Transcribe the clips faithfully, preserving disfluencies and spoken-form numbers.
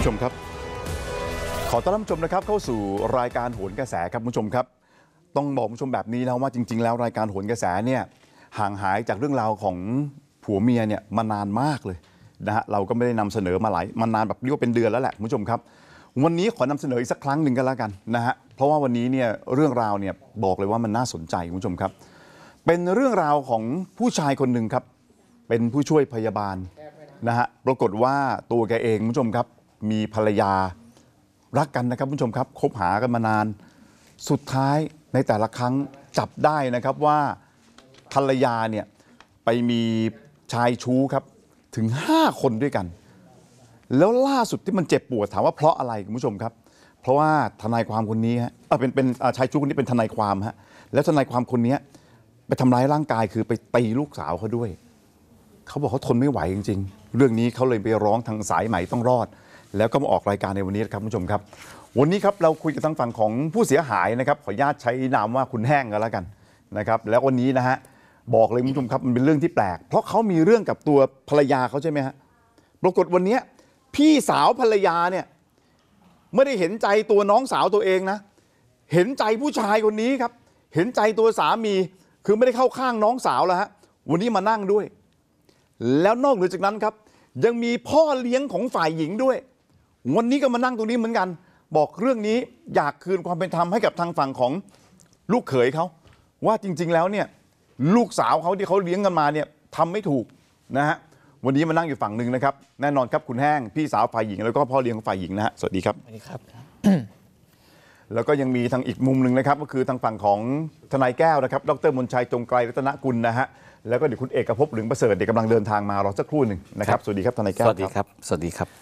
ผู้ชมครับขอต้อนรับผู้ชมนะครับเข้าสู่รายการโหนกระแสครับผู้ชมครับต้องบอกผู้ชมแบบนี้นะว่าจริงๆแล้วรายการโหนกระแสเนี่ยห่างหายจากเรื่องราวของผัวเมียเนี่ยมานานมากเลยนะฮะเราก็ไม่ได้นำเสนอมาหลายมานานแบบเรียกว่าเป็นเดือนแล้วแหละผู้ชมครับวันนี้ขอนำเสนออีกสักครั้งหนึ่งกันแล้วกันนะฮะเพราะว่าวันนี้เนี่ยเรื่องราวเนี่ยบอกเลยว่ามันน่าสนใจผู้ชมครับเป็นเรื่องราวของผู้ชายคนหนึ่งครับเป็นผู้ช่วยพยาบาลนะฮะปรากฏว่าตัวแกเองผู้ชมครับมีภรรยารักกันนะครับผู้ชมครับคบหากันมานานสุดท้ายในแต่ละครั้งจับได้นะครับว่าภรรยาเนี่ยไปมีชายชู้ครับถึงห้าคนด้วยกันแล้วล่าสุดที่มันเจ็บปวดถามว่าเพราะอะไรคุณผู้ชมครับเพราะว่าทนายความคนนี้ฮะเออเป็นเป็นชายชู้คนนี้เป็นทนายความฮะแล้วทนายความคนนี้ไปทำร้ายร่างกายคือไปตีลูกสาวเขาด้วยเขาบอกเขาทนไม่ไหวจริงๆเรื่องนี้เขาเลยไปร้องทางสายใหม่ต้องรอดแล้วก็มาออกรายการในวันนี้นะครับผู้ชมครับวันนี้ครับเราคุยกับทางฝั่งของผู้เสียหายนะครับขออนุญาตใช้นามว่าคุณแห้งกันแล้วกันนะครับแล้ววันนี้นะฮะบอกเลยคุณผู้ชมครับมันเป็นเรื่องที่แปลกเพราะเขามีเรื่องกับตัวภรรยาเขาใช่ไหมฮะปรากฏวันนี้พี่สาวภรรยาเนี่ยไม่ได้เห็นใจตัวน้องสาวตัวเองนะเห็นใจผู้ชายคนนี้ครับเห็นใจตัวสามีคือไม่ได้เข้าข้างน้องสาวแล้วฮะวันนี้มานั่งด้วยแล้วนอกเหนือจากนั้นครับยังมีพ่อเลี้ยงของฝ่ายหญิงด้วยวันนี้ก็มานั่งตรงนี้เหมือนกันบอกเรื่องนี้อยากคืนความเป็นธรรมให้กับทางฝั่งของลูกเขยเขาว่าจริงๆแล้วเนี่ยลูกสาวเขาที่เขาเลี้ยงกันมาเนี่ยทำไม่ถูกนะฮะวันนี้มานั่งอยู่ฝั่งหนึ่งนะครับแน่นอนครับคุณแห้งพี่สาวฝ่ายหญิงแล้วก็พ่อเลี้ยงของฝ่ายหญิงนะฮะสวัสดีครับสวัสดีครับ แล้วก็ยังมีทางอีกมุมหนึ่งนะครับก็คือทางฝั่งของทนายแก้วนะครับดรมนชัยจงไกรรัตนกุลนะฮะแล้วก็เดี๋ยวคุณเอกภพเหลืองประเสริฐเดี๋ยวกำลังเดินทางมารอสักครู่หนึ่งนะครับสวัสดีครับทนายแก้วสวัสดีครับสวัสดีครับ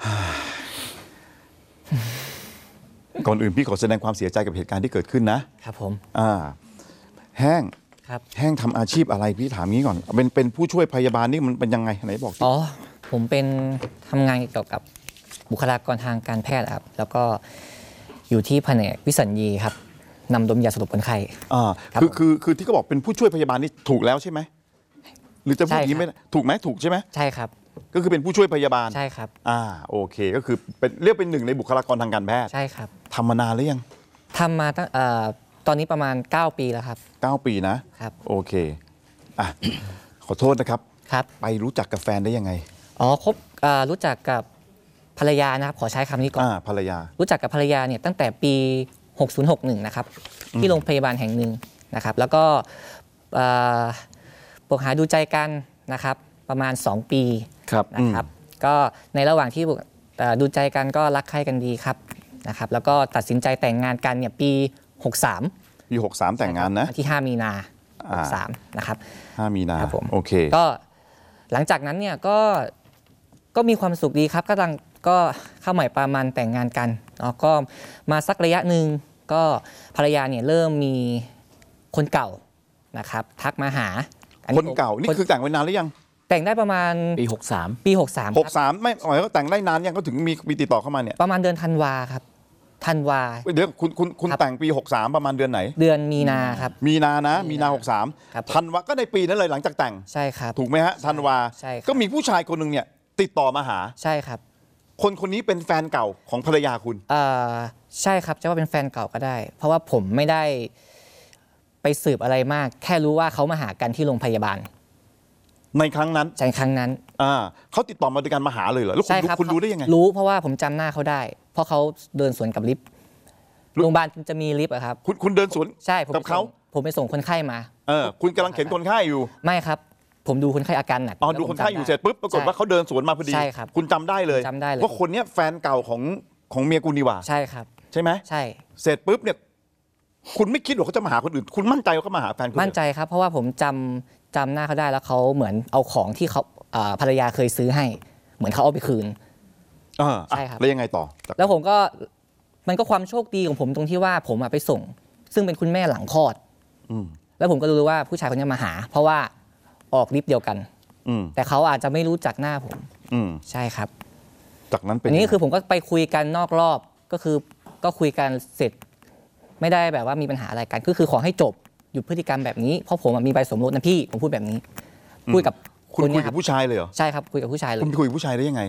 ก่อนอื่นพี่ขอแสดงความเสียใจกับเหตุการณ์ที่เกิดขึ้นนะครับผมอ่าแห้งครับแห้งทำอาชีพอะไรพี่ถามงี้ก่อนเป็นเป็นผู้ช่วยพยาบาลนี่มันเป็นยังไงไหนบอกสิอ๋อผมเป็นทำงานเกี่ยวกับบุคลากรทางการแพทย์ครับแล้วก็อยู่ที่แผนกวิสัญญีครับนำดมยาสลบคนไข้อ่าคือคือคือที่เขาบอกเป็นผู้ช่วยพยาบาลนี่ถูกแล้วใช่ไหมหรือจะพูดอย่างนี้ไม่ถูกไหมถูกใช่ไหมใช่ครับก็คือเป็นผู้ช่วยพยาบาลใช่ครับอ่าโอเคก็คือเป็นเรียกเป็นหนึ่งในบุคลากรทางการแพทย์ใช่ครับทำมานานหรือยังทำมาตั้งเอ่อตอนนี้ประมาณเก้าปีแล้วครับเก้าปีนะครับโอเคอ่ะ ขอโทษนะครับครับไปรู้จักกับแฟนได้ยังไงอ๋อคบรู้จักกับภรรยานะครับขอใช้คำนี้ก่อนอ่าภรรยารู้จักกับภรรยาเนี่ยตั้งแต่ปีหกศูนย์หกหนึ่งนะครับที่โรงพยาบาลแห่งหนึ่งนะครับแล้วก็ปรึกษาดูใจกันนะครับประมาณสองปีนะครับก็ในระหว่างที่ดูใจกันก็รักใคร่กันดีครับนะครับแล้วก็ตัดสินใจแต่งงานกันเนี่ยปีหกสามปีหกสามแต่งงานนะที่ห้ามีนาหกสามนะครับห้ามีนาครับผมโอเคก็หลังจากนั้นเนี่ยก็ก็มีความสุขดีครับก็กำลังก็เข้าใหม่ประมาณแต่งงานกันแล้วก็มาสักระยะหนึ่งก็ภรรยาเนี่ยเริ่มมีคนเก่านะครับทักมาหาคนเก่านี่คือแต่งไว้นานหรือยังแต่งได้ประมาณปีหกสามปีหกสามหกสามไม่หมายว่าแต่งได้นานยังก็ถึงมีมีติดต่อเข้ามาเนี่ยประมาณเดือนธันวาครับธันวาเดี๋ยวคุณคุณคุณแต่งปีหกสามประมาณเดือนไหนเดือนมีนาครับมีนานะมีนาหกสามธันวาก็ในปีนั้นเลยหลังจากแต่งใช่ครับถูกไหมฮะธันวาก็มีผู้ชายคนหนึ่งเนี่ยติดต่อมาหาใช่ครับคนคนนี้เป็นแฟนเก่าของภรรยาคุณอ่าใช่ครับจะว่าเป็นแฟนเก่าก็ได้เพราะว่าผมไม่ได้ไปสืบอะไรมากแค่รู้ว่าเขามาหากันที่โรงพยาบาลในครั้งนั้นใช่ครั้งนั้นอ่าเขาติดต่อมาด้วยการมาหาเลยเหรอแล้วคุณรู้คุณรู้ได้ยังไงรู้เพราะว่าผมจำหน้าเขาได้เพราะเขาเดินสวนกับลิฟต์โรงพยาบาลจะมีลิฟต์อะครับคุณคุณเดินสวนใช่กับเขาผมไปส่งคนไข้มาเออคุณกำลังเข็นคนไข้อยู่ไม่ครับผมดูคนไข้อาการหนักอ๋อดูคนไข้อยู่เสร็จปุ๊บปรากฏว่าเขาเดินสวนมาพอดีใช่ครับคุณจำได้เลยจำได้เลยว่าคนนี้แฟนเก่าของของเมียกูนี่หว่าใช่ครับใช่ไหมใช่เสร็จปุ๊บเนี่ยคุณไม่คิดหรอกเขาจะมาหาคนอื่นคุณมั่นใจว่าเขามาหาแฟนคุณมั่นใจครับเพราะว่าผมจำจำหน้าเขาได้แล้วเขาเหมือนเอาของที่เขาภรรยาเคยซื้อให้เหมือนเขาเอาไปคืนใช่ครับแล้วยังไงต่อแล้วผมก็มันก็ความโชคดีของผมตรงที่ว่าผมไปส่งซึ่งเป็นคุณแม่หลังคลอดแล้วผมก็รู้ว่าผู้ชายคนนี้มาหาเพราะว่าออกลิฟต์เดียวกันแต่เขาอาจจะไม่รู้จักหน้าผมใช่ครับจากนั้นเป็นอันนี้คือผมก็ไปคุยกันนอกรอบก็คือก็คุยกันเสร็จไม่ได้แบบว่ามีปัญหาอะไรกันก็คือขอให้จบหยุดพฤติกรรมแบบนี้เพราะผมมีใบสมรสนะพี่ผมพูดแบบนี้คุยกับคุณคุยกับผู้ชายเลยเหรอใช่ครับคุยกับผู้ชายเลยคุณคุยกับผู้ชายได้ยังไง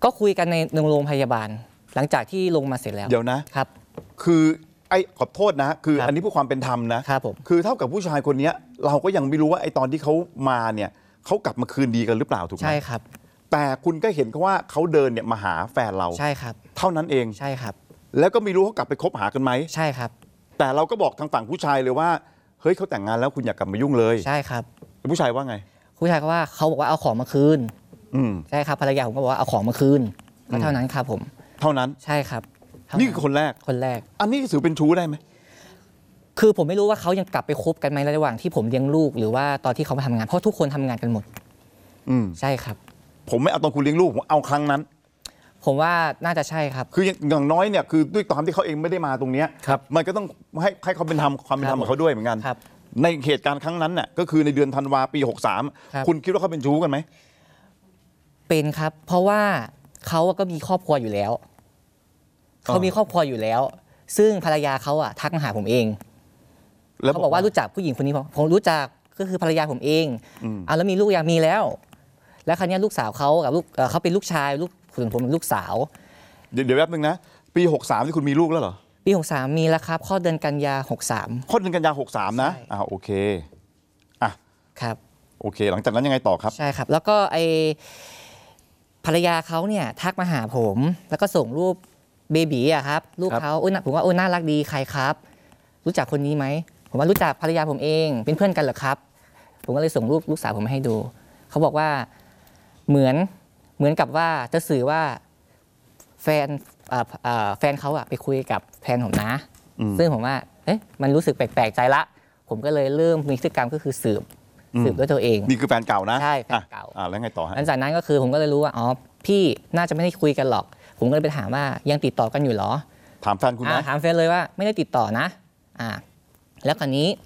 ก็คุยกันในโรงพยาบาลหลังจากที่ลงมาเสร็จแล้วเดี๋ยวนะครับ คือไอ้ขอโทษนะคือครับอันนี้เพื่อความเป็นธรรมนะครับผมคือเท่ากับผู้ชายคนเนี้ยเราก็ยังไม่รู้ว่าไอ้ตอนที่เขามาเนี่ยเขากลับมาคืนดีกันหรือเปล่าถูกไหมใช่ครับแต่คุณก็เห็นเขาว่าเขาเดินเนี่ยมาหาแฟนเราใช่ครับเท่านั้นเองใช่ครับแล้วก็ไม่รู้เขากลับไปคบหากันไหมใช่ครับแต่เราก็บอกทางฝั่งผู้ชายเลยว่าเฮ้ยเขาแต่งงานแล้วคุณอย่ากลับมายุ่งเลยใช่ครับแล้วผู้ชายว่าไงผู้ชายก็ว่าเขาบอกว่าเอาของมาคืนอืมใช่ครับภรรยาผมก็บอกว่าเอาของมาคืนก็เท่านั้นครับผมเท่านั้นใช่ครับเท่านี่คือคนแรกคนแรกอันนี้ถือเป็นชู้ได้ไหมคือผมไม่รู้ว่าเขายังกลับไปคบกันไหมในระหว่างที่ผมเลี้ยงลูกหรือว่าตอนที่เขามาทำงานเพราะทุกคนทำงานกันหมดอืมใช่ครับผมไม่เอาตอนคุณเลี้ยงลูกผมเอาครั้งนั้นผมว่าน่าจะใช่ครับคืออย่างน้อยเนี่ยคือด้วยความที่เขาเองไม่ได้มาตรงเนี้ยครับมันก็ต้องให้ให้เขาเป็นธรรมความเป็นธรรมกับเขาด้วยเหมือนกันครับในเหตุการณ์ครั้งนั้นน่ะก็คือในเดือนธันวาปีหกสามครับคุณคิดว่าเขาเป็นชู้กันไหมเป็นครับ เพราะว่าเขาก็มีครอบครัวอยู่แล้ว เขามีครอบครัวอยู่แล้ว ซึ่งภรรยาเขาอะทักมาหาผมเองแล้วเขาบอกว่ารู้จักผู้หญิงคนนี้ผมผมรู้จักก็คือภรรยาผมเองอืมอ่ะแล้วมีลูกยังมีแล้ว แล้วคราวเนี้ยลูกสาวเขากับลูกเอ่อเขาเป็นลูกชายลูกส่วนผมเป็นลูกสาวเดี๋ยวเดี๋ยวแป๊บนึงนะปีหกสามที่คุณมีลูกแล้วเหรอปีหกสามมีแล้วครับข้อเดือนกันยาหกสามข้อเดือนกันยาหกสามนะใช่อ่าโอเคอ่ะครับโอเค หลังจากนั้นยังไงต่อครับใช่ครับ แล้วก็ไอภรรยาเขาเนี่ยทักมาหาผม แล้วก็ส่งรูปเบบีอะครับรูปครับเขาโอ้ยน่าผมว่าโอ้ยน่ารักดีใครครับ รู้จักคนนี้ไหมผมว่ารู้จักภรรยาผมเองเป็นเพื่อนกันเหรอครับ ผมก็เลยส่งรูปลูกสาวผมมาให้ดู เขาบอกว่าเหมือนเหมือนกับว่าจะสื่อว่าแฟนอ่าอ่าแฟนเขาอะไปคุยกับแฟนผมนะอืมซึ่งผมว่าเอ๊ะมันรู้สึกแปลกๆใจละ ผมก็เลยเริ่มมีพฤติกรรมก็คือสืบสืบด้วยตัวเองนี่คือแฟนเก่านะใช่แฟนเก่าอ่ะอ่าแล้วไงต่อฮะหลังจากนั้นก็คือผมก็เลยรู้ว่าอ๋อพี่น่าจะไม่ได้คุยกันหรอก ผมก็เลยไปถามว่ายังติดต่อกันอยู่เหรอถามแฟนคุณอ่านะถามแฟนเลยว่าไม่ได้ติดต่อนะอ่าแล้วคราวนี้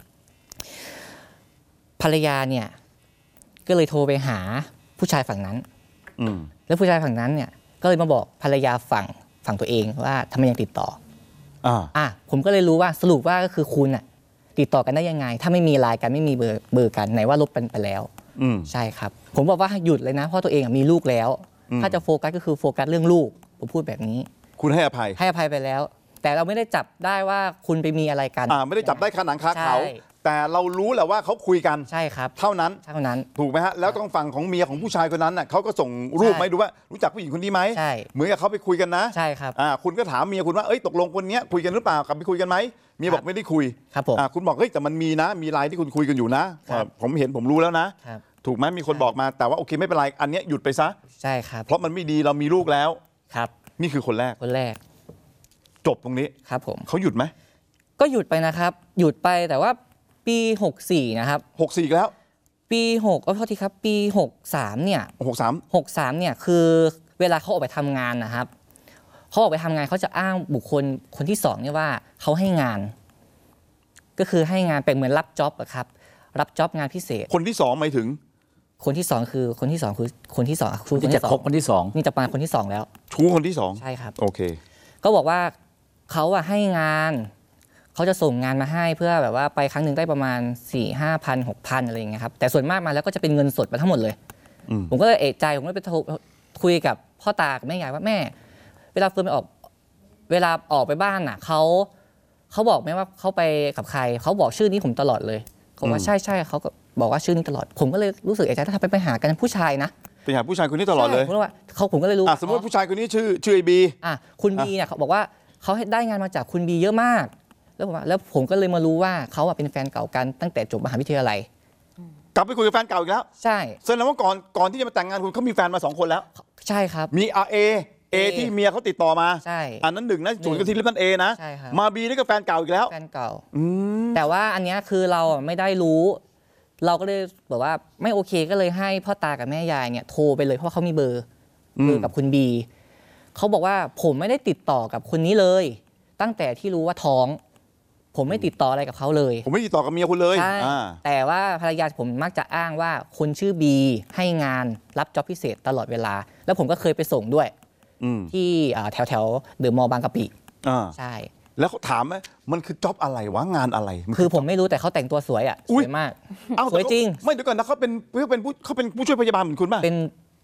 ภรรยาเนี่ยก็เลยโทรไปหาผู้ชายฝั่งนั้นอืมแล้วผู้ชายฝั่งนั้นเนี่ยก็เลยมาบอกภรรยาฝั่งฝั่งตัวเองว่าทำไมยังติดต่ออ่าอ่ะผมก็เลยรู้ว่าสรุปว่าก็คือคุณอ่ะติดต่อกันได้ยังไง ถ้าไม่มีไลน์กันไม่มีเบอร์เบอร์กันไหนว่าลบกันไปแล้วอืมใช่ครับ ผมบอกว่าให้หยุดเลยนะเพราะตัวเองอะมีลูกแล้วอืมถ้าจะโฟกัสก็คือโฟกัสเรื่องลูกผมพูดแบบนี้คุณให้อภัยให้อภัยไปแล้ว แต่เราไม่ได้จับได้ว่าคุณไปมีอะไรกันอ่าไม่ได้จับได้คาหนังคาเขาใช่แต่เรารู้แหละว่าเขาคุยกันใช่ครับเท่านั้นเท่านั้นถูกไหมฮะแล้วต้องฝั่งของเมียของผู้ชายคนนั้นน่ะเขาก็ส่งรูปมาให้ดูว่ารู้จักผู้หญิงคนนี้ไหมใช่เหมือนกับเขาไปคุยกันนะใช่ครับอ่าคุณก็ถามเมียคุณว่าเอ้ยตกลงคนเนี้ยคุยกันหรือเปล่ากลับไปคุยกันไหมเมียบอกไม่ได้คุยครับผมอ่าคุณบอกเฮ้ยแต่มันมีนะ มีไลน์ที่คุณคุยกันอยู่นะครับ อ่าผมเห็นผมรู้แล้วนะครับถูกไหมมีคนบอกมาแต่ว่าโอเคไม่เป็นไรอันเนี้ยหยุดไปซะใช่ครับเพราะมันไม่ดีเรามีลูกแล้วครับนี่คือคนแรกคนแรกจบตรงนี้ครับผมเขาหยุดไหมก็หยุดไปนะครับ หยุดไปแต่ว่าปีหกสี่นะครับหกสี่อีกแล้วปีหกเออโทษทีครับ ปีหกสามเนี่ยหกสามหกสามเนี่ยคือเวลาเขาออกไปทำงานนะครับเขาออกไปทำงานเขาจะอ้างบุคคลคนที่สองเนี่ยว่าเขาให้งาน ก็คือให้งานเป็นเหมือนรับจ็อบอะครับ รับจ็อบงานพิเศษคนที่สองหมายถึงคนที่สองคือคนที่สองคือคนที่สองคือที่จะคบคนที่สองนี่จะมาคนที่สองแล้วชู้คนที่สองใช่ครับโอเคก็บอกว่าเขาอะให้งานเขาจะส่งงานมาให้เพื่อแบบว่าไปครั้งหนึ่งได้ประมาณ4ี่ห้าพันหกพันอะไรอย่างเงี้ยครับแต่ส่วนมากมาแล้วก็จะเป็นเงินสดมาทั้งหมดเลยอืมผมก็เลยเอะใจผมก็ไปโทรคุยกับพ่อตากับแม่ยายว่าแม่ เวลาเฟิร์นไปออก เวลาออกไปบ้านน่ะเขาเขาบอกไหมว่าเขาไปกับใครเขาบอกชื่อนี้ผมตลอดเลยเขาว่าใช่ใช่เขาก็บอกว่าชื่อนี้ตลอด ผมก็เลยรู้สึกเอะใจถ้าไปไปหากันผู้ชายนะไปหาผู้ชายคนนี้ตลอดเลยใช่ผมก็ว่าเขาผมก็เลยรู้อ่ะสมมติว่าผู้ชายคนนี้ชื่อชื่อไอบีอ่ะคุณบีเนี่ยเขาบอกว่าเขาได้งานมาจากคุณบีเยอะมาก แล้วผมว่าแล้วผมก็เลยมารู้ว่าเขาอะเป็นแฟนเก่ากันตั้งแต่จบมหาวิทยาลัยกลับไปคุยกับแฟนเก่าอีกแล้วใช่แสดงว่าก่อนก่อนที่จะมาแต่งงานคุณเขามีแฟนมาสองคนแล้วใช่ครับมีอาเอเอ A ที่เมียเขาติดต่อมาใช่อันนั้นหนึ่งนะศูนย์กะทิลิปนั่นเอนะใช่ครับมาบีนี่ก็แฟนเก่าอีกแล้วแฟนเก่าอืมแต่ว่าอันเนี้ยคือเราอะไม่ได้รู้ เราก็เลยแบบว่าไม่โอเคก็เลยให้พ่อตากับแม่ยายเนี่ยโทรไปเลยเพราะเขามีเบอร์เบอร์กับคุณบีเขาบอกว่าผมไม่ได้ติดต่อกับคนนี้เลย ตั้งแต่ที่รู้ว่าท้อง ผมไม่ติดต่ออะไรกับเขาเลยผมไม่ติดต่อกับเมียคุณเลยใช่อ่าแต่ว่าภรรยาผมมักจะอ้างว่าคนชื่อบีให้งานรับจ็อบพิเศษตลอดเวลา แล้วผมก็เคยไปส่งด้วยอืมที่แถวแถวเดอะมอลล์บางกะปิอ่าใช่แล้วเขาถามไหมมันคือจ็อบอะไรวะงานอะไรมันคือผมไม่รู้แต่เขาแต่งตัวสวยอ่ะอุ๊สยวยมากเอ้าสวยจริงไม่เดี๋ยวก่อนนะเขาเป็นเขาเป็นผู้เขาเป็นผู้ช่วยพยาบาลเหมือนคุณป่ะเป็นเ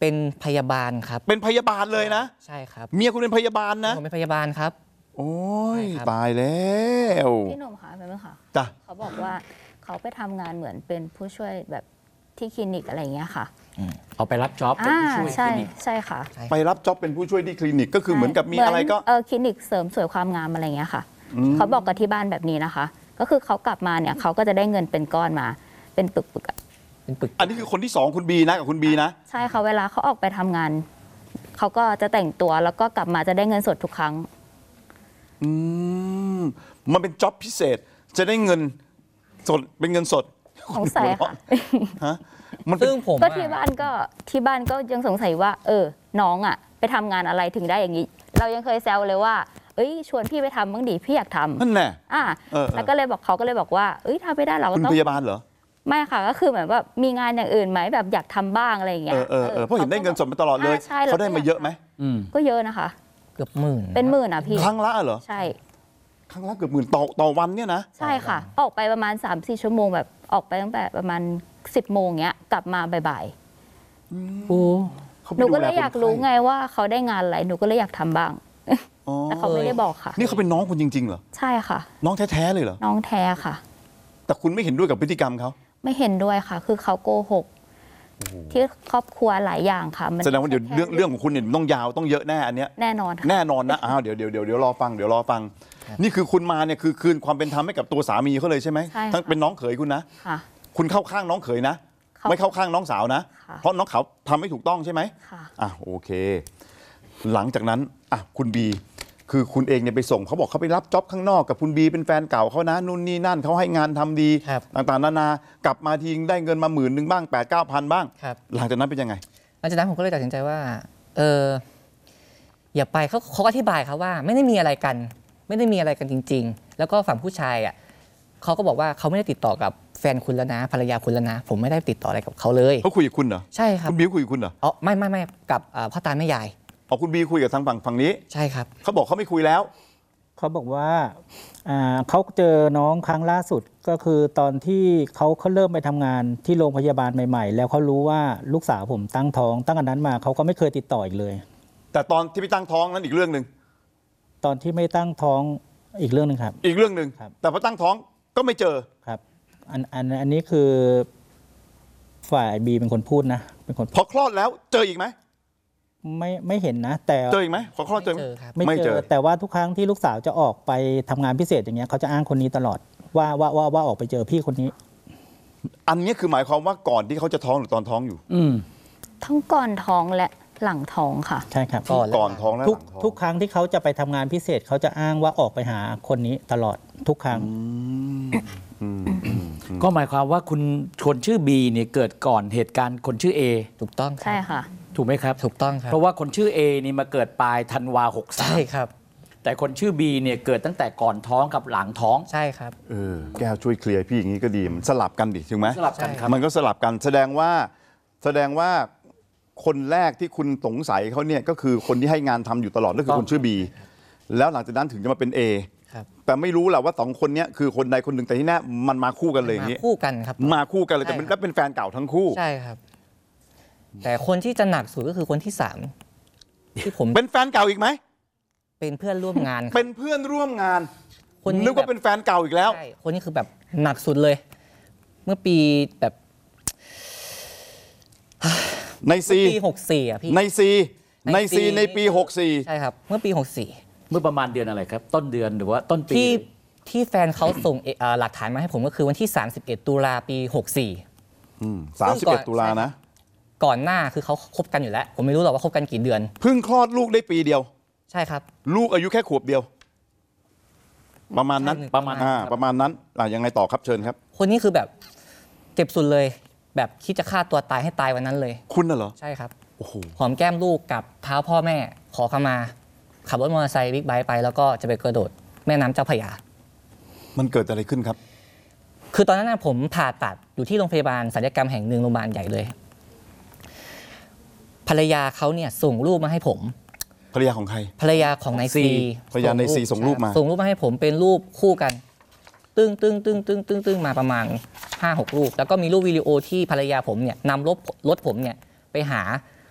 เป็นพยาบาลครับเป็นพยาบาลเลยนะใช่ครับเมียคุณเป็นพยาบาลนะผมเป็นพยาบาลครับโอ้ยตายแล้วพี่หนุ่มคะเป็นไหมคะจ้ะเขาบอกว่าเขาไปทำงานเหมือนเป็นผู้ช่วยแบบที่คลินิกอะไรอย่างเงี้ยค่ะเอาไปรับจ็อบเป็นผู้ช่วยคใช่ลินิกใช่ค่ะไปรับจ็อบเป็นผู้ช่วยที่คลินิกก็คือเหมือนกับมีอะไรก็เออคลินิกเสริมสวยความงามอะไรเงี้ยค่ะเขาบอกกับที่บ้านแบบนี้นะคะ ก็คือเขากลับมาเนี่ยเขาก็จะได้เงินเป็นก้อนมาเป็นปึกๆเป็นปึกอันนี้คือคนที่สองคุณบีนะกับคุณบีนะใช่ค่ะเวลาเขาออกไปทำงานเขาก็จะแต่งตัวแล้วก็กลับมาจะได้เงินสดทุกครั้งอืมมันเป็นจ็อบพิเศษจะได้เงินสดเป็นเงินสดสงสัยค่ะฮะมันซึ่งผมก็ที่บ้านก็ที่บ้านก็ยังสงสัยว่าเออน้องอ่ะไปทำงานอะไรถึงได้อย่างนี้เรายังเคยแซวเลยว่าเอ้ยชวนพี่ไปทำบ้างดิพี่อยากทำนั่นแน่อ่าแล้วก็เลยบอกเขาก็เลยบอกว่าเอ้ยถ้าไม่ได้เราก็ต้องคุณพยาบาลเหรอไม่ค่ะก็คือเหมือนว่ามีงานอย่างอื่นไหมแบบอยากทำบ้างอะไรอย่างเงี้ยเออเออเพราะเห็นได้เงินสดมาตลอดเลยเขาได้มาเยอะไหมก็เยอะนะคะเกือบหมื่นเป็นหมื่นอ่ะพี่ครั้งละเหรอใช่ครั้งละเกือบหมื่นต่อต่อวันเนี่ยนะใช่ค่ะออกไปประมาณ สามสี่ ชั่วโมงแบบออกไปตั้งแต่ประมาณสิบโมงเงี้ยกลับมาบ่ายๆโอ้หนูก็เลยอยากรู้ไงว่าเขาได้งานอะไรหนูก็เลยอยากทำบ้างแต่เขาไม่ได้บอกค่ะนี่เขาเป็นน้องคุณจริงๆเหรอใช่ค่ะน้องแท้ๆเลยเหรอน้องแท้ค่ะแต่คุณไม่เห็นด้วยกับพฤติกรรมเขาไม่เห็นด้วยค่ะคือเขาโกหกที่ครอบครัวหลายอย่างค่ะแสดงว่าเดี๋ยวเรื่องเรื่องของคุณเนี่ยต้องยาวต้องเยอะแน่อันเนี้ยแน่นอนแน่นอนนะอ้าวเดี๋ยวเดี๋ยวเดี๋ยวเดี๋ยวรอฟังเดี๋ยวรอฟังนี่คือคุณมาเนี่ยคือคืนความเป็นธรรมให้กับตัวสามีเขาเลยใช่ไหมทั้งเป็นน้องเขยคุณนะคุณเข้าข้างน้องเขยนะไม่เข้าข้างน้องสาวนะเพราะน้องเขาทำไม่ถูกต้องใช่ไหมอ่ะโอเคหลังจากนั้นอ่ะคุณบีคือคุณเองเนี่ยไปส่งเขาบอกเขาไปรับจ็อบข้างนอกกับคุณบีเป็นแฟนเก่าเขานะนู่นนี่นั่นเขาให้งานทำดีต่างๆนานากลับมาทีได้เงินมาหมื่นหนึ่งบ้างแปดเก้าพันบ้างหลังจากนั้นเป็นยังไงหลังจากนั้นผมก็เลยตัดสินใจว่าเอออย่าไปเขาเขาอธิบายครับว่าไม่ได้มีอะไรกันไม่ได้มีอะไรกันจริงๆแล้วก็ฝั่งผู้ชายอ่ะเขาก็บอกว่าเขาไม่ได้ติดต่อกับแฟนคุณแล้วนะภรรยาคุณแล้วนะผมไม่ได้ติดต่ออะไรกับเขาเลยเขาคุยกับคุณเหรอใช่ครับคุณบีคุยกับคุณเหรออ๋อไม่ไม่ไม่กับพ่อตาแม่ยายอ๋อคุณบีคุยกับทางฝั่งฝั่งนี้ใช่ครับเขาบอกเขาไม่คุยแล้วเขาบอกว่าเขาเจอน้องครั้งล่าสุดก็คือตอนที่เขาเขาเริ่มไปทำงานที่โรงพยาบาลใหม่ๆแล้วเขารู้ว่าลูกสาวผมตั้งท้องตั้งแต่นั้นมาเขาก็ไม่เคยติดต่ออีกเลยแต่ตอนที่ไปตั้งท้องนั้นอีกเรื่องนึงตอนที่ไม่ตั้งท้องอีกเรื่องนึงครับอีกเรื่องนึงแต่พอตั้งท้องก็ไม่เจอครับอันอันอันนี้คือฝ่ายบีเป็นคนพูดนะเป็นคนพอคลอดแล้วเจออีกไหมไม่ไม่เห็นนะแต่เจออีกไหมขอคลอดเจอไม่เจอแต่ว่าทุกครั้งที่ลูกสาวจะออกไปทำงานพิเศษอย่างเงี้ยเขาจะอ้างคนนี้ตลอดว่าว่าว่าว่าออกไปเจอพี่คนนี้อันนี้คือหมายความว่าก่อนที่เขาจะท้องหรือตอนท้องอยู่อืมทั้งก่อนท้องและหลังท้องค่ะใช่ครับก่อนท้องและหลังท้องทุกครั้งที่เขาจะไปทำงานพิเศษเขาจะอ้างว่าออกไปหาคนนี้ตลอดทุกครั้งก็หมายความว่าคุณคนชื่อบีเนี่ยเกิดก่อนเหตุการณ์คนชื่อเอถูกต้องใช่ค่ะถูกไหมครับถูกต้องครับเพราะว่าคนชื่อ A นี่มาเกิดปลายธันวาหกสามใช่ครับแต่คนชื่อ B เนี่ยเกิดตั้งแต่ก่อนท้องกับหลังท้องใช่ครับเออแก้วช่วยเคลียร์พี่อย่างนี้ก็ดีมันสลับกันดิถูกไหมสลับกันครับมันก็สลับกันแสดงว่าแสดงว่าคนแรกที่คุณสงสัยเขาเนี่ยก็คือคนที่ให้งานทำอยู่ตลอดก็คือคนชื่อ B แล้วหลังจากนั้นถึงจะมาเป็น A แต่ไม่รู้แหละว่าสองคนนี้คือคนใดคนหนึ่งแต่ที่แน่มันมาคู่กันเลยอย่างนี้คู่กันครับมาคู่กันเลยแต่เป็นเป็นแฟนเก่าทั้งคู่ใช่ครับแต่คนที่จะหนักสุดก็คือคนที่สามที่ผมเป็นแฟนเก่าอีกไหมเป็นเพื่อนร่วมงานเป็นเพื่อนร่วมงานคนนึกว่าเป็นแฟนเก่าอีกแล้วใช่คนนี้คือแบบหนักสุดเลย เมื่อปีแบบในซีปีหกสี่อ่ะพี่ในซีในซีในปีหกสี่ใช่ครับเมื่อปีหกสี่เมื่อประมาณเดือนอะไรครับต้นเดือนหรือว่าต้นปีที่ที่แฟนเขาส่งหลักฐานมาให้ผมก็คือวันที่สามสิบเอ็ดตุลาปีหกสี่อืมสามสิบเอ็ดตุลานะก่อนหน้าคือเขาคบกันอยู่แล้วผมไม่รู้หรอกว่าคบกันกี่เดือนเพิ่งคลอดลูกได้ปีเดียวใช่ครับลูกอายุแค่ขวบเดียวประมาณนั้นประมาณอ่าประมาณนั้นอ่ะยังไงต่อครับเชิญครับคนนี้คือแบบเจ็บสุดเลยแบบคิดจะฆ่าตัวตายให้ตายวันนั้นเลยคุณน่ะเหรอใช่ครับโอ้โหหอมแก้มลูกกับเท้าพ่อแม่ขอขมาขับรถมอเตอร์ไซค์บิ๊กไบค์ไปแล้วก็จะไปกระโดดแม่น้ำเจ้าพระยามันเกิดอะไรขึ้นครับคือตอนนั้นผมผ่าตัดอยู่ที่โรงพยาบาลศัลยกรรมแห่งหนึ่งโรงพยาบาลใหญ่เลยภรรยาเขาเนี่ยส่งรูปมาให้ผมภรรยาของใครภรรยาของนายซีภรรยานายซีส่งรูปมาส่งรูปมาให้ผมเป็นรูปคู่กันตึ้งตึ้งตึ้งตึ้งตึ้งตึ้งมาประมาณ ห้าหก รูปแล้วก็มีรูปวิดีโอที่ภรรยาผมเนี่ยนำรถรถผมเนี่ยไปหา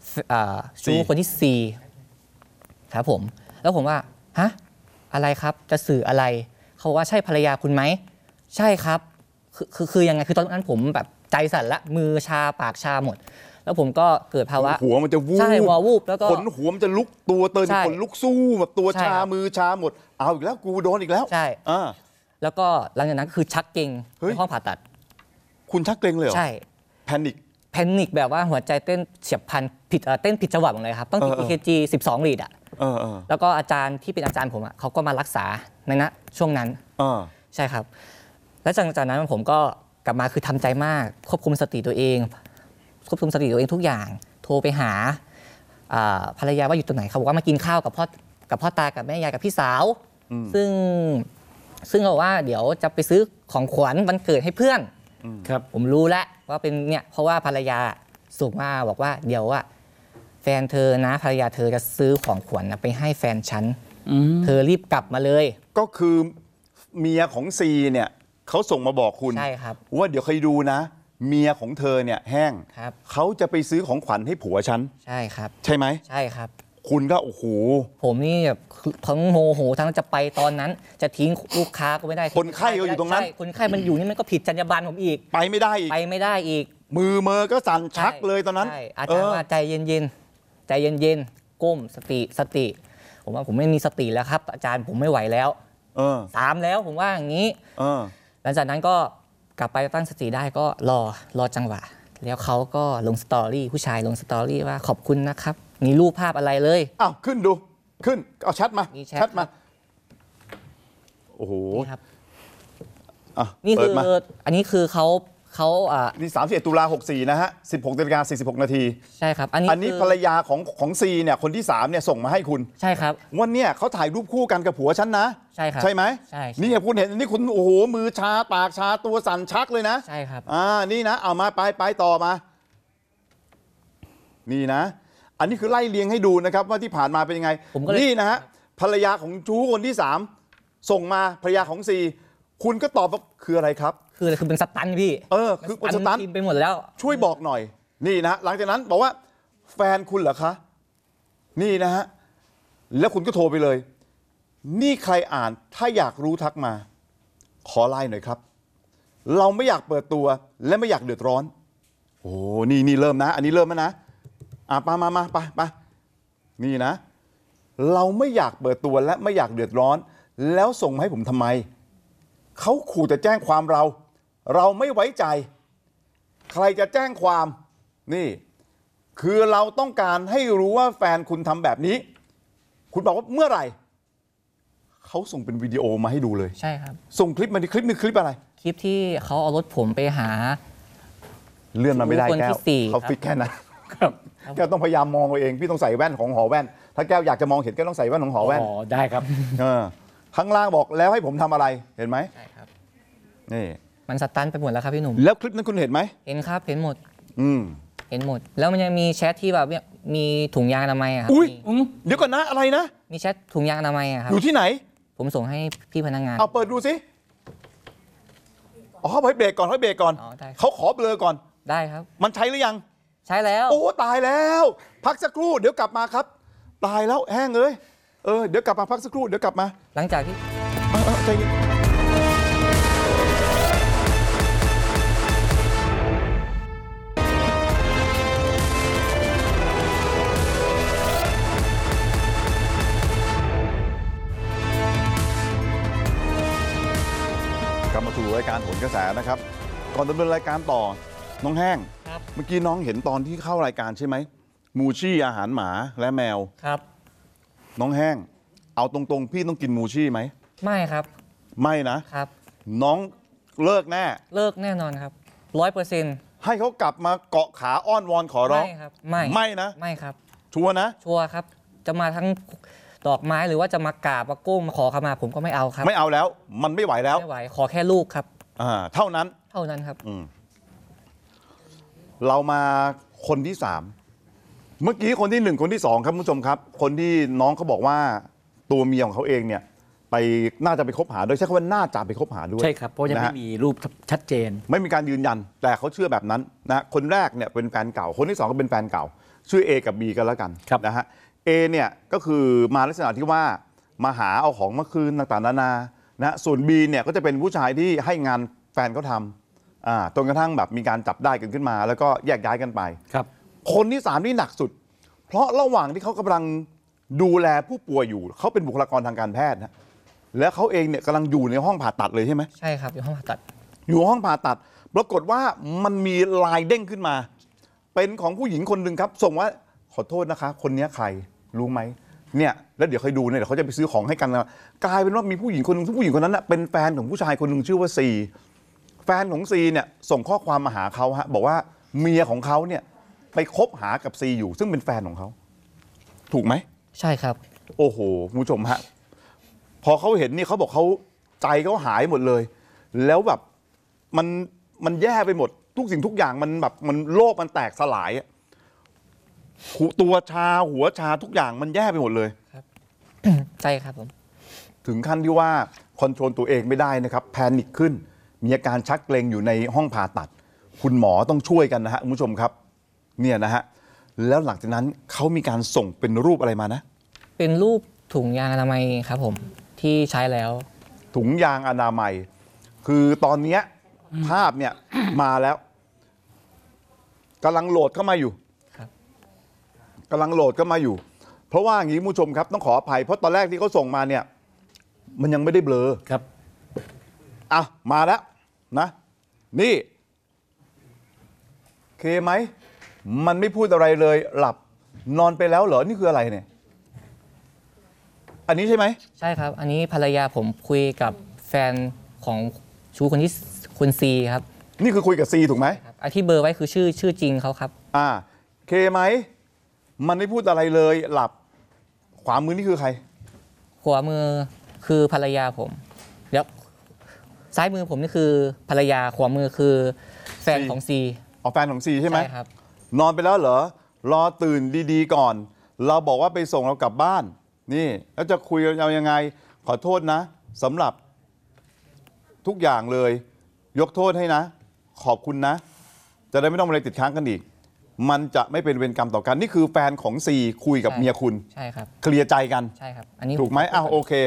อ่าชู้คนที่สี่ครับผมแล้วผมว่าฮะอะไรครับจะสื่ออะไรเขาว่าใช่ภรรยาคุณไหมใช่ครับคือคือคือยังไงคือตอนนั้นผมแบบใจสั่นละมือชาปากชาหมด แล้วผมก็เกิดภาวะหัวมันจะวูบใช่วอวูบแล้วก็ขนหัวมันจะลุกตัวเตินใช่ขนลุกสู้แบบตัวใช่ชาครับมือชาหมดเอาอีกแล้วกูโดนอีกแล้วใช่อ่าแล้วก็หลังจากนั้นก็คือชักเกร็งเฮ้ยในห้องผ่าตัดคุณชักเกรงเลยเหรอใช่แพนิคแพนิคแบบว่าหัวใจเต้นเฉียบพลันผิดเอ่อเต้นผิดจังหวะหมดเลยครับต้องติดเอออีเออเค จี สิบสองลีดอ่ะเออเออแล้วก็อาจารย์ที่เป็นอาจารย์ผมอ่ะเขาก็มารักษาในณช่วงนั้นเออใช่ครับ และจากจากนั้นผมก็กลับมาคือทำใจมากควบคุมสติตัวเองควบคุมสติตัวเองทุกอย่างโทรไปหาอ่าภรรยาว่าอยู่ตรงไหนเขาบอกว่ามากินข้าวกับพ่อกับพ่อตากับแม่ยายกับพี่สาวอืมซึ่งซึ่งเขาบอกว่าเดี๋ยวจะไปซื้อของขวัญวันเกิดให้เพื่อนครับผมรู้แล้วว่าเป็นเนี่ยเพราะว่าภรรยาส่งมาบอกว่าเดี๋ยวอะแฟนเธอนะภรรยาเธอจะซื้อของขวัญน่ะไปให้แฟนฉันอืมเธอรีบกลับมาเลยก็คือเมียของซีเนี่ยเขาส่งมาบอกคุณใช่ครับว่าเดี๋ยวเคยดูนะ เมียของเธอเนี่ยแห้งครับเขาจะไปซื้อของขวัญให้ผัวฉันใช่ครับใช่ไหมใช่ครับคุณก็โอ้โหผมนี่แบบทั้งโมโหทั้งจะไปตอนนั้น จะทิ้งลูกค้าก็ไม่ได้คนไข้ก็อยู่ตรงนั้นใช่คนไข้มันอยู่นี่มันก็ผิดจรรยาบรรณผมอีกไปไม่ได้อีกไปไม่ได้อีกมือเมอก็สั่นชักเลยตอนนั้นใช่อาจารย์ว่าเออใจเย็นๆใจเย็นๆก้มสติสติ ผมว่าผมไม่มีสติแล้วครับ อาจารย์ผมไม่ไหวแล้วเออสามแล้วผมว่าอย่างนี้เออหลังจากนั้นก็กลับไปตั้งสติได้ก็รอรอจังหวะ แล้วเขาก็ลงสตอรี่ผู้ชายลงสตอรี่ว่าขอบคุณนะครับ มีรูปภาพอะไรเลยอ้าวขึ้นดูขึ้นเอาแชทมามีแชทมาครับโอ้โหนี่ครับอ่ะนี่เปิคืดอมาอันนี้คือเขาเขาอ่านี่สามสิบเอ็ดตุลาหกสี่นะฮะสิบหกนาฬิกาสี่สิบหกนาทีใช่ครับ อันนี้อันนี้คือภรรยาของของซีเนี่ยคนที่สามเนี่ยส่งมาให้คุณใช่ครับวันเนี้ยเขาถ่ายรูปคู่กันกับผัวฉันนะใช่ครับใช่ไหมใช่ใช่นี่ไงคุณเห็นนี่คุณโอ้โหมือชาปากชาตัวสั่นชักเลยนะใช่ครับอ่านี่นะเอามาไปไปต่อมา นี่นะ อันนี้คือไล่เลียงให้ดูนะครับ ว่าที่ผ่านมาเป็นยังไงผมก็เลยนี่นะฮะภรรยาของชู้คนที่สามส่งมาภรรยาของซีคุณก็ตอบว่าคืออะไรครับคือคือเป็นสตันพี่เออคือเป็นสตันทีมไปหมดแล้วช่วยบอกหน่อย นี่นะหลังจากนั้นบอกว่า แฟนคุณเหรอคะนี่นะฮะแล้วคุณก็โทรไปเลย นี่ใครอ่านถ้าอยากรู้ทักมา ขอไลน์หน่อยครับ เราไม่อยากเปิดตัวและไม่อยากเดือดร้อน โอ้นี่นี่เริ่มนะ อันนี้เริ่มแล้วนะอ่ะมามามาไปไปนี่นะ เราไม่อยากเปิดตัวและไม่อยากเดือดร้อน แล้วส่งมาให้ผมทำไมเขาขู่จะแจ้งความเรา เราไม่ไว้ใจ ใครจะแจ้งความนี่คือเราต้องการให้รู้ว่าแฟนคุณทำแบบนี้ คุณบอกว่าเมื่อไหร่เขาส่งเป็นวิดีโอมาให้ดูเลยใช่ครับส่งคลิปมาดิคลิปนึงคลิปอะไรคลิปที่เขาเอารถผมไปหาเลื่อนมาไม่ได้คนที่แก้วสี่เขาครับฟิกแค่นั้นแก้วต้องพยายามมองเอาเองพี่ต้องใส่แว่นของหอแว่น ถ้าแก้วอยากจะมองเห็นแก้วต้องใส่แว่นของหอแว่นอ๋อได้ครับเออข้างล่างบอกแล้วให้ผมทำอะไรเห็นไหมใช่ครับนี่มันสตันไปหมดแล้วครับพี่หนุ่มแล้วคลิปนั้นคุณเห็นไหมเห็นครับเห็นหมดอืมเห็นหมด แล้วมันยังมีแชทที่แบบเนี่ยมีถุงยางอนามัยอะครับอุ้ยมีเดี๋ยวก่อนนะอะไรนะมีแชทถุงยางอนามัยอะครับอยู่ที่ไหนผมส่งให้พี่พนักงานเอาเปิดดูสิอ๋อให้เบรกก่อนให้เบรกก่อนอ๋อได้ครับเขาขอเบลอก่อนได้ครับมันใช้หรือยังใช้แล้วโอ้ตายแล้ว พักสักครู่เดี๋ยวกลับมาครับ ตายแล้วแห้งเลยเออเดี๋ยวกลับมาพักสักครู่เดี๋ยวกลับมาหลังจากที่เออเออใจเย็นกลับมาสู่รายการผลกระแสนะครับ ก่อนดำเนินรายการต่อน้องแห้งครับเมื่อกี้น้องเห็นตอนที่เข้ารายการใช่ไหมมูชี่อาหารหมาและแมวครับน้องแห้ง เอาตรงๆ พี่ต้องกินมูชี่ไหมไม่ครับไม่นะครับน้องเลิกแน่เลิกแน่นอนครับร้อยเปอร์เซ็นต์ให้เขากลับมาเกาะขาอ้อนวอนขอร้องไม่ครับไม่ไม่นะไม่ครับชัวร์นะชัวร์ครับ จะมาทั้งดอกไม้หรือว่าจะมากราบมาก้มมาขอขมาผมก็ไม่เอาครับไม่เอาแล้ว มันไม่ไหวแล้วไม่ไหวขอแค่ลูกครับอ่าเท่านั้นเท่านั้นครับอืมเรามาคนที่สามเมื่อกี้คนที่หนึ่งคนที่สองครับคุณผู้ชมครับ คนที่น้องเขาบอกว่าตัวเมียของเขาเองเนี่ย ไปไปน่าจะไปคบหาด้วยใช่คำว่าน่าจะไปคบหาด้วยใช่ครับ เพราะยังนะไม่ฮะมีรูปชัดเจนไม่มีการยืนยันแต่เขาเชื่อแบบนั้นนะคนแรกเนี่ยเป็นแฟนเก่าคนที่สองก็เป็นแฟนเก่า ชื่อ A กับ B กันแล้วกันครับนะฮะ A เนี่ยก็คือมาลักษณะที่ว่ามาหาเอาของมาคืนต่างๆนานานะส่วน B เนี่ยก็จะเป็นผู้ชายที่ให้งานแฟนเขาทำอ่าจนกระทั่งแบบมีการจับได้กันขึ้นมา แล้วก็แยกย้ายกันไปครับคนที่สามนี่หนักสุด เพราะระหว่างที่เขากำลังดูแลผู้ป่วยอยู่เขาเป็นบุคลากรทางการแพทย์นะแล้วเขาเองเนี่ยกำลังอยู่ในห้องผ่าตัดเลยใช่ไหมใช่ครับอยู่ห้องผ่าตัดอยู่ห้องผ่าตัดปรากฏว่ามันมีลายเด้งขึ้นมา เป็นของผู้หญิงคนหนึ่งครับ ส่งว่าขอโทษนะคะ คนนี้ใครรู้ไหมเนี่ยแล้วเดี๋ยวค่อยดูเนี่ยเดี๋ยวเขาจะไปซื้อของให้กันนะกลายเป็นว่ามีผู้หญิงคนหนึงผู้หญิงคนนั้นนะเป็นแฟนของผู้ชายคนหนึ่งชื่อว่าซีแฟนของซีเนี่ยส่งข้อความมาหาเขาฮะบอกว่าเมียของเขาเนี่ยไปคบหากับซีอยู่ ซึ่งเป็นแฟนของเขาถูกไหมใช่ครับโอ้โหคุณผู้ชมฮะพอเขาเห็นนี่เขาบอกเขาใจเขาหายหมดเลย แล้วแบบมันมันแย่ไปหมด ทุกสิ่งทุกอย่างมันแบบมันโลกมันแตกสลายอะหูตัวชาหัวชาทุกอย่างมันแย่ไปหมดเลยใช่ครับผมถึงขั้นที่ว่าคอนโทรลตัวเองไม่ได้นะครับแพนิคขึ้น มีอาการชักเกร็งอยู่ในห้องผ่าตัด คุณหมอต้องช่วยกันนะฮะคุณผู้ชมครับเนี่ยนะฮะแล้วหลังจากนั้นเขามีการส่งเป็นรูปอะไรมานะเป็นรูปถุงยางอนามัยครับผมที่ใช้แล้วถุงยางอนามัย คือตอนเนี้ยภาพเนี่ย มาแล้วกำลังโหลดเข้ามาอยู่ครับกำลังโหลดเข้ามาอยู่ เพราะว่าอย่างนี้คุณผู้ชมครับต้องขออภัยเพราะตอนแรกที่เขาส่งมาเนี่ย มันยังไม่ได้เบลอครับอ่ะมาแล้วนะ นี่เคไหมมันไม่พูดอะไรเลย หลับนอนไปแล้วเหรอนี่คืออะไรเนี่ย อันนี้ใช่ไหมใช่ครับ อันนี้ภรรยาผมคุยกับแฟนของชูคนที่คุณซีครับนี่คือคุยกับซีถูกไหมครับอันที่เบอร์ไว้คือชื่อชื่อจริงเขาครับอ่าเคไหมมันไม่พูดอะไรเลย หลับขวามือนี่คือใครขวามือคือภรรยาผมแล้วซ้ายมือผมนี่คือภรรยาขวามือคือแฟนของซีอ๋อแฟนของซีใช่ไหมใช่ครับนอนไปแล้วเหรอ รอตื่นดีๆก่อน เราบอกว่าไปส่งเรากลับบ้าน นี่แล้วจะคุยเรายังไง ขอโทษนะสำหรับทุกอย่างเลย ยกโทษให้นะ ขอบคุณนะ จะได้ไม่ต้องอะไรติดค้างกันอีก มันจะไม่เป็นเวรกรรมต่อกัน นี่คือแฟนของซีคุยกับใช่เมียคุณใช่ครับเคลียร์ใจกันใช่ครับ อันนี้ถูกไหมอ้าวโอเค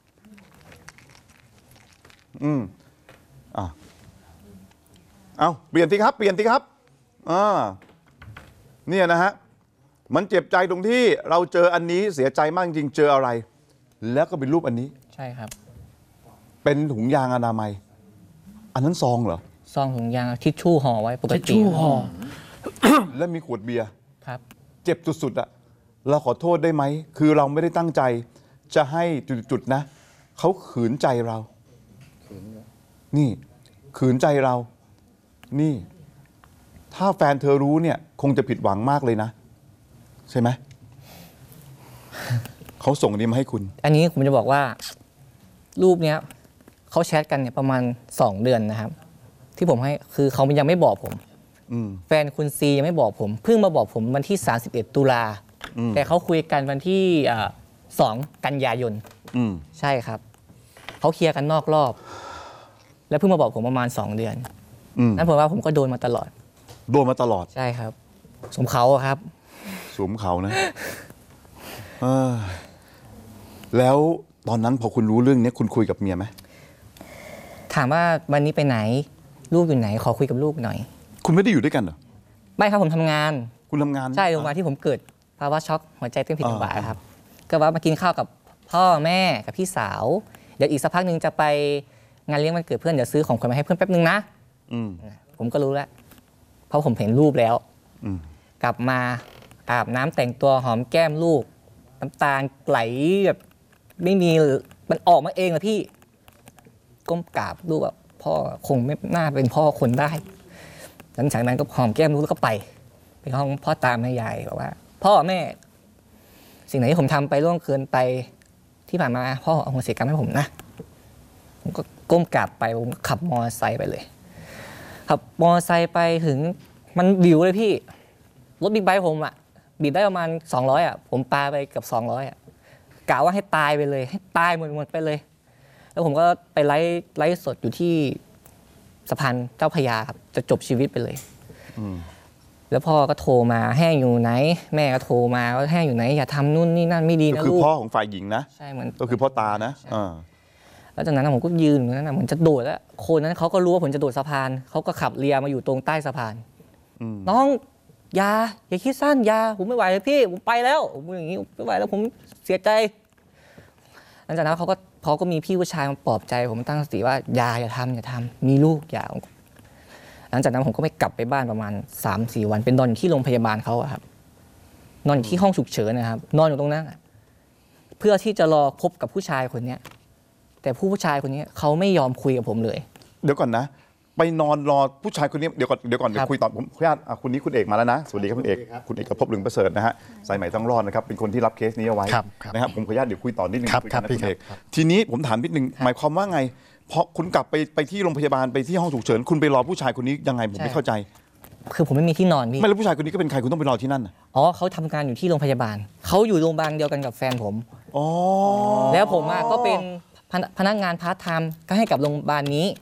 อืมอ่ะเอาเปลี่ยนทีครับ เปลี่ยนทีครับอ่าเนี่ยนะฮะ มันเจ็บใจตรงที่เราเจออันนี้เสียใจมากจริงเจออะไร แล้วก็เป็นรูปอันนี้ใช่ครับเป็นถุงยางอนามัย อันนั้นซองเหรอซองถุงยางทิชชู่ห่อไว้ปกทิชติชู่ห่อแล้วมีขวดเบียร์ครับเจ็บสุดๆอะเราขอโทษได้ไหม คือเราไม่ได้ตั้งใจ จะให้จุดๆนะ เขาขืนใจเรา นี่ ขืนใจเรา นี่ ถ้าแฟนเธอรู้เนี่ย คงจะผิดหวังมากเลยนะ ใช่ไหม เขาส่งอันนี้มาให้คุณอันนี้ผมจะบอกว่า รูปเนี้ยเขาแชทกันเนี่ยประมาณสองเดือนนะครับ ที่ผมให้คือเขายังไม่บอกผมอืมแฟนคุณซียังไม่บอกผม เพิ่งมาบอกผมวันที่สามสิบเอ็ดตุลาอืมแต่เขาคุยกันวันที่อ่าสองกันยายนอืมใช่ครับ เขาเคลียร์กันนอกรอบ แล้วเพิ่งมาบอกผมประมาณสองเดือนอืมนั่นผมว่าผมก็โดนมาตลอดโดนมาตลอดใช่ครับ สมเขาอะครับสวมเขานะเออแล้วตอนนั้นพอคุณรู้เรื่องนี้คุณคุยกับเมียไหมถามว่าวันนี้ไปไหน ลูกอยู่ไหน ขอคุยกับลูกหน่อยคุณไม่ได้อยู่ด้วยกันเหรอไม่ครับผมทำงานคุณทำงานใช่โรงพยาบาลที่ผมเกิดภาวะช็อกหัวใจเต้นผิดจังหวะอ่าครับ ก็ว่ามากินข้าวกับพ่อแม่กับพี่สาว เดี๋ยวอีกสักพักหนึ่งจะไปงานเลี้ยงวันเกิดเพื่อนเดี๋ยวซื้อของขวัญมาให้เพื่อนแป๊บนึงนะอืมผมก็รู้แล้ว เพราะผมเห็นรูปแล้วอืมกลับมาอาบน้ำแต่งตัวหอมแก้มลูก น้ำตาลไหลแบบไม่มีมันออกมาเองอะพี่ ก้มกราบลูกแบบพ่อคงไม่น่าเป็นพ่อคนได้ หลังจากนั้นก็หอมแก้มลูกแล้วก็ไป ไปห้องพ่อตาแม่ยายบอกว่า พ่อแม่ สิ่งไหนที่ผมทำไปล่วงเกินไปที่ผ่านมาพ่ออโหสิกรรมให้ผมนะ ผมก็ก้มกราบไปผมขับมอเตอร์ไซค์ไปเลยขับมอเตอร์ไซค์ไปถึงมันวิวเลยพี่ รถบิ๊กไบค์ผมอะบีบได้ประมาณสองร้อยอะผมปาไปเกับสองร้อยอะกะว่าให้ตายไปเลย ให้ตายหมดหมดไปเลยแล้วผมก็ไปไลฟ์ไลฟ์สดอยู่ที่สะพานเจ้าพระยาครับจะจบชีวิตไปเลยอืมแล้วพ่อก็โทรมาแห้งอยู่ไหน แม่ก็โทรมาว่าแห้งอยู่ไหนอย่าทำนู่นนี่นั่นไม่ดีก็นะคือลูกพ่อของฝ่ายหญิงนะใช่เหมือนก็คือพ่อตานะอ่าแล้วจากนั้นผมก็ยืนอยู่นั้นนะเหมือนจะโดดแล้วคนนั้นเขาก็รู้ว่าผมจะโดดสะพานเขาก็ขับเรือมาอยู่ตรงใต้สะพานอืมน้องอยาอย่าคิดสั้นอยาผมไม่ไหวเลยพี่ผมไปแล้วผมอย่างนี้ไม่ไหวแล้วผมเสียใจหลังจากนั้นเขาก็พอก็มีพี่ผู้ชายมาปลอบใจ ผมตั้งสติว่าอย่าอย่าทำอย่าทำมีลูกอย่าหลังจากนั้นผมก็ไม่กลับไปบ้านประมาณ สามสี่ วันเป็นนอนอยู่ที่โรงพยาบาลเขาอะครับนอนอยู่ที่ห้องฉุกเฉินนะครับนอนอยู่ตรงนั้นอะเพื่อที่จะรอพบกับผู้ชายคนเนี้ยแต่ผู้ผู้ชายคนนี้เขาไม่ยอมคุยกับผมเลยเดี๋ยวก่อนนะ ไปนอนรอผู้ชายคนนี้เดี๋ยวก่อนเดี๋ยวก่อนเดี๋ยครับวคุยต่อผมขออนุญาตอ่ะคุณนี้คุณเอกมาแล้วนะสวัสดีครับคุณเอกคุณเอกภพลึงประเสริฐนะฮะสายใหม่ต้องรอดนะครับเป็นคนที่รับเคสนี้เอาไว้ครับครับนะครับผมขออนุญาตเดี๋ยวคุยต่อนิดนึงครับคุยครักับ นนะพี่คุณเอกครับทีนี้ผมถามนิดนึงหมายความว่าไงพอคุณกลับไปไปที่โรงพยาบาลไปที่ห้องฉุกเฉินคุณไปรอผู้ชายคนนี้ยังไงผมไม่เข้าใจคือผมไม่มีที่นอนพี่ไม่แล้วผู้ชายคนนี้ก็เป็นใครคุณต้องไปรอที่นั่นน่ะอ๋อเขาทำงานอยู่ที่โรงพยาบาลเขาอยู่โรงพยาบาลเดียวกันกับแฟนผมอ๋อแล้วผมอะก็เป็นพนพนักงานพาร์ทไทม์ก็ให้กับโรงพยาบาลนี้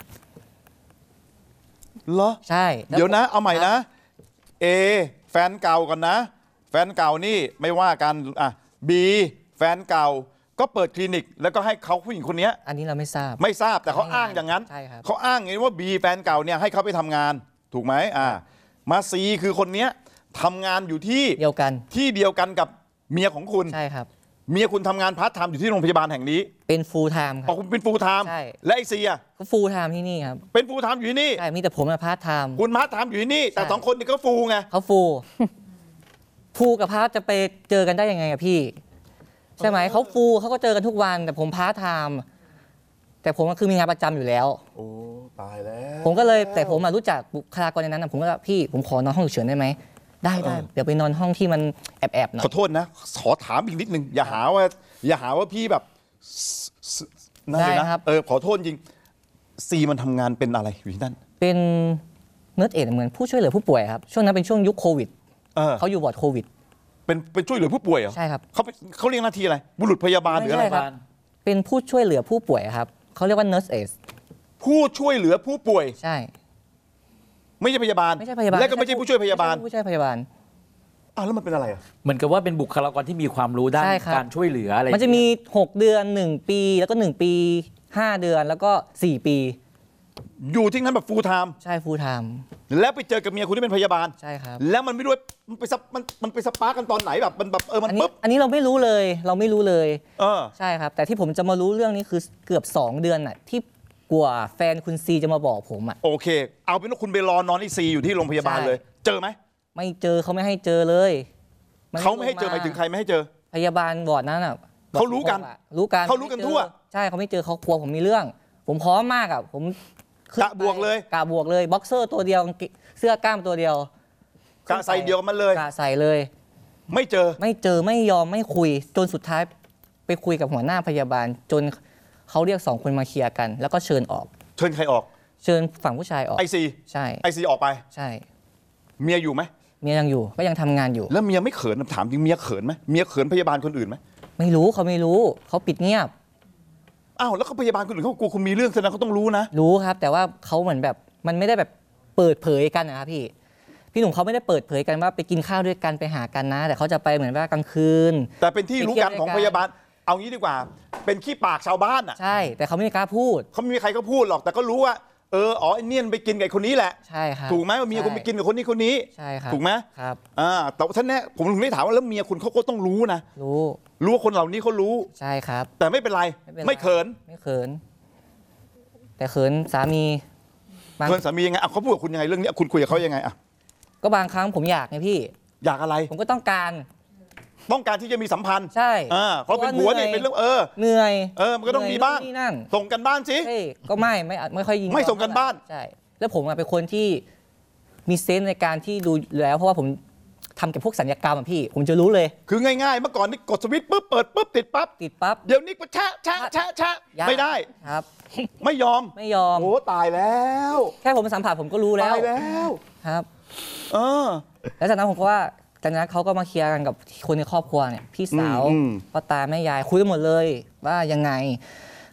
เหรอใช่แล้เดี๋ยวนะเอาใหม่นะเอแฟนเก่าก่อนนะ แฟนเก่านี่ไม่ว่ากันอ่ะบีแฟนเก่าก็เปิดคลินิก แล้วก็ให้เขาผู้หญิงคนเนี้ยอันนี้เราไม่ทราบไม่ทราบแต่เขาอ้างอย่างนั้นใช่ครับเขาอ้างอย่างนี้ว่าบีแฟนเก่าเนี่ยให้เขาไปทำงานถูกไหมอ่ามาซีคือคนเนี้ยทำงานอยู่ที่เดียวกันที่เดียวกันกับเมียของคุณใช่ครับเมียคุณทำงานพาร์ทไทม์อยู่ที่โรงพยาบาลแห่งนี้เป็นฟูลไทม์คอ๋รัอบ คุณเป็นฟูลไทม์ใช่และไอซีอ่ะก็ฟูลไทม์ที่นี่ครับเป็นฟูลไทม์อยู่ที่นี่ใช่มีแต่ผมอะพาร์ทไทม์คุณพาร์ทไทม์อยู่ที่นี่ แต่ใช่สองคนนี่ก็ฟูลไงเขาฟูล ฟูลกับพาร์ทจะไปเจอกันได้ยังไงอะพี่ ใช่ไหมเขาฟูลเขาก็เจอกันทุกวัน แต่ผมพาร์ทไทม์แต่ผมก็คือมีงานประจำอยู่แล้วโอ้ตายแล้วผมก็เลยแต่ผมอะรู้จักบุคลากรในนั้นนะผมก็ว่าพี่ผมขอนอนห้องฉุกเฉินได้ไหมได้ได้เดี๋ยวไปนอนห้องที่มันแอบแอบๆหน่อขอย โทษนะ ขอถามอีกนิดนึง อย่าหาว่า อย่าหาว่าพี่แบบสนั่นเลยได้นะครับ เออขอโทษจริงซีมันทำงานเป็นอะไรอยู่ที่นั่นเป็นเนิร์ดเอดเหมือนผู้ช่วยเหลือผู้ป่วยครับช่วงนั้นเป็นช่วงยุคโควิดเออเขาอยู่วอร์ดโควิดเป็นเป็นช่วยเหลือผู้ป่วยเหรอใช่ครับเขาเป็นเขาเรียกหน้าที่อะไร บุรุษพยาบาลหรืออะไรไม่ใช่ครับ เป็นผู้ช่วยเหลือผู้ป่วยครับเขาเรียกว่า nurse aide ผู้ช่วยเหลือผู้ป่วยใช่ไม่ใช่พยาบาลไม่ใช่พยาบาลและก็ไม่ใช่ผู้ช่วยพยาบาลไม่ใช่ผู้ช่วยพยาบาลอ้าวแล้วมันเป็นอะไรอ่ะเหมือนกับว่าเป็นบุคลากรที่มีความรู้ด้านใช่ครับการช่วยเหลืออะไรมันจะมี หก เดือน หนึ่ง ปี แล้วก็ หนึ่ง ปี ห้า เดือนแล้วก็ สี่ ปีอยู่ที่นั้นแบบฟูลไทม์ใช่ full time แล้วไปเจอกับเมียคุณที่เป็นพยาบาลใช่ครับแล้วมันไม่รู้ว่ามันไปซับมันมันไปสปาร์กกันตอนไหนแบบมันแบบเออมันอันนี้ปุ๊บอันนี้เราไม่รู้เลย เราไม่รู้เลยเออใช่ครับ แต่ที่ผมจะมารู้เรื่องนี้คือเกือบ สอง เดือนน่ะที่กว่าแฟนคุณซีจะมาบอกผมอ่ะโอเค เอาเป็นว่าคุณไปรอนอนที่ซีอยู่ที่โรงพยาบาลใช่เลย เจอไหมไม่เจอเขาไม่ให้เจอเลยเขาไม่ให้เจอหมายถึงใครไม่ให้เจอพยาบาลบอร์ดนั้นอ่ะเขารู้กันรู้กันเขารู้กันทั่วใช่เขาไม่เจอเขากลัวผมมีเรื่อง ผมพร้อมมากอ่ะผมขึ้นกะบวกเลยกะบวกเลยบ็อกเซอร์ตัวเดียวกางเกงเสื้อกล้ามตัวเดียวกะใส่เดียวกันมันเลยกะใส่เลยไม่เจอไม่เจอไม่ยอมไม่คุย จนสุดท้ายไปคุยกับหัวหน้าพยาบาล จนเขาเรียกสองคนมาเคลียร์กัน แล้วก็เชิญออกเชิญใครออกเชิญฝั่งผู้ชายออกไอซีใช่ไอซีออกไปใช่เมียอยู่ไหมเมียยังอยู่ก็ยังทำงานอยู่แล้วเมียไม่เขินถามจริงเมียเขินไหมเมียเขินพยาบาลคนอื่นไหมไม่รู้เขาไม่รู้เขาปิดเงียบอ้าวแล้วเขาพยาบาลคนอื่นเขากลัวคุณมีเรื่องแสดงเขาต้องรู้นะรู้ครับ แต่ว่าเขาเหมือนแบบมันไม่ได้แบบเปิดเผยกันนะครับพี่ พี่หนุ่มเขาไม่ได้เปิดเผยกันว่าไปกินข้าวด้วยกันไปหากันนะ แต่เขาจะไปเหมือนว่ากลางคืนแต่เป็นที่รู้กันไปเที่ยวของด้วยกันพยาบาล เอางี้ดีกว่า เป็นขี้ปากชาวบ้านอ่ะใช่ แต่เขาไม่กล้าพูดเขาไม่มีใครเขาพูดหรอกแต่ก็รู้ว่าเอออ๋อไอ้เนี่ยมันไปกินกับไอ้คนนี้แหละใช่ครับถูกไหมว่าเมียคุณไปกินกับคนนี้คนนี้ใช่ครับถูกไหมครับอ่าแต่ว่าท่านแน่ผมถึงได้ถามว่าแล้วเมียคุณเขาก็ต้องรู้นะรู้รู้ว่าคนเหล่านี้เขารู้ใช่ครับแต่ไม่เป็นไรไม่เป็นไรไม่เขินไม่เขิน แต่เขินสามีบางเขินสามียังไงอ่ะเขาพูดกับคุณยังไงเรื่องนี้คุณคุยกับเขายังไงอ่ะก็บางครั้งผมอยากไงพี่อยากอะไรผมก็ต้องการต้องการที่จะมีสัมพันธ์ใช่อ่าเขาเป็นผัวนี่เป็นเรื่องเออเหนื่อยเออมันก็ต้องมีบ้างเหนื่อยนู่นนี่นั่นส่งกันบ้านสิเฮ้ยก็ไม่ไม่ไม่ค่อยยิงไม่ส่งกันบ้านใช่ แล้วผมอะเป็นคนที่มีเซนส์ในการที่ดูแล้ว เพราะว่าผมทำเกี่ยวกับพวกสัญญกรรมอะพี่ ผมจะรู้เลยคือง่ายๆ เมื่อก่อนนี่กดสวิตช์ปุ๊บเปิดปุ๊บติดปั๊บติดปั๊บเดี๋ยวนี้ก็แชะแชะแชะแชะยากไม่ได้ครับไม่ยอมไม่ยอมโอ้ตายแล้วแค่ผมสัมผัสผมก็รู้แล้วตายแล้วครับเออแล้วจากนั้นผมก็ว่าจากนั้นเขาก็มาเคลียร์กันกับคนในครอบครัวเนี่ยพี่สาวอืมอืมป้าตาแม่ยายคุยกันหมดเลยว่ายังไง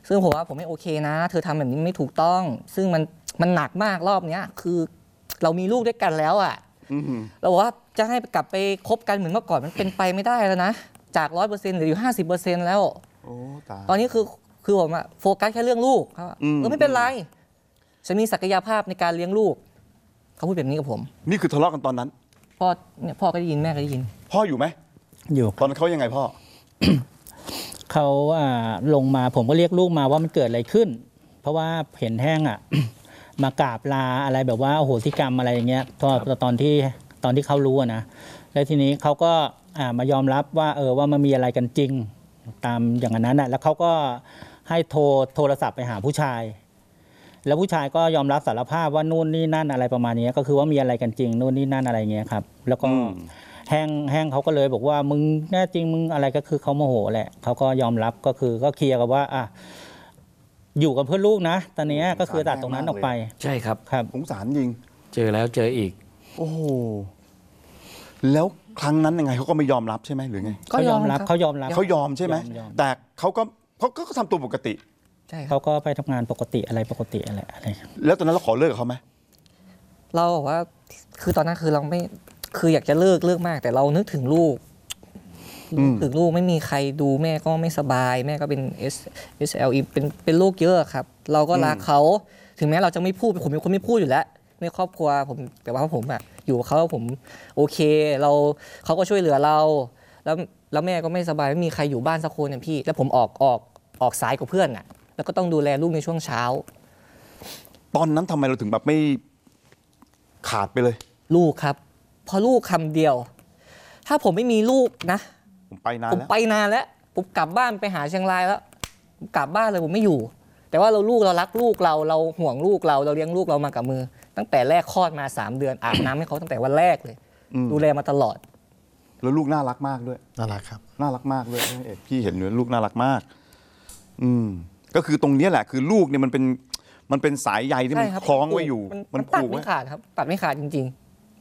ซึ่งผมว่าผมไม่โอเคนะ เธอทำแบบนี้ไม่ถูกต้อง ซึ่งมันมันหนักมากรอบเนี้ยคือเรามีลูกด้วยกันแล้วอ่ะอืมเราบอกว่าจะให้กลับไปคบกันเหมือนเมื่อก่อนมันเป็นไปไม่ได้แล้วนะจากร้อยเปอร์เซ็นต์เหลืออยู่ห้าสิบเปอร์เซ็นต์แล้วโอ้ตายตอนนี้คือคือผมอะโฟกัสแค่เรื่องลูกเขาอะอืมเออไม่เป็นไรฉันมีศักยภาพในการเลี้ยงลูกเขาพูดแบบนี้กับผมนี่คือทะเลาะกันตอนนั้นพ่อเนี่ยพ่อก็ได้ยินแม่ก็ได้ยินพ่ออยู่ไหมอยู่ตอนนั้นเขายังไงพ่อเขาอ่าลงมาผมก็เรียกลูกมาว่ามันเกิดอะไรขึ้น เพราะว่าเห็นแห้งอ่ะ มากราบลาอะไรแบบว่าโอโหสิกรรมอะไรอย่างเงี้ยตอนตอนที่ตอนที่เขารู้อะนะแล้วทีนี้เขาก็อ่ามายอมรับว่าเออว่ามันมีอะไรกันจริงตามอย่างนั้นน่ะแล้วเขาก็ให้โทรโทรศัพท์ไปหาผู้ชาย แล้วผู้ชายก็ยอมรับสารภาพว่านู่นนี่นั่นอะไรประมาณนี้ก็คือว่ามีอะไรกันจริงนู่นนี่นั่นอะไรเงี้ยครับแล้วก็อืมแห้งแห้งเขาก็เลยบอกว่ามึงแน่จริงมึงอะไรก็คือเขาโมโหแหละเขาก็ยอมรับก็คือก็เคลียร์กันว่าอ่ะอยู่กันเพื่อลูกนะตอนนี้ก็คือตัดตรงนั้นออกไปใช่ครับครับสงสารจริงเจอแล้วเจออีกโอ้โหแล้วครั้งนั้นยังไงเขาก็ไม่ยอมรับใช่ไหมหรือไงเขายอมรับเขายอมรับเขายอมใช่ไหมยอมยอมแต่เขาก็เขาก็ทำตัวปกติใช่ครัเขาบก็ไปทำงานปกติอะไรปกติอะไรอะไรแล้วตอนนั้นเราขอเลิกกับเขาไหมเราบอกว่าคือตอนนั้นคือเราไม่คืออยากจะเลิกเลิกมาก แต่เรานึกถึงลูกอืมถึงลูกไม่มีใครดูแม่ก็ไม่สบาย แม่ก็เป็น S S L E เป็นเป็นโรคเยอะครับ เราก็รักเขาถึงแม้เราจะไม่พูดผมเป็นคนไม่พูดอยู่แล้วในครอบครัวผมแต่ว่าผมอะอยู่กับเขาผมโอเค เราเขาก็ช่วยเหลือเรา แล้วแล้วแม่ก็ไม่สบายไม่มีใครอยู่บ้านสักคนเนี่ยพี่ แล้วผมออกออกออกสายกับเพื่อนอะแล้วก็ต้องดูแลลูกในช่วงเช้าตอนนั้นทำไมเราถึงแบบไม่ขาดไปเลยลูกครับเพอลูกคำเดียว ถ้าผมไม่มีลูกนะผมไปนานผมแล้วไปนานแล้วผมกลับบ้านไปหาเชียงรายแล้วผมกลับบ้านเลยผมไม่อยู่ แต่ว่าเราลูกเรารักลูกเราเราห่วงลูกเราเราเลี้ยงลูกเรามากับมือ ตั้งแต่แรกคลอดมาสามเดือนอาบน้ำให้เขาตั้งแต่วันแรกเลยอืมดูแลมาตลอดแล้วลูกน่ารักมากด้วยน่ารักครับน่ารักมากด้วยเอกพี่เห็นเลยลูกน่ารักมาก อืม ก็คือตรงเนี้ยแหละ คือลูกเนี่ยมันเป็นมันเป็นสายใยที่มันใช่รับคล้องไว้อยู่มันมันตัดผูกไม่ไว้ขาดครับ ตัดไม่ขาดจริง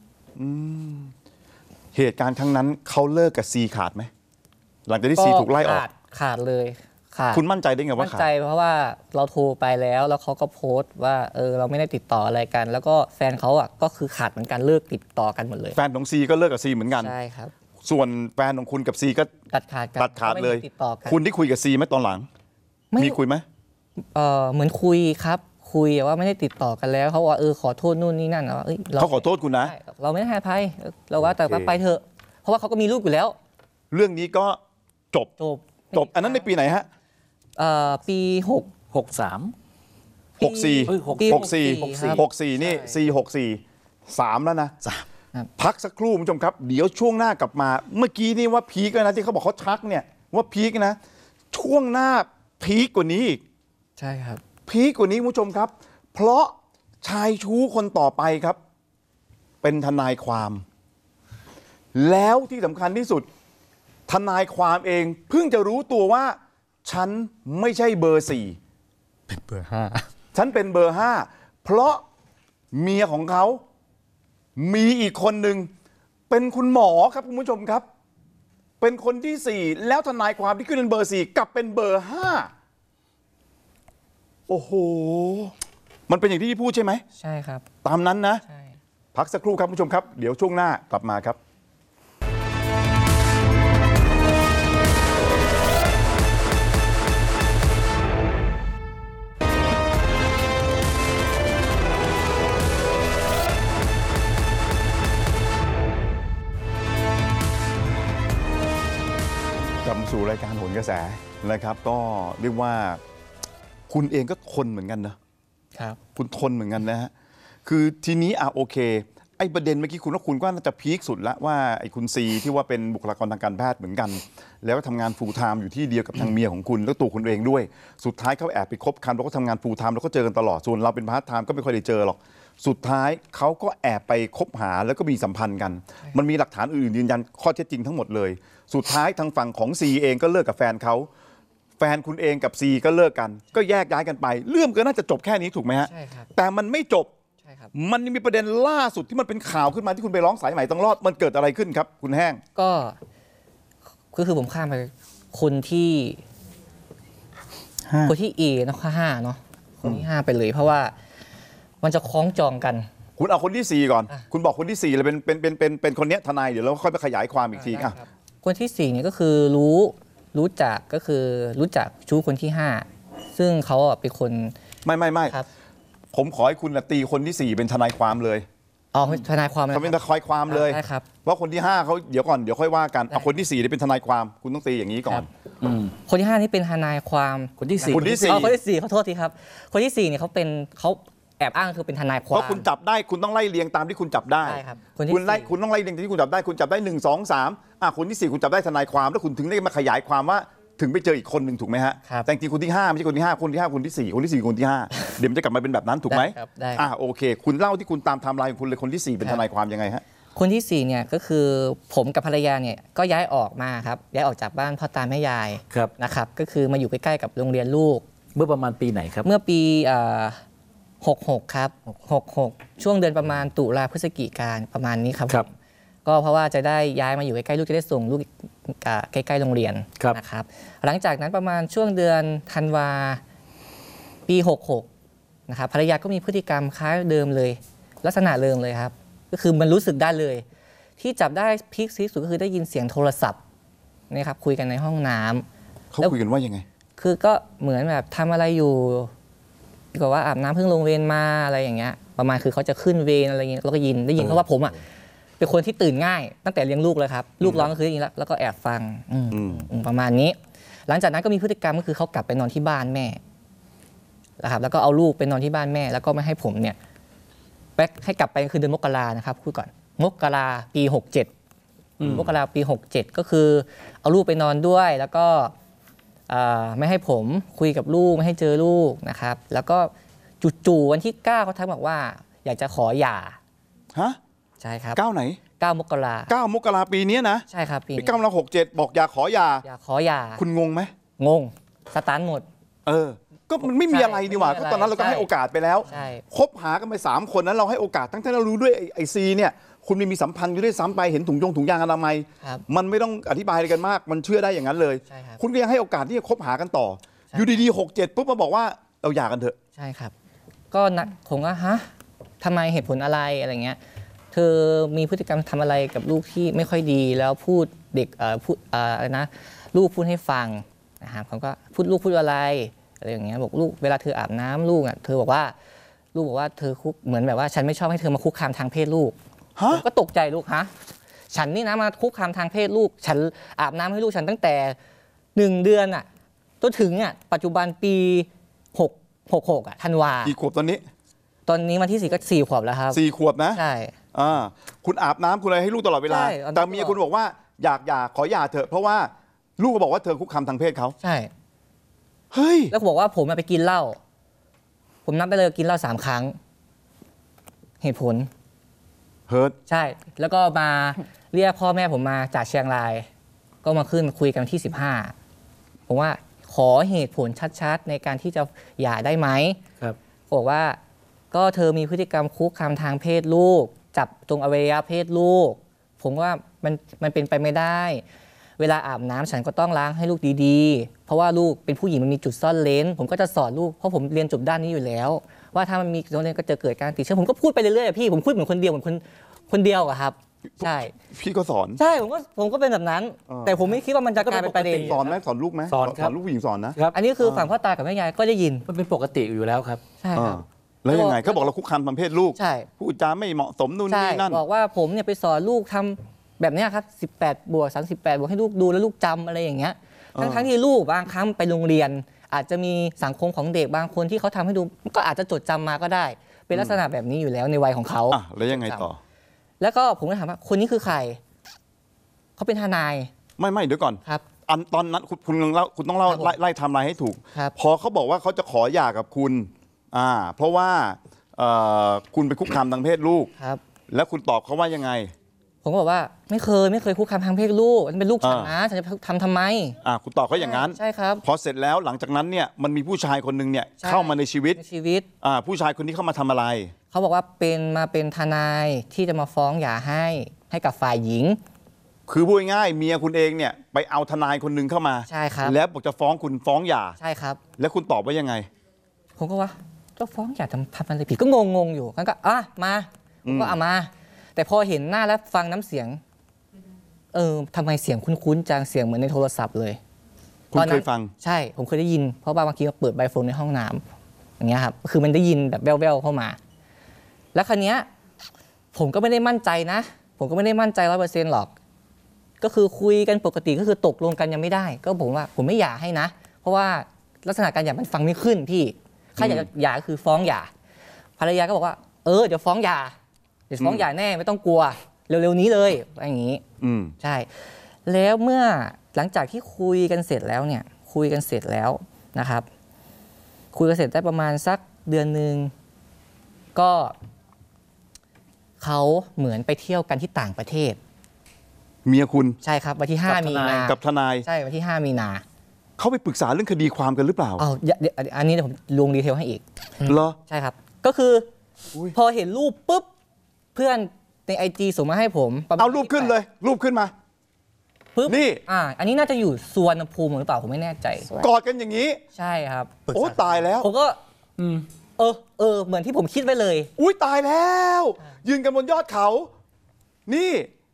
เหตุการณ์ครั้งนั้นเขาเลิกกับซีขาดไหมหลังจากๆที่ซีถูกไล่ออกขาดขาดเลยขาดคุณมั่นใจได้ไงว่ามั่นขาดใจเพราะว่าเราโทรไปแล้วแล้วเขาก็โพสต์ว่าเออเราไม่ได้ติดต่ออะไรกัน แล้วก็แฟนเขาอ่ะก็คือขาดเหมือนกันเลิกติดต่อกันหมดเลยแฟนของซีก็เลิกกับซีเหมือนกันใช่ครับส่วนแฟนของคุณกับซีก็ตัดขาดกันตัดขาดเลยไม่ไติดต่อกันคุณได้คุยกับซีไหมตอนหลังไม่มีคุยไหมเออเหมือนคุยครับ คุยว่าไม่ได้ติดต่อกันแล้วเขาว่าเออขอโทษนู่นนี่นั่นว่าเอ้ยรเขาขอโทษคุณนะใช่เราไม่ได้ให้อภัยเออเราว่าแต่ว่าโอเคไปเถอะ เพราะว่าเขาก็มีลูกอยู่แล้วเรื่องนี้ก็จบจบจบ อันนั้นในปีไหนฮะเอ่อปีหกหกสามหกสี่เอ้ยหกปีหกสี่หกสี่ครับหกสี่นี่ใช่ซีหกสี่สามแล้วนะสามพักสักครู่คุณผู้ชมครับ เดี๋ยวช่วงหน้ากลับมา เมื่อกี้นี่ว่าพีคแล้วนะที่เขาบอกเขาชักเนี่ยว่าพีคนะ ช่วงหน้าพีคกว่านี้อีกใช่ครับพีคกว่านี้คุณผู้ชมครับ เพราะชายชู้คนต่อไปครับ เป็นทนายความ แล้วที่สำคัญที่สุด ทนายความเองเพิ่งจะรู้ตัวว่า ฉันไม่ใช่เบอร์สี่เป็นเบอร์ห้าฉันเป็นเบอร์ห้าเพราะเมียของเขา มีอีกคนหนึ่งเป็นคุณหมอครับคุณผู้ชมครับ เป็นคนที่สี่แล้วทนายความที่ขึ้นเป็นเบอร์สี่กลับเป็นเบอร์ห้าโอ้โห มันเป็นอย่างที่พี่พูดใช่ไหมใช่ครับตามนั้นนะใช่พักสักครู่ครับคุณผู้ชมครับ เดี๋ยวช่วงหน้ากลับมาครับ กลับมาสู่รายการโหนกระแสนะครับ ก็เรียกว่าคุณเองก็ทนเหมือนกันนะครับคุณทนเหมือนกันนะฮะ คือทีนี้อ่ะโอเค ไอ้ประเด็นเมื่อกี้คุณว่าคุณก็น่าจะพีคสุดละว่าไอ้คุณซีที่ว่าเป็นบุคลากรทางการแพทย์เหมือนกัน แล้วก็ทำงานฟูลไทม์อยู่ที่เดียวกับทางเมียของคุณแล้วตัวคุณเองด้วย สุดท้ายเขาแอบไปคบกันแล้วก็ทำงานฟูลไทม์แล้วก็เจอกันตลอด ส่วนเราเป็นพาร์ทไทม์ก็ไม่ค่อยได้เจอหรอก สุดท้ายเขาก็แอบไปคบหาแล้วก็มีสัมพันธ์กัน มันมีหลักฐานอื่นยืนยันข้อเท็จจริงทั้งหมดเลย สุดท้ายทางฝั่งของซีเองก็เลิกกับแฟนเขา แฟนคุณเองกับซีก็เลิกกัน ก็แยกย้ายกันไป เรื่องก็น่าจะจบแค่นี้ถูกไหมฮะใช่ครับแต่มันไม่จบใช่ครับมันยังมีประเด็นล่าสุดที่มันเป็นข่าวขึ้นมาที่คุณไปร้องสายใหม่ต้องรอด มันเกิดอะไรขึ้นครับ คุณแห้งก็ก็คือผมข้ามไปคนที่ห้าคนที่ A เนาะข้อห้าเนาะคนที่ห้าไปเลย เพราะว่ามันจะคล้องจองกันคุณเอาคนที่สี่ก่อนอ่ะคุณบอกคนที่สี่เลยเป็นเป็นเป็นเป็นเป็นคนเนี้ยทนายเดี๋ยวเราค่อยไปขยายความอีกทีอ่ะได้ครับคนที่สี่เนี่ยก็คือรู้รู้จักก็คือรู้จักชู้คนที่ห้าซึ่งเขาอ่ะเป็นคนไม่ไม่ไม่ครับผมขอให้คุณน่ะตีคนที่สี่เป็นทนายความเลยอ๋อทนายความนะเขาเป็นคทรับนายความเลยได้ครับว่าคนที่ห้าเขาเดี๋ยวก่อนเดี๋ยวค่อยว่ากันได้เอาคนที่สี่ได้เป็นทนายความคุณต้องตีอย่างนี้ก่อครันบอืมคนที่ห้านี่เป็นทนายความคนที่สี่คนที่สี่อ๋อคนที่สี่ขอโทษทีครับ คนที่สี่เนี่ยเขาเป็นเขาแอบอ้างคือเป็นทนายควาเพมราะคุณจับได้คุณต้องไล่เรียงตามที่คุณจับได้ได้ครับคนที่คุณไล่สี่คุณต้องไล่เรียงที่คุณจับได้คุณจับได้หนึ่งสองสามอ่ะคนที่สี่คุณจับได้ทนายความแล้วคุณถึงได้มาขยายความว่าถึงไปเจออีกคนหนึ่งถูกไหมฮะครับแต่จริงๆคนที่ห้าไม่ใช่คนที่ห้าคนที่ห้าคนที่สี่คนที่สี่คนที่ห้าเดี๋ยวมันจะกลับมาเป็นแบบนั้นถูกไหมได้ครับได้อ่ะโอเค คุณเล่าที่คุณตามไทม์ไลน์ของคุณเลยคนที่สี่เป็นทนายความยังไงฮะคนที่สี่เนี่ยก็คือผมกับภรรยาเนี่ยก็ย้ายออกมาครับย้ายออกจากบ้านพ่อตาแม่ยายครับนะครับก็คือมาอยู่ใกล้ๆกับโรงเรียนลูกเมื่อประมาณปีไหนครับเมื่อปีหกหกครับหกหกช่วงเดือนประมาณตุลาพฤศจิกาประมาณนี้ครับครับก็เพราะว่าจะได้ย้ายมาอยู่ใกล้ๆลูกจะได้ส่งลูกอ่าใกล้ๆโรงเรียนครับนะครับหลังจากนั้นประมาณช่วงเดือนธันวาปีหกหกนะครับภรรยาก็มีพฤติกรรมคล้ายเดิมเลย ลักษณะเดิมเลยครับ ก็คือมันรู้สึกได้เลย ที่จับได้พีคที่สุดก็คือได้ยินเสียงโทรศัพท์นี่ครับคุยกันในห้องน้ำเขาคุยกันว่ายังไงคือก็เหมือนแบบทำอะไรอยู่ก็ว่าอาบน้ำเพิ่งลงเวรมาอะไรอย่างเงี้ยประมาณคือเขาจะขึ้นเวรอะไรอย่างเงี้ยเราก็ยินได้ยินเพราะว่าผมอ่ะเป็นคนที่ตื่นง่าย ตั้งแต่เลี้ยงลูกเลยครับลูกร้องก็คือได้ยินแล้วแล้วก็แอบฟังอืมอืมอืมประมาณนี้ หลังจากนั้นก็มีพฤติกรรมก็คือเขากลับไปนอนที่บ้านแม่นะครับแล้วก็เอาลูกไปนอนที่บ้านแม่ แล้วก็ไม่ให้ผมเนี่ยไปให้กลับไปคือเดือนมกรานะครับพูดก่อนมกราปีหกเจ็ดอืมมกราปีหกเจ็ดก็คือเอาลูกไปนอนด้วยแล้วก็อ่าไม่ให้ผมคุยกับลูกไม่ให้เจอลูกนะครับแล้วก็จู่ๆวันที่เก้าเขาทักบอกว่า อยากจะขอหย่าฮะใช่ครับเก้าไหนเก้ามกราเก้ามกราปีเนี้ยนะใช่ครับปีปีนี้เก้าเราหกเจ็ดบอกอยากขอหยาอยากขอหย่าคุณงงไหมงงสตาร์ทหมดเออ ก็มันไม่มีอะไรดีกว่าใช่ก็ตอนนั้นเราก็ใช่ให้โอกาสไปแล้วใช่คบหากันไปสามคนนั้นเราให้โอกาสทั้งที่เรารู้ด้วยไอ้ไอซีเนี่ยคุณไม่มีสัมพันธ์อยู่ด้วยซ้ำไปเห็นถุงยงถุงยางอนามัยครับมันไม่ต้องอธิบายอะไรกันมาก มันเชื่อได้อย่างนั้นเลยใช่ครับคุณก็ยังให้โอกาสที่จะคบหากันต่อใช่อยู่ดีๆหกเจ็ดปุ๊บมาบอกว่าเราหย่ากันเถอะใช่ครับ ก็นะผมก็ฮะทำไมเหตุผลอะไรอะไรเงี้ย เธอมีพฤติกรรมทำอะไรกับลูกที่ไม่ค่อยดีแล้วพูดเด็กเอ่อพูดเอ่ออะไรนะลูกพูดให้ฟังนะครับเขาก็พูดลูกพูดอะไรอะไรอย่างเงี้ยบอกลูกเวลาเธออาบน้ำลูกอ่ะเธอบอกว่าลูกบอกว่าเธอคุกเหมือนแบบว่าฉันไม่ชอบให้เธอมาคุกคามทางเพศลูกฮะผมก็ตกใจลูกฮะฉันนี่นะมาคุกคามทางเพศลูก ฉันอาบน้ำให้ลูกฉันตั้งแต่หนึ่งเดือนอ่ะจนถึงอ่ะปัจจุบันปีหกหกหกอ่ะธันวากี่ขวบตอนนี้ตอนนี้วันที่สี่ก็สี่ขวบแล้วครับสี่ขวบนะใช่อ่าคุณอาบน้ำคุณอะไรให้ลูกตลอดเวลาใช่อาบน้ำแต่เมียคุณบอกว่าอยากหย่าขอหย่าเถอะ เพราะว่าลูกก็บอกว่าเธอคุกคามทางเพศเขาใช่เฮ้ยแล้วก็บอกว่าผมอะไปกินเหล้าผมนับได้เลยกินเหล้าสามครั้ง เหตุผลเฮิร์ตใช่ แล้วก็มาเรียกพ่อแม่ผมมาจากเชียงราย ก็มาขึ้นคุยกันวันที่สิบห้าผมว่าขอเหตุผลชัดๆ ในการที่จะหย่าได้ไหมครับบอกว่าก็เธอมีพฤติกรรมคุกคามทางเพศลูก จับตรงอวัยวะเพศลูก ผมว่ามันมันเป็นไปไม่ได้ เวลาอาบน้ำฉันก็ต้องล้างให้ลูกดีๆ เพราะว่าลูกเป็นผู้หญิงมันมีจุดซ่อนเลนผมก็จะสอนลูกเพราะผมเรียนจบด้านนี้อยู่แล้ว ว่าถ้ามันมีจุดซ่อนเลนก็จะเกิดการติดเชื้อผมก็พูดไปเรื่อยๆพี่ผมพูดเหมือนคนเดียวเหมือนคนคนเดียวอะครับ ใช่พี่ก็สอนใช่ผมก็ผมก็เป็นแบบนั้นเออแต่ผมไม่คิดว่ามันจะกลายเป็นประเด็นสอนไหมสอนลูกไหมสอนครับสอนลูกผู้หญิงสอนนะครับอันนี้คือฝั่งพ่อตากับแม่ยายก็ได้ยินมันเป็นปกติอยู่แล้วครับใช่ครับอ่าแล้วยังไงเขาบอกเราคุกคามทางเพศลูกใช่พูดจาไม่เหมาะสมนู่นใช่นี่นั่นบอกว่าผมเนี่ยไปสอนลูกทำแบบเนี้ยครับสิบแปดบวกสามสิบแปดบวกให้ลูกดูแล้วลูกจำอะไรอย่างเงี้ยอ่าทั้งทั้งที่ลูกบางครั้งไปโรงเรียน อาจจะมีสังคมของเด็กบางคนที่เขาทำให้ดูก็อาจจะจดจำมาก็ได้ เป็นลักษณะแบบนี้อยู่แล้วในวัยของเขาอ่ะแล้วยังไงต่อแล้วก็ผมก็ถามว่าคนนี้คือใครเขาเป็นทนายไม่ไม่เดี๋ยวก่อนครับอันตอนนั้นคุณคุณเล่าคุณต้องเล่าครับผมไล่ไล่ไทม์ไลน์ให้ถูกครับพอเขาบอกว่าเขาจะขอหย่ากับคุณอ่าเพราะว่าเอ่อคุณไปคุกคามทางเพศลูกครับแล้วคุณตอบเขาว่ายังไงผมก็บอกว่าไม่เคยไม่เคยคุกคามทางเพศลูกมันเป็นลูกฉันอ่านะฉันจะทำทำไมอ่าคุณตอบเขาอย่างนั้นใช่ครับพอเสร็จแล้วหลังจากนั้นเนี่ยมันมีผู้ชายคนหนึ่งเนี่ยใช่เข้ามาในชีวิตในชีวิตอ่าผู้ชายคนนี้เข้ามาทำอะไรเขาบอกว่าเป็นมาเป็นทนายที่จะมาฟ้องหย่าให้ให้กับฝ่ายหญิงคือพูดง่ายๆเมียคุณเองเนี่ยไปเอาทนายคนหนึงเข้ามาใช่ครับแล้วบอกจะฟ้องคุณฟ้องหย่าใช่ครับแล้วคุณตอบว่ายังไงผมก็ว่าเจ้าฟ้องอย่าทำทำอะไรผิดก็งงงๆอยู่กันก็อ่ะมาผมก็เอามา แต่พอเห็นหน้าแล้วฟังน้ำเสียง เออทำไมเสียงคุ้นๆจังเสียงเหมือนในโทรศัพท์เลยคุณตอนนั้เคน ยฟังใช่ผมเคยได้ยินเพราะว่าบางทีเราเปิดไบโฟนในห้องน้ำอย่างเงี้ยครับคือมันได้ยินแบบแว่วๆเข้ามา แล้วครั้เนี้ยผมก็ไม่ได้มั่นใจนะ ผมก็ไม่ได้มั่นใจร้อยเปอร์เซ็นต์หรอก ก็คือคุยกันปกติก็คือตกลงกันยังไม่ได้ ก็ผมว่าผมไม่หย่าให้นะ เพราะว่าลักษณะการหย่ามันฟังไม่ขึ้นพี่ถ้าอยากจะหย่าก็คือฟ้องหย่าภรรยาก็บอกว่าเออเดี๋ยวฟ้องหย่าเดี๋ยวฟ้องหย่าแน่ไม่ต้องกลัวเร็วๆนี้เลยอย่างนี้อืมใช่ แล้วเมื่อหลังจากที่คุยกันเสร็จแล้วเนี่ย คุยกันเสร็จแล้วนะครับ คุยกันเสร็จได้ประมาณสักเดือนหนึ่งก็เขาเหมือนไปเที่ยวกันที่ต่างประเทศเมียคุณใช่ครับวันที่ห้ากับทมีนายนากับทนายใช่วันที่ห้ามีนาเขาไปปรึกษาเรื่องคดีความกันหรือเปล่าอ๋อเดี๋ยวเดี๋ยวอันนี้เดี๋ยวผมลงดีเทลให้อีกเหรอใช่ครับ ก็คืออย พอเห็นรูปปุ๊บ เพื่อนในไอจีส่งมาให้ผมประมณเอารูปขึ้นเลย รูปขึ้นมาปุ๊บนี่อ่า อันนี้น่าจะอยู่สุวรรณภูมิหรือเปล่าผมไม่แน่ใจกอดกันอย่างนี้ใช่ครับโอ้ตายแล้วผมก็อืมเออเออเหมือนที่ผมคิดไว้เลยอุ้ยตายแล้ว ยืนกันบนยอดเขา นี่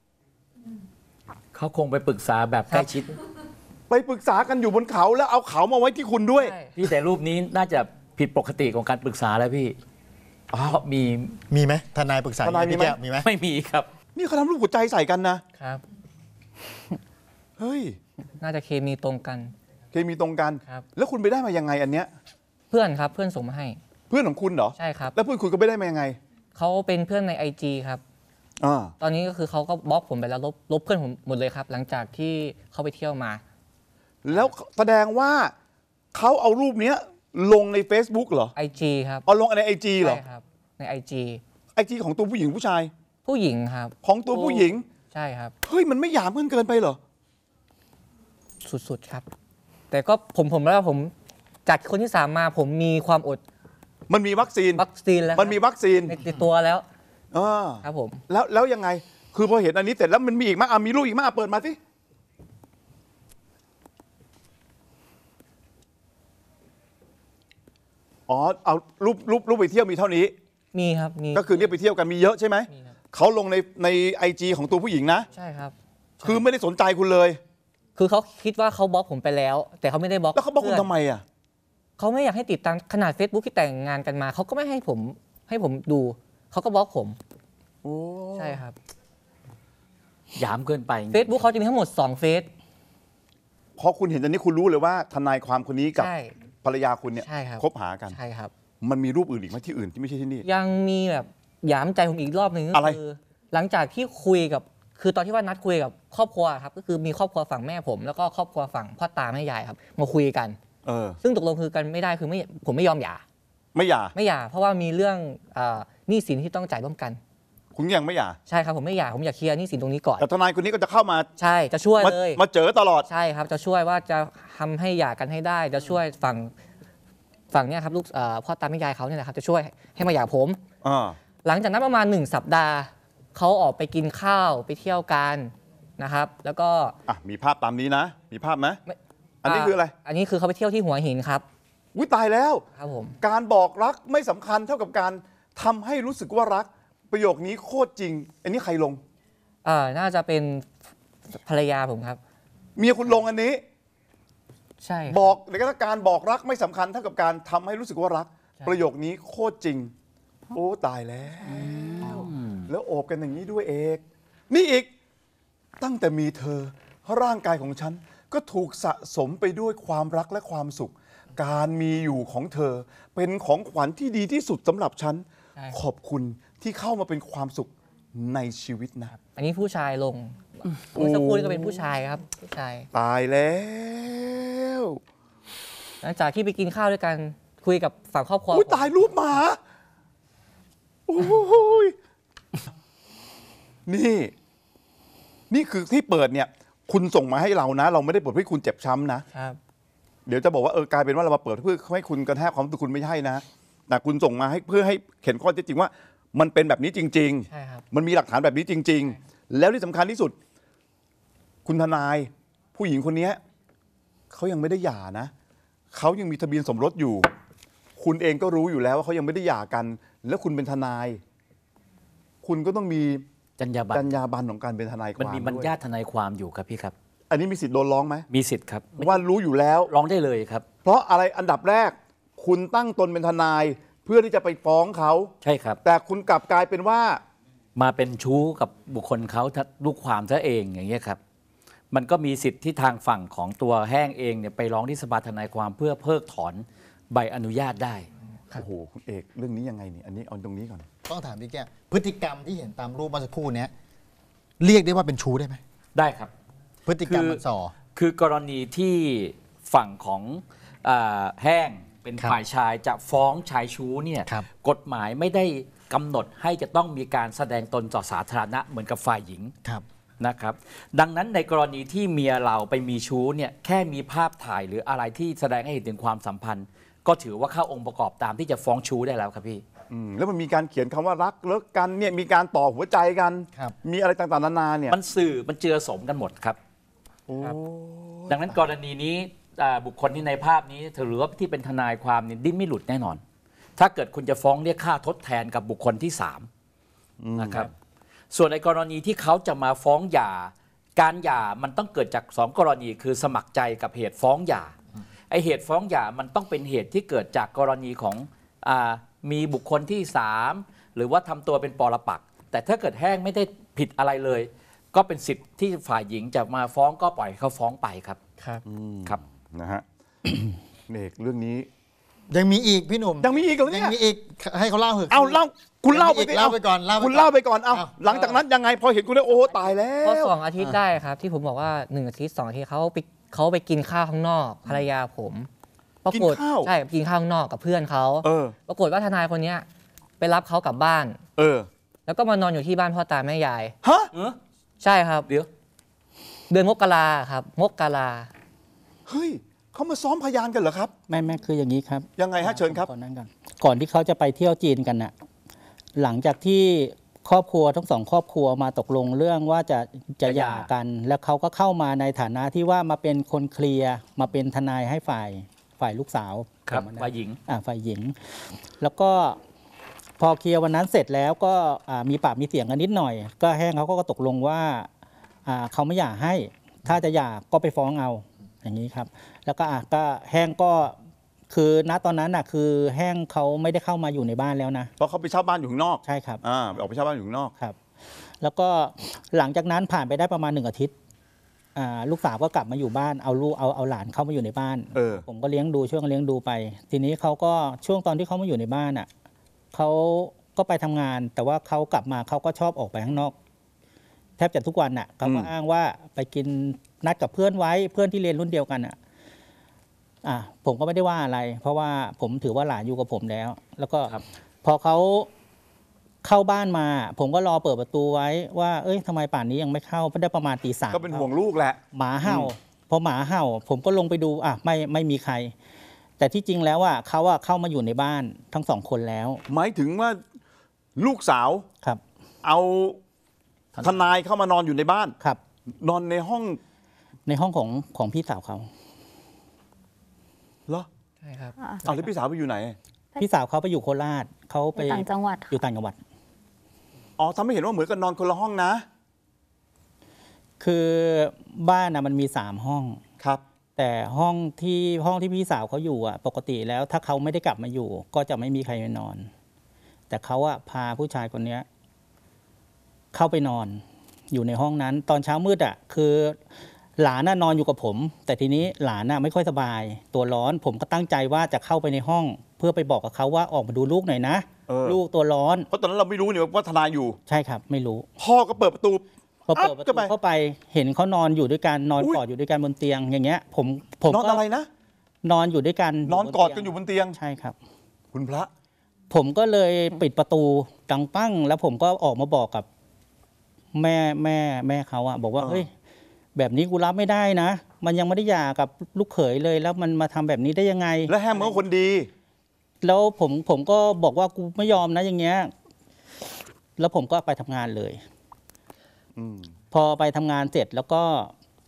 เขาคงไปปรึกษาแบบใกล้ชิดไปปรึกษากันอยู่บนเขาแล้วเอาเขามาไว้ที่คุณด้วยใช่พี่แต่รูปนี้น่าจะผิดปกติของการปรึกษาแล้วพี่เพราะมีมีไหมทนายปรึกษาทนายมีไหมพี่แก้วมีไหมไม่มีครับนี่เขาทำรูปหัวใจใส่กันนะครับเฮ้ยน่าจะเคมีตรงกันเคมีตรงกันครับแล้วคุณไปได้มายังไงอันเนี้ยเพื่อนครับ เพื่อนส่งมาให้เพื่อนของคุณเหรอใช่ครับแล้วเพื่อนคุณก็ไปได้มายังไงเขาเป็นเพื่อนใน ไอ จี ครับอ่าตอนนี้ก็คือเขาก็บล็อกผมไปแล้วลบลบเพื่อนผมหมดเลยครับ หลังจากที่เขาไปเที่ยวมาแล้วแสดงว่าเขาเอารูปเนี้ยลงใน Facebook เหรอไอ จี ครับเอาลงในไอจีเหรอใช่ครับ ใน ไอ จีไอจีของตัวผู้หญิงผู้ชายผู้หญิงครับของตัวผู้หญิงใช่ครับเฮ้ยมันไม่หยามกันเกินไปเหรอสุดๆครับ แต่ก็ผมผมแล้วาผมจากคนที่สามมาผมมีความอดมันมีวัคซีนวัคซีนแล้วมันมีวัคซีนในในตัวแล้วอ่าครับผมแล้วแล้วยังไง คือพอเห็นอันนี้เสร็จแล้วมันมีอีกมั้ยอ่ะมีรูปอีกมั้ยอ่ะเปิดมาสิอ๋อเอารูปรูปรูปไปเที่ยวมีเท่านี้มีครับมีก็คือเรียกไปเที่ยวกันมีเยอะใช่ไหมมีครับเขาลงในในไอจีของตัวผู้หญิงนะใช่ครับคือไม่ได้สนใจคุณเลยคือเขาคิดว่าเขาบล็อกผมไปแล้ว แต่เขาไม่ได้บล็อกแล้วเขาบอกคุณพื่นทำไมอ่ะเขาไม่อยากให้ติดตามขนาด Facebook ที่แต่งงานกันมาเขาก็ไม่ให้ผมให้ผมดูเขาก็บล็อกผมโอ้ใช่ครับหยามเกินไป Facebook เขาจะมีทั้งหมดสองเฟซพอคุณเห็นอันนี้คุณรู้เลยว่าทนายความคนนี้กับใช่ภรรยาคุณเนี่ยใช่ครับคบหากันใช่ครับมันมีรูปอื่นอีกไหมที่อื่นที่ไม่ใช่ที่นี่ยังมีแบบหยามใจผมอีกรอบหนึ่งก็อะไรคือหลังจากที่คุยกับคือตอนที่ว่านัดคุยกับครอบครัวครับก็คือมีครอบครัวฝั่งแม่ผม แล้วก็ครอบครัวฝั่งพ่อตาแม่ยายครับมาคุยกันเออซึ่งตกลงคือกันไม่ได้คือไม่ผมไม่ยอมหย่าไม่หย่าไม่หย่าเพราะว่ามีเรื่องเอ่อหนี้สินที่ต้องจ่ายร่วมกันคุณยังไม่หย่าใช่ครับผมไม่หย่าผมอยากเคลียร์หนี้สินตรงนี้ก่อนแต่ทนายคนนี้ก็จะเข้ามาใช่จะช่วยมาเลยมาเจอตลอดใช่ครับจะช่วยว่าจะทำให้หย่ากันให้ได้ จะช่วยฝั่งฝั่งเนี้ยครับลูกเอ่อพ่อตาแม่ยายเขาเนี่ยแหละครับจะช่วยให้มาหย่าผมอ่าหลังจากนั้นประมาณหนึ่งสัปดาห์เขาออกไปกินข้าวไปเที่ยวกันนะครับ แล้วก็อ่ะมีภาพตามนี้นะ มีภาพไหมไม่อันนี้คืออะไรอันนี้คือเขาไปเที่ยวที่หัวหินครับอุ้ยตายแล้วครับผมการบอกรักไม่สำคัญเท่ากับการทำให้รู้สึกว่ารัก ประโยคนี้โคตรจริง อันนี้ใครลงเอ่อน่าจะเป็นภรรยาผมครับเมียคุณลงอันนี้ใช่ครับบอกในการบอกรักไม่สำคัญเท่ากับการทำให้รู้สึกว่ารักใช่ประโยคนี้โคตรจริง โอ้ตายแล้ว แล้วโอบกันอย่างนี้ด้วยเอกนี่อีก ตั้งแต่มีเธอร่างกายของฉัน ก็ถูกสะสมไปด้วยความรักและความสุข การมีอยู่ของเธอ เป็นของขวัญที่ดีที่สุดสำหรับฉันใช่ขอบคุณที่เข้ามาเป็นความสุขในชีวิตนะอันนี้ผู้ชายลงเมื่อสักครู่นี้ก็เป็นผู้ชายครับผู้ชายตายแล้วหลังจากที่ไปกินข้าวด้วยกันคุยกับฝั่งครอบครัวอุ้ยผมตายรูปหมาโอ้ยนี่ นี่คือที่เปิดเนี่ย คุณส่งมาให้เรานะ เราไม่ได้เปิดเพื่อให้คุณเจ็บช้ำนะครับเดี๋ยวจะบอกว่าเออกลายเป็นว่าเรามาเปิดเพื่อให้คุณกระแทกความรู้สึกคุณไม่ใช่นะ แต่คุณส่งมาให้เพื่อให้เห็นข้อเท็จจริงว่า มันเป็นแบบนี้จริงใช่ครับๆ มันมีหลักฐานแบบนี้จริง ๆ แล้วที่สำคัญที่สุดคุณทนายผู้หญิงคนนี้เขายังไม่ได้หย่านะเขายังมีทะเบียนสมรสอยู่ คุณเองก็รู้อยู่แล้วว่าเขายังไม่ได้หย่ากัน แล้วคุณเป็นทนาย คุณก็ต้องมีจรรยาบรรจรณรยาบรรณของการเป็นทนายความมันมีบรรด้วยยาทนายความอยู่ครับพี่ครับอันนี้มีสิทธิ์โดนร้องไหมมีสิทธิ์ครับว่ารู้อยู่แล้วร้องได้เลยครับเพราะอะไรอันดับแรก คุณตั้งตนเป็นทนาย เพื่อที่จะไปฟ้องเขาใช่ครับแต่คุณกลับกลายเป็นว่ามาเป็นชู้กับบุคคลเขาลูกความซะเองอย่างเงี้ยครับ มันก็มีสิทธิ์ที่ทางฝั่งของตัวแห้งเองเนี่ยไปร้องที่สภาทนายความเพื่อเพิกถอนใบอนุญาตได้โอ้โหคุณเอกเรื่องนี้ยังไงนี่อันนี้เอาตรงนี้ก่อนต้องถามพี่แก้วพฤติกรรมที่เห็นตามรูปเมื่อสักครู่เนี้ยเรียกได้ว่าเป็นชู้ได้ไหมได้ครับพฤติกรรมมันส่อคือกรณีที่ฝั่งของอาแห้งเป็นครับฝ่ายชายจะฟ้องชายชู้เนี่ยครับกฎหมายไม่ได้กำหนดให้จะต้องมีการแสดงตนต่อสาธารณะเหมือนกับฝ่ายหญิงครับนะครับดังนั้นในกรณีที่เมียเราไปมีชู้เนี่ยแค่มีภาพถ่ายหรืออะไรที่แสดงให้เห็นถึงความสัมพันธ์ ก็ถือว่าเข้าองค์ประกอบตามที่จะฟ้องชู้ได้แล้วครับพี่อืมแล้วมันมีการเขียนคำว่ารักเลิกกันเนี่ยมีการต่อหัวใจกันครับมีอะไรต่างๆนานาเนี่ยมันสื่อมันเจือสมกันหมดครับโอ้ดังนั้นกรณีนี้อ่าบุคคลที่ในภาพนี้ถือว่าที่เป็นทนายความเนี่ยดิ้นไม่หลุดแน่นอน ถ้าเกิดคุณจะฟ้องเรียกค่าทดแทนกับบุคคลที่สามนะครับส่วนในกรณีที่เขาจะมาฟ้องหย่าการหย่ามันต้องเกิดจากสองกรณีคือสมัครใจกับเหตุฟ้องหย่าไอเหตุฟ้องหย่ามันต้องเป็นเหตุที่เกิดจากกรณีของอามีบุคคลที่สามหรือว่าทำตัวเป็นปรปักษ์แต่ถ้าเกิดแห้งไม่ได้ผิดอะไรเลย ก็เป็นสิทธิ์ที่ฝ่ายหญิงจะมาฟ้องก็ปล่อยเขาฟ้องไปครับครับครับนะฮะ เอกเรื่องนี้ยังมีอีกพี่หนุ่มยังมีอีกเหรอเนี่ยยังมีอีกให้เขาเล่าเหอะเอาเล่าคุณเล่าไปยังมีสิอีกเล่าไปก่อนเล่าไปคุณเล่าไปก่อนเอาเอาหลังจากนั้นยังไงพอเห็นคุณแล้วโอ้ตายแล้ก็วสองอาทิตย์ได้ครับ ที่ผมบอกว่าหนึ่งอาทิตย์สองอาทิตย์เขาไปเขาไปกินข้าวข้างนอกภรรยาผมปรากฏกินข้าวใช่กินข้าวข้างนอกกับเพื่อนเขาเออปรากฏว่าทนายคนเนี้ยไปรับเขากลับบ้านเออแล้วก็มานอนอยู่ที่บ้านพ่อตาแม่ยายฮะเออใช่ครับเดี๋ยวเดือนมกราครับมกราเฮ้ยเขามาซ้อมพยานกันเหรอครับไม่ไม่คืออย่างนี้ครับยังไงฮะเชิญครับก่อนนั้นก่อนก่อนที่เขาจะไปเที่ยวจีนกันน่ะหลังจากที่ครอบครัวทั้งสองครอบครัวมาตกลงเรื่องว่าจะจะจะหหย่าย่ากัน แล้วเขาก็เข้ามาในฐานะที่ว่ามาเป็นคนเคลียร์มาเป็นทนายให้ฝ่ายฝ่ายลูกสาวครับผมนะฝ่ายหญิงอ่าฝ่ายหญิง แล้วก็พอเคลียร์วันนั้นเสร็จแล้วก็อ่ามีปากมีเสียงกันนิดหน่อย ก็แห้งเขาก็ตกลงว่าอ่าเขาไม่หย่าให้ ถ้าจะหย่าก็ไปฟ้องเอาอย่างนี้ครับ แล้วก็อ่ะก็แห้งก็คือณตอนนั้นน่ะคือแห้งเขาไม่ได้เข้ามาอยู่ในบ้านแล้วนะเพราะเขาไปเช่าบ้านอยู่ข้างนอกใช่ครับอ่าออกไปเช่าบ้านอยู่ข้างนอกครับ แล้วก็หลังจากนั้นผ่านไปได้ประมาณหนึ่งอาทิตย์อ่าลูกสาวก็กลับมาอยู่บ้านเอาลูกเอาเอาหลานเข้ามาอยู่ในบ้านเออผมก็เลี้ยงดูช่วงเลี้ยงดูไป ทีนี้เขาก็ช่วงตอนที่เขามาอยู่ในบ้านอ่ะเขาก็ไปทำงาน แต่ว่าเขากลับมาเขาก็ชอบออกไปข้างนอก แทบจะทุกวันน่ะเขาก็อืมอ้างว่าไปกินนัดกับเพื่อนไว้เพื่อนที่เรียนรุ่นเดียวกันอ่ะอ่ะผมก็ไม่ได้ว่าอะไร เพราะว่าผมถือว่าหลานอยู่กับผมแล้ว แล้วก็ครับพอเขาเข้าบ้านมา ผมก็รอเปิดประตูไว้ว่า เอ้ยทำไมป่านนี้ยังไม่เข้าได้ประมาณตีสามก็เป็นห่วงลูกแหละหมาเห่าอืมพอหมาเห่า ผมก็ลงไปดูอ่ะไม่ไม่มีใคร แต่ที่จริงแล้วอ่ะเขาอ่ะเข้ามาอยู่ในบ้านทั้งสองคนแล้วหมายถึงว่าลูกสาวครับเอาทนายเข้ามานอนอยู่ในบ้านครับนอนในห้องในห้องของของพี่สาวเขาเหรอใช่ครับเอาแล้วพี่สาวไปอยู่ไหนพี่สาวเขาไปอยู่โคราชเขาไปไปต่างจังหวัดอยู่ต่างจังหวัดอ๋อทำให้เห็นว่าเหมือนกับนอนคนละห้องนะคือบ้านนะมันมีสามห้องครับแต่ห้องที่ห้องที่พี่สาวเขาอยู่อ่ะ ปกติแล้วถ้าเขาไม่ได้กลับมาอยู่ ก็จะไม่มีใครไปนอน แต่เขาอ่ะพาผู้ชายคนเนี้ย เข้าไปนอน อยู่ในห้องนั้น ตอนเช้ามืดอ่ะ คือหลานน่ะนอนอยู่กับผม แต่ทีนี้หลานน่ะไม่ค่อยสบาย ตัวร้อน ผมก็ตั้งใจว่าจะเข้าไปในห้อง เพื่อไปบอกกับเขาว่าออกมาดูลูกหน่อยนะเออลูกตัวร้อนเพราะตอนนั้นเราไม่รู้เนี่ยว่าทนายอยู่ใช่ครับ ไม่รู้พ่อก็เปิดประตูพอเปิดประอัดตูเข้าไปเข้าไปเห็นเขานอนอยู่ด้วยกันนอนอุ๊ยกอดอยู่ด้วยกันบนเตียง อย่างเงี้ย ผมผมนอนก็อะไรนะนอนอยู่ด้วยกันนอนบกอดกันอยู่บนเตียงใช่ครับคุณพระผมก็เลยปิดประตูดังปั้ง แล้วผมก็ออกมาบอกกับแม่แม่แม่เขาอะบอกว่าเออเฮ้ยแบบนี้กูรับไม่ได้นะ มันยังไม่ได้หย่ากับลูกเขยเลย แล้วมันมาทำแบบนี้ได้ยังไงและแฮมมันก็คนดีแล้วผมผมก็บอกว่ากูไม่ยอมนะอย่างเงี้ย แล้วผมก็ไปทำงานเลยอืมพอไปทำงานเสร็จแล้วก็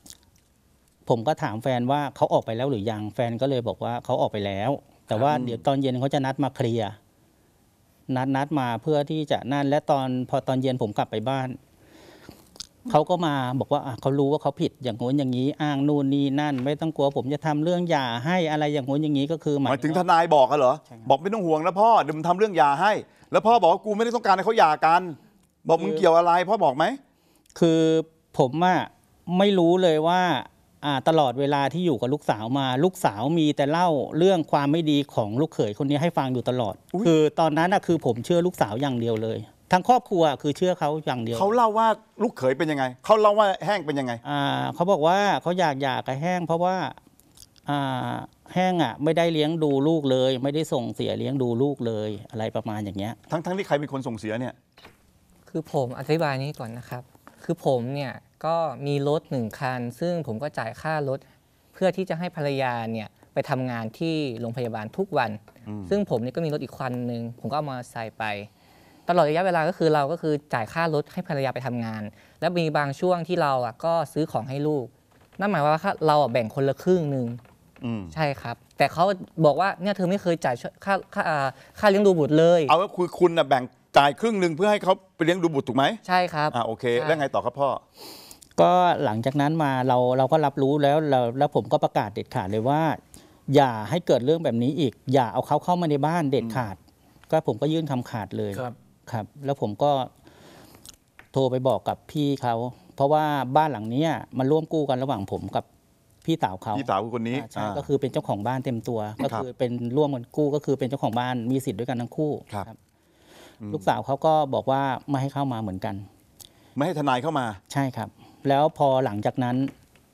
ผมก็ถามแฟนว่าเขาออกไปแล้วหรือยังแฟนก็เลยบอกว่าเขาออกไปแล้ว แต่ว่าเดี๋ยวตอนเย็นเขาจะนัดมาเคลียร์นัดนัดมาเพื่อที่จะนั่นและตอนพอตอนเย็นผมกลับไปบ้านเขาก็มาบอกว่าอ่ะเขารู้ว่าเขาผิดอย่างโน้นอย่างนี้อ้างนู่นนี่นั่น ไม่ต้องกลัวผมจะทำเรื่องหย่าให้อะไรอย่างโน้นอย่างนี้ก็คือหมายถึงทนายบอกกันเหรอบอกไม่ต้องห่วงนะพ่อเดี๋ยวผมทำเรื่องหย่าให้ แล้วพ่อบอกว่ากูไม่ได้ต้องการให้เขาหย่ากันบอกมึงเกี่ยวอะไรพ่อบอกไหมคือผมอะไม่รู้เลยว่าอ่าตลอดเวลาที่อยู่กับลูกสาวมาลูกสาวมีแต่เล่าเรื่องความไม่ดีของลูกเขยคนนี้ให้ฟังอยู่ตลอดคือตอนนั้นอะคือผมเชื่อลูกสาวอย่างเดียวเลยทั้งครอบครัวคือเชื่อเขาอย่างเดียวเขาเล่าว่าลูกเขยเป็นยังไงเขาเล่าว่าแห้งเป็นยังไงอ่าเขาบอกว่าเขาอยากหย่ากับแห้งเพราะว่าอ่าแห้งอ่ะไม่ได้เลี้ยงดูลูกเลยไม่ได้ส่งเสียเลี้ยงดูลูกเลยอะไรประมาณอย่างเงี้ยทั้งทั้งที่ใครเป็นคนส่งเสียเนี่ยคือผมอธิบายนี้ก่อนนะครับ คือผมเนี่ยก็มีรถหนึ่งคันซึ่งผมก็จ่ายค่ารถเพื่อที่จะให้ภรรยาเนี่ยไปทำงานที่โรงพยาบาลทุกวันซึ่งผมเนี่ยก็มีรถอีกคันหนึ่งผมก็เอามาใส่ไปตลอดระยะเวลาก็คือเราก็คือจ่ายค่ารถให้ภรรยาไปทำงานแล้วมีบางช่วงที่เราอ่ะก็ซื้อของให้ลูกนั่นหมายว่าเราแบ่งคนละครึ่งหนึ่งใช่ครับแต่เขาบอกว่าเนี่ยเธอไม่เคยจ่ายค่าค่าค่าเลี้ยงดูบุตรเลยเอาว่าคุยคุณน่ะแบ่งจ่ายครึ่งหนึ่งเพื่อให้เขาไปเลี้ยงดูบุตรถูกไหมใช่ครับอ่าโอเคแล้วไงต่อครับพ่อก็หลังจากนั้นมาเราเราก็รับรู้แล้วแล้วแล้วผมก็ประกาศเด็ดขาดเลยว่าอย่าให้เกิดเรื่องแบบนี้อีกอย่าเอาเขาเข้ามาในบ้านเด็ดขาดก็ผมก็ยื่นคำขาดเลยครับครับแล้วผมก็โทรไปบอกกับพี่เขาเพราะว่าบ้านหลังนี้มันร่วมกู้กันระหว่างผมกับพี่สาวเขาพี่สาวคนนี้ใช่ก็คือเป็นเจ้าของบ้านเต็มตัวก็คือเป็นร่วมกันกู้ก็คือเป็นเจ้าของบ้านมีสิทธิ์ด้วยกันทั้งคู่ครับลูกสาวเขาก็บอกว่าไม่ให้เข้ามาเหมือนกันไม่ให้ทนายเข้ามาใช่ครับแล้วพอหลังจากนั้น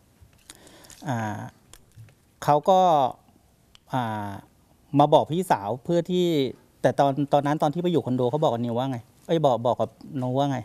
เขาก็มาบอกพี่สาวเพื่อที่แต่ตอนตอนนั้นตอนที่ไปอยู่คอนโดเขาบอกกับนิวว่าไงเอ้ยบอกบอกกับโนว่าไง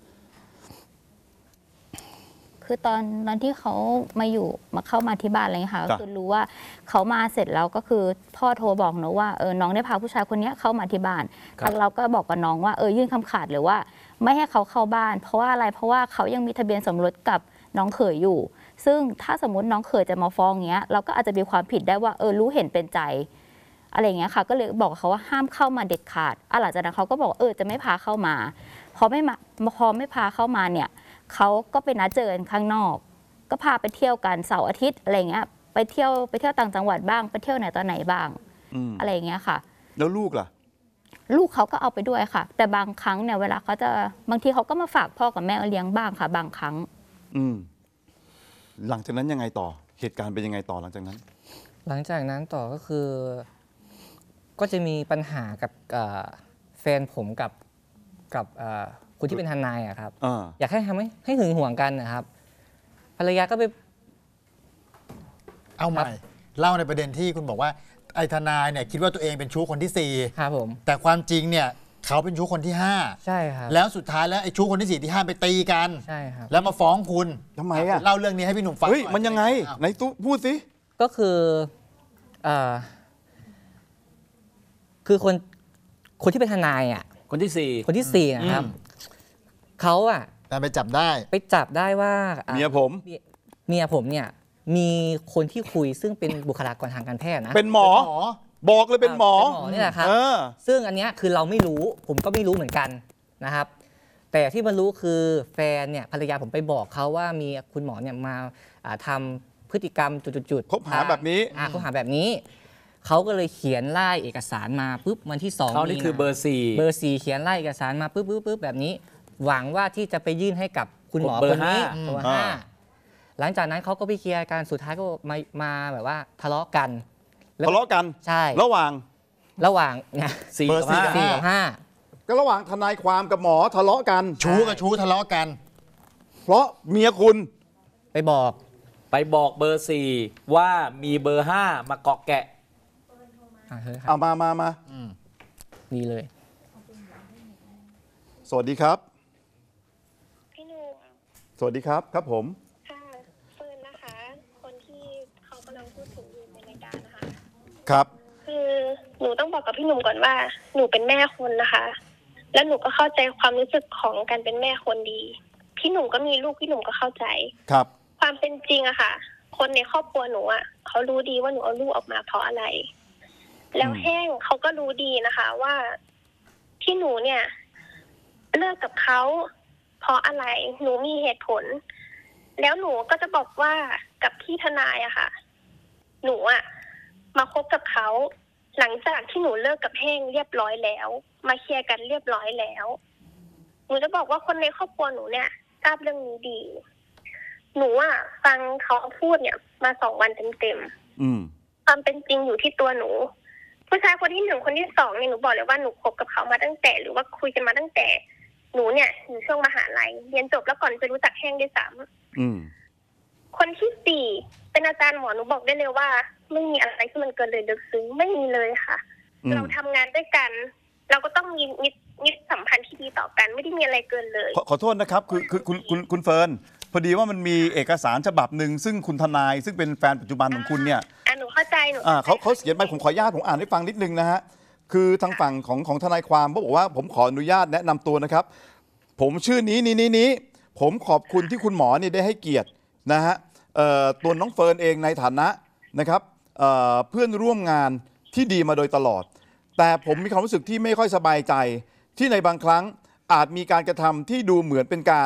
คือตอนตอนที่เขามาอยู่มาเข้ามาที่บ้านอะไรเงี้ยค่ะก็คือรู้ว่าเขามาเสร็จแล้วก็คือพ่อโทรบอกหนูว่าเออน้องได้พาผู้ชายคนนี้เข้ามาที่บ้านแล้วเราก็บอกกับน้องว่าเออยื่นคำขาดหรือว่าไม่ให้เขาเข้าบ้านเพราะว่าอะไรเพราะว่าเขายังมีทะเบียนสมรสกับน้องเขยอยู่ซึ่งถ้าสมมติน้องเขยจะมาฟ้องเงี้ยเราก็อาจจะมีความผิดได้ว่าเออรู้เห็นเป็นใจอะไรเงี้ยค่ะก็เลยบอกเขาว่าห้ามเข้ามาเด็ดขาดอ่ะหลังจากนั้นเขาก็บอกเออจะไม่พาเข้ามาพอไม่มาพอไม่พาเข้ามาเนี่ยเขาก็ไปนัดเจอกันข้างนอกก็พาไปเที่ยวกันเสาร์อาทิตย์อะไรเงี้ยไปเที่ยวไปเที่ยวต่างจังหวัดบ้างไปเที่ยวไหนตอนไหนบ้างอะไรเงี้ยค่ะแล้วลูกล่ะลูกเขาก็เอาไปด้วยค่ะแต่บางครั้งเนี่ยเวลาเขาจะบางทีเขาก็มาฝากพ่อกับแม่เลี้ยงบ้างค่ะบางครั้งอืมหลังจากนั้นยังไงต่อเหตุการณ์เป็นยังไงต่อหลังจากนั้นหลังจากนั้นต่อก็คือก็จะมีปัญหากับแฟนผมกับกับคุณที่เป็นทนายอะครับอยากให้ทำให้ให้หึงหวงกันนะครับภรรยาก็ไปเอาใหม่เล่าในประเด็นที่คุณบอกว่าไอ้ทนายเนี่ยคิดว่าตัวเองเป็นชู้คนที่สี่ครับผมแต่ความจริงเนี่ยเขาเป็นชู้คนที่ห้าใช่ครับแล้วสุดท้ายแล้วไอ้ชู้คนที่สี่ที่ห้าไปตีกันใช่ครับแล้วมาฟ้องคุณทำไมอะเล่าเรื่องนี้ให้พี่หนุ่มฟังเฮ้ยมันยังไงไหนตู้พูดสิก็คืออ่าคือคนคนที่เป็นทนายอ่ะคนที่สี่คนที่สี่นะครับเขาอ่ะแต่ไปจับได้ไปจับได้ว่าเมียผมเมียผมเนี่ยมีคนที่คุยซึ่งเป็นบุคลากรทางการแพทย์นะเป็นหมอบอกเลยเป็นหมอนี่แหละครับซึ่งอันนี้คือเราไม่รู้ผมก็ไม่รู้เหมือนกันนะครับแต่ที่มารู้คือแฟนเนี่ยภรรยาผมไปบอกเขาว่ามีคุณหมอเนี่ยมาทำพฤติกรรมจุดๆคบหาแบบนี้คบหาแบบนี้เขาก็เลยเขียนไล่เอกสารมาปุ๊บวันที่สองเขานี่คือเบอร์สี่เบอร์สี่เขียนไล่เอกสารมาปุ๊บปุ๊บปุ๊บแบบนี้หวังว่าที่จะไปยื่นให้กับคุณหมอคนนี้เบอร์ห้าหลังจากนั้นเขาก็ไปเคลียร์กันสุดท้ายก็มามาแบบว่าทะเลาะกันทะเลาะกันใช่ระหว่างระหว่างเนี่ยสี่กับห้าก็ระหว่างทนายความกับหมอทะเลาะกันชู้กับชู้ทะเลาะกันเพราะเมียคุณไปบอกไปบอกเบอร์สี่ว่ามีเบอร์ห้ามาเกาะแกะเอามามามานี่เลยสวัสดีครับพี่หนุ่มสวัสดีครับครับผมค่ะเฟิร์นนะคะคนที่เขากำลังพูดถึงอยู่ในรายการนะคะครับคือหนูต้องบอกกับพี่หนุ่มก่อนว่าหนูเป็นแม่คนนะคะแล้วหนูก็เข้าใจความรู้สึกของการเป็นแม่คนดีพี่หนุ่มก็มีลูกพี่หนุ่มก็เข้าใจครับความเป็นจริงอะค่ะคนในครอบครัวหนูอ่ะเขารู้ดีว่าหนูเอาลูกออกมาเพราะอะไร แล้วแห้งเขาก็รู้ดีนะคะว่าที่หนูเนี่ยเลิกกับเขาเพราะอะไรหนูมีเหตุผล แล้วหนูก็จะบอกว่ากับพี่ทนายอะค่ะหนูอะมาคบกับเขาหลังจากที่หนูเลิกกับแห้งเรียบร้อยแล้วมาเคลียร์กันเรียบร้อยแล้วหนูจะบอกว่าคนในครอบครัวหนูเนี่ยทราบเรื่องนี้ดีหนูอะฟังเขาพูดเนี่ยมาสองวันเต็มๆความเป็นจริงอยู่ที่ตัวหนูผู้ชายคนที่หนึ่งคนที่สองเนี่ยหนูบอกเลยว่าหนูคบกับเขามาตั้งแต่หรือว่าคุยกันมาตั้งแต่หนูเนี่ยอยู่ช่วงมหาลัยเรียนจบแล้วก่อนจะรู้จักแห้งด้วยซ้ำคนที่สี่เป็นอาจารย์หมอหนูบอกได้เลยว่าไม่มีอะไรที่มันเกินเลยลึกซึ้งไม่มีเลยค่ะเราทำงานด้วยกันเราก็ต้องมีมิตรมิตรสัมพันธ์ที่ดีต่อกันไม่ได้มีอะไรเกินเลยขอขอโทษนะครับคือคือคุณคุณคุณเฟิร์นพอดีว่ามันมีเอกสารฉบับหนึ่งซึ่งคุณทนายซึ่งเป็นแฟนปัจจุบันของคุณเนี่ยอ่าหนูเข้าใจหนูอ่าเขาเขาเขียนไปผมขออนุญาตผมอ่านให้ฟังนิดนึงนะฮะคือทางฝั่งของของทนายความเขาบอกว่าผมขออนุญาตแนะนำตัวนะครับผมชื่อนี้นี้นี้นี้ผมขอบคุณที่คุณหมอเนี่ยได้ให้เกียรตินะฮะเอ่อตัวน้องเฟิร์นเองในฐานะนะครับเอ่อเพื่อนร่วมงานที่ดีมาโดยตลอดแต่ผมมีความรู้สึกที่ไม่ค่อยสบายใจที่ในบางครั้งอาจมีการกระทำที่ดูเหมือนเป็นการ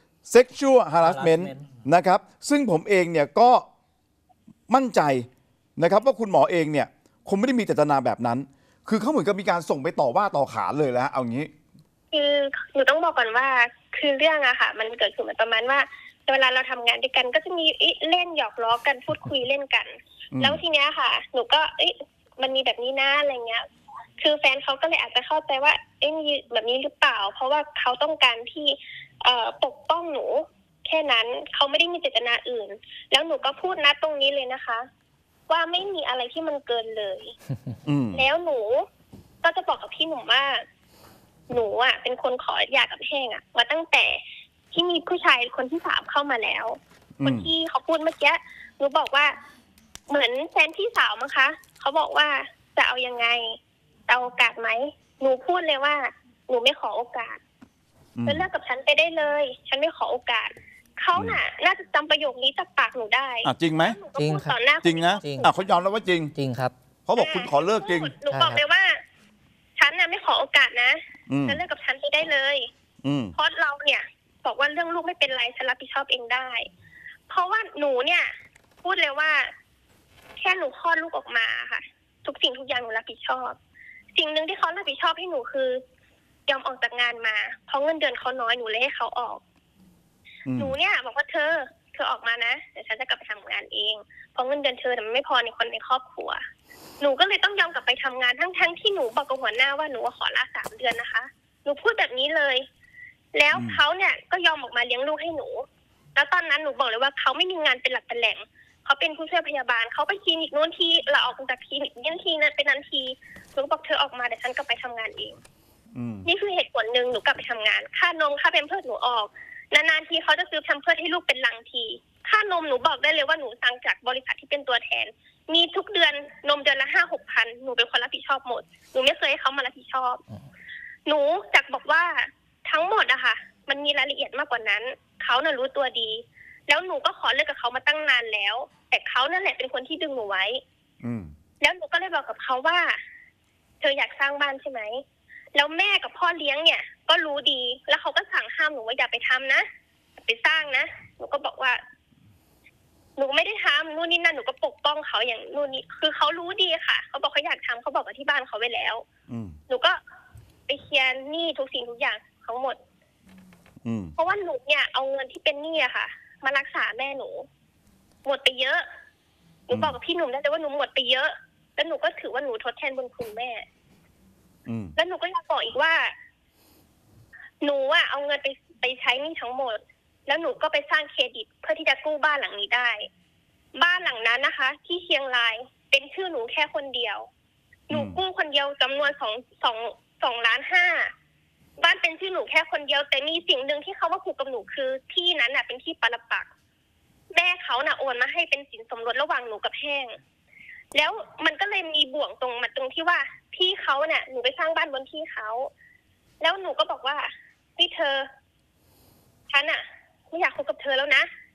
sexual harassment นะครับซึ่งผมเองเนี่ยก็มั่นใจนะครับว่าคุณหมอเองเนี่ยคงไม่ได้มีเจตนาแบบนั้นคือเขาเหมือนกับมีการส่งไปต่อว่าต่อขานเลยแล้วเอางี้คือหนูต้องบอกก่อนว่าคือเรื่องอะค่ะมันเกิดขึ้นเหมือนประมาณว่าเวลาเราทำงานด้วยกันก็จะมีเล่นหยอกล้อกันพูดคุยเล่นกันแล้วทีเนี้ยค่ะหนูก็เอ๊ะมันมีแบบนี้นะอะไรเงี้ยคือแฟนเขาก็เลยอาจจะเข้าใจว่าเอ๊ะมีแบบนี้หรือเปล่าเพราะว่าเขาต้องการที่เอ่อปกป้องหนูแค่นั้นเขาไม่ได้มีเจตนาอื่นแล้วหนูก็พูดนะตรงนี้เลยนะคะว่าไม่มีอะไรที่มันเกินเลยแล้วหนูก็จะบอกกับพี่หนุ่มว่าหนูอ่ะเป็นคนขอหย่ากับแห้งอ่ะมาตั้งแต่ที่มีผู้ชายคนที่สามเข้ามาแล้วคนที่เขาพูดเมื่อกี้หนูบอกว่าเหมือนแฟนพี่สาวมั้งคะเขาบอกว่าจะเอายังไงจะเอาโอกาสไหมหนูพูดเลยว่าหนูไม่ขอโอกาสเธอเลิกกับฉันไปได้เลยฉันไม่ขอโอกาสเขาน่ะน่าจะจำประโยคนี้จากปากหนูได้อ่ะจริงไหมจริงครับจริงนะอ่ะเขายอมแล้วว่าจริงจริงครับเขาบอกคุณขอเลิกจริงหนูบอกเลยว่าฉันน่ะไม่ขอโอกาสนะฉันเลิกกับฉันไปได้เลยเพราะเราเนี่ยบอกว่าเรื่องลูกไม่เป็นไรฉันรับผิดชอบเองได้เพราะว่าหนูเนี่ยพูดเลยว่าแค่หนูคลอดลูกออกมาค่ะทุกสิ่งทุกอย่างหนูรับผิดชอบสิ่งหนึ่งที่เขารับผิดชอบให้หนูคือยอมออกจากงานมาเพราะเงินเดือนเขาน้อยหนูเลยให้เขาออกหนูเนี่ยบอกว่าเธอเธอออกมานะเดี๋ยวฉันจะกลับไปทำงานเองเพราะเงินเดือนเธอมันไม่พอในคนในครอบครัวหนูก็เลยต้องยอมกลับไปทำงานทั้งทั้งที่หนูบอกกับหัวหน้าว่าหนูขอลาสามเดือนนะคะหนูพูดแบบนี้เลยแล้วเขาเนี่ยก็ยอมออกมาเลี้ยงลูกให้หนูแล้วตอนนั้นหนูบอกเลยว่าเขาไม่มีงานเป็นหลักเป็นแหล่งเขาเป็นผู้ช่วยพยาบาลเขาไปคลินิกนู้นทีเราออกจากคลินิกนี้ทีนั้นเป็นนั้นทีหนูบอกเธอออกมาเดี๋ยวฉันกลับไปทำงานเองนี่คือเหตุผลหนึ่งหนูกลับไปทำงานค่านมค่าแพมเพิร์สหนูออกนานๆทีเขาจะซื้อแพมเพิร์สให้ลูกเป็นลังทีค่านมหนูบอกได้เลยว่าหนูสั่งจากบริษัทที่เป็นตัวแทนมีทุกเดือนนมเดือนละห้าหกพันหนูเป็นคนรับผิดชอบหมดหนูไม่เคยให้เขามารับผิดชอบหนูจักบอกว่าทั้งหมดอะค่ะมันมีรายละเอียดมากกว่านั้นเขาน่ะรู้ตัวดีแล้วหนูก็ขอเลิกกับเขามาตั้งนานแล้วแต่เขานั่นแหละเป็นคนที่ดึงหนูไว้แล้วหนูก็เลยบอกกับเขาว่าเธออยากสร้างบ้านใช่ไหมแล้วแม่กับพ่อเลี้ยงเนี่ยก็รู้ดีแล้วเขาก็สั่งห้ามหนูว่าอย่าไปทำนะอย่าไปสร้างนะหนูก็บอกว่าหนูไม่ได้ทำนู่นนี่นั่นหนูก็ปกป้องเขาอย่างนู่นนี่คือเขารู้ดีค่ะเขาบอกเขาอยากทำเขาบอกกับที่บ้านเขาไว้แล้วหนูก็ไปเคลียร์หนี้ทุกสิ่งทุกอย่างทั้งหมดเพราะว่าหนูเนี่ยเอาเงินที่เป็นหนี้อะค่ะมารักษาแม่หนูหมดไปเยอะหนูบอกกับพี่หนุ่มได้เลยว่าหนูหมดไปเยอะแล้วหนูก็ถือว่าหนูทดแทนบุญคุณแม่แล้วหนูก็อยากบอกอีกว่าหนูอะเอาเงินไปไปใช้หนี้ทั้งหมดแล้วหนูก็ไปสร้างเครดิตเพื่อที่จะกู้บ้านหลังนี้ได้บ้านหลังนั้นนะคะที่เชียงรายเป็นชื่อหนูแค่คนเดียวหนูกู้คนเดียวจำนวนสองสองสองล้านห้าบ้านเป็นชื่อหนูแค่คนเดียวแต่มีสิ่งหนึ่งที่เขามาผูกกับหนูคือที่นั้นน่ะเป็นที่ปรปักษ์แม่เขาน่ะโอนมาให้เป็นสินสมรสระหว่างหนูกับแห้งแล้วมันก็เลยมีบ่วงตรงมาตรงที่ว่าพี่เขาเนี่ยหนูไปสร้างบ้านบนที่เขาแล้วหนูก็บอกว่าที่เธอฉันอะไม่อยากคบกับเธอแล้วนะ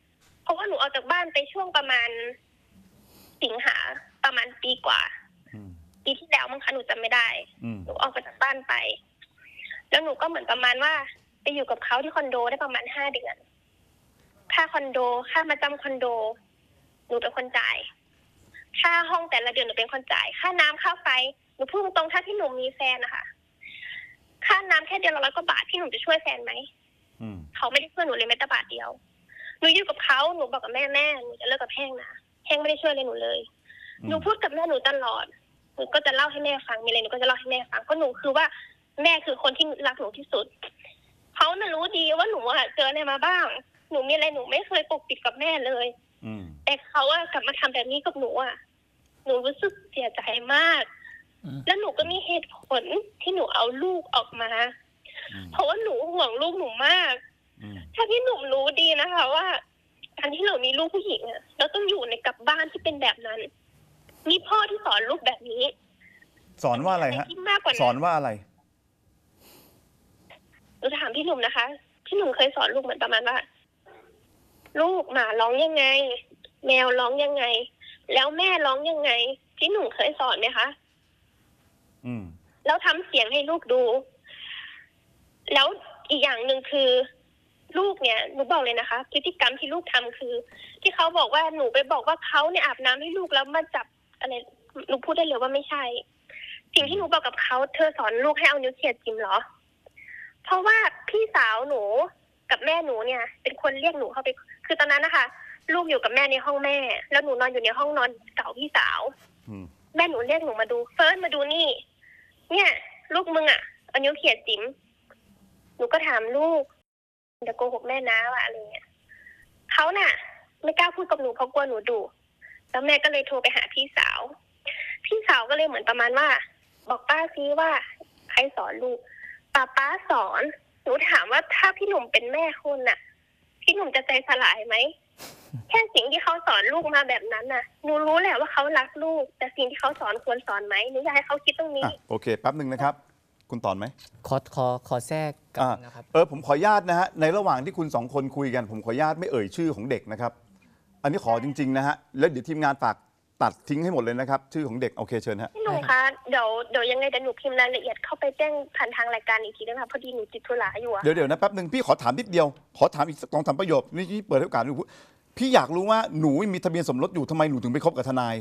เพราะว่าหนูออกจากบ้านไปช่วงประมาณสิงหาประมาณปีกว่าปีที่แล้วมั้งคะหนูจำไม่ได้หนูออกไปจากบ้านไปแล้วหนูก็เหมือนประมาณว่าไปอยู่กับเขาที่คอนโดได้ประมาณห้าเดือนค่าคอนโดค่ามาจำคอนโดหนูเป็นคนจ่ายค่าห้องแต่ละเดือนหนูเป็นคนจ่ายค่าน้ำค่าไฟหนูพูดตรงๆถ้าพี่หนุ่มมีแฟนนะคะค่าน้ำแค่เดือนละร้อยกว่าบาทพี่หนุ่มจะช่วยแฟนไหมเขาไม่ได้ช่วยหนูเลยแม้แต่บาทเดียวหนูอยู่กับเขาหนูบอกกับแม่แม่หนูจะเลิกกับแห้งนะแห้งไม่ได้ช่วยเลยหนูเลยหนูพูดกับแม่หนูตลอดหนูก็จะเล่าให้แม่ฟังมีอะไรหนูก็จะเล่าให้แม่ฟังเพราะหนูคือว่าแม่คือคนที่รักหนูที่สุดเขาน่ะรู้ดีว่าหนูอะเจออะไรมาบ้างหนูมีอะไรหนูไม่เคยปกปิดกับแม่เลยแต่เขาอะกลับมาทำแบบนี้กับหนูอะหนูรู้สึกเสียใจมากแล้วหนูก็มีเหตุผลที่หนูเอาลูกออกมาเพราะว่าหนูห่วงลูกหนูมากถ้าพี่หนุ่มรู้ดีนะคะว่าการที่เรามีลูกผู้หญิงอะเราต้องอยู่ในกับบ้านที่เป็นแบบนั้นมีพ่อที่สอนลูกแบบนี้สอนว่าอะไรฮะสอนว่าอะไรหนูถามพี่หนุ่มนะคะพี่หนุ่มเคยสอนลูกเหมือนประมาณว่าลูกหมาร้องยังไงแมวร้องยังไงแล้วแม่ร้องยังไงพี่หนุ่มเคยสอนไหมคะอืมแล้วทำเสียงให้ลูกดูแล้วอีกอย่างหนึ่งคือลูกเนี่ยหนูบอกเลยนะคะพฤติกรรมที่ลูกทำคือที่เขาบอกว่าหนูไปบอกว่าเขาเนี่ยอาบน้ำให้ลูกแล้วมาจับอะไรหนูพูดได้เลยว่าไม่ใช่สิ่งที่หนูบอกกับเขาเธอสอนลูกให้เอานิ้วเขี่ยจิ้มเหรอเพราะว่าพี่สาวหนูกับแม่หนูเนี่ยเป็นคนเรียกหนูเข้าไปคือตอนนั้นนะคะลูกอยู่กับแม่ในห้องแม่แล้วหนูนอนอยู่ในห้องนอนเก่าพี่สาวแม่หนูเรียกหนูมาดูเฟิร์สมาดูนี่เนี่ยลูกมึงอ่ะเอานิ้วเขี่ยจิ้มหนูก็ถามลูกอย่าโกหกแม่นะว่าอะไรเงี้ยเขาน่ะไม่กล้าพูดกับหนูเพราะกลัวหนูดุแล้วแม่ก็เลยโทรไปหาพี่สาวพี่สาวก็เลยเหมือนประมาณว่าบอกป้าซิว่าใครสอนลูกป้าป้าสอนหนูถามว่าถ้าพี่หนุ่มเป็นแม่คุณน่ะพี่หนุ่มจะใจสลายไหมแค่สิ่งที่เขาสอนลูกมาแบบนั้นน่ะหนูรู้แหละว่าเขารักลูกแต่สิ่งที่เขาสอนควรสอนไหมหนูอยากให้เขาคิดตรงนี้โอเคแป๊บนึงนะครับคุณตอนไหมขอขอขอแทรกกันนะครับเออผมขออนุญาตนะฮะในระหว่างที่คุณสองคนคุยกันผมขออนุญาตไม่เอ่ยชื่อของเด็กนะครับอันนี้ขอจริงๆนะฮะแล้วเดี๋ยวทีมงานฝากตัดทิ้งให้หมดเลยนะครับชื่อของเด็กโอเคเชิญฮะพี่หนุ่มคะเดี๋ยวเดี๋ยวยังไงเดี๋ยวหนูพิมพ์รายละเอียดเข้าไปแจ้งผ่านทางรายการอีกทีได้ไหมคะพอดีหนูติดธุระอยู่อะเดี๋ยวเดี๋ยวนะแป๊บนึงพี่ขอถามนิดเดียวขอถามอีกสองสามประโยคนี่เปิดให้โอกาสหนูพี่อยากรู้ว่าหนูมีทะเบียนสมรสอยู่ทำไมหนูถึงไปคบกับทนาย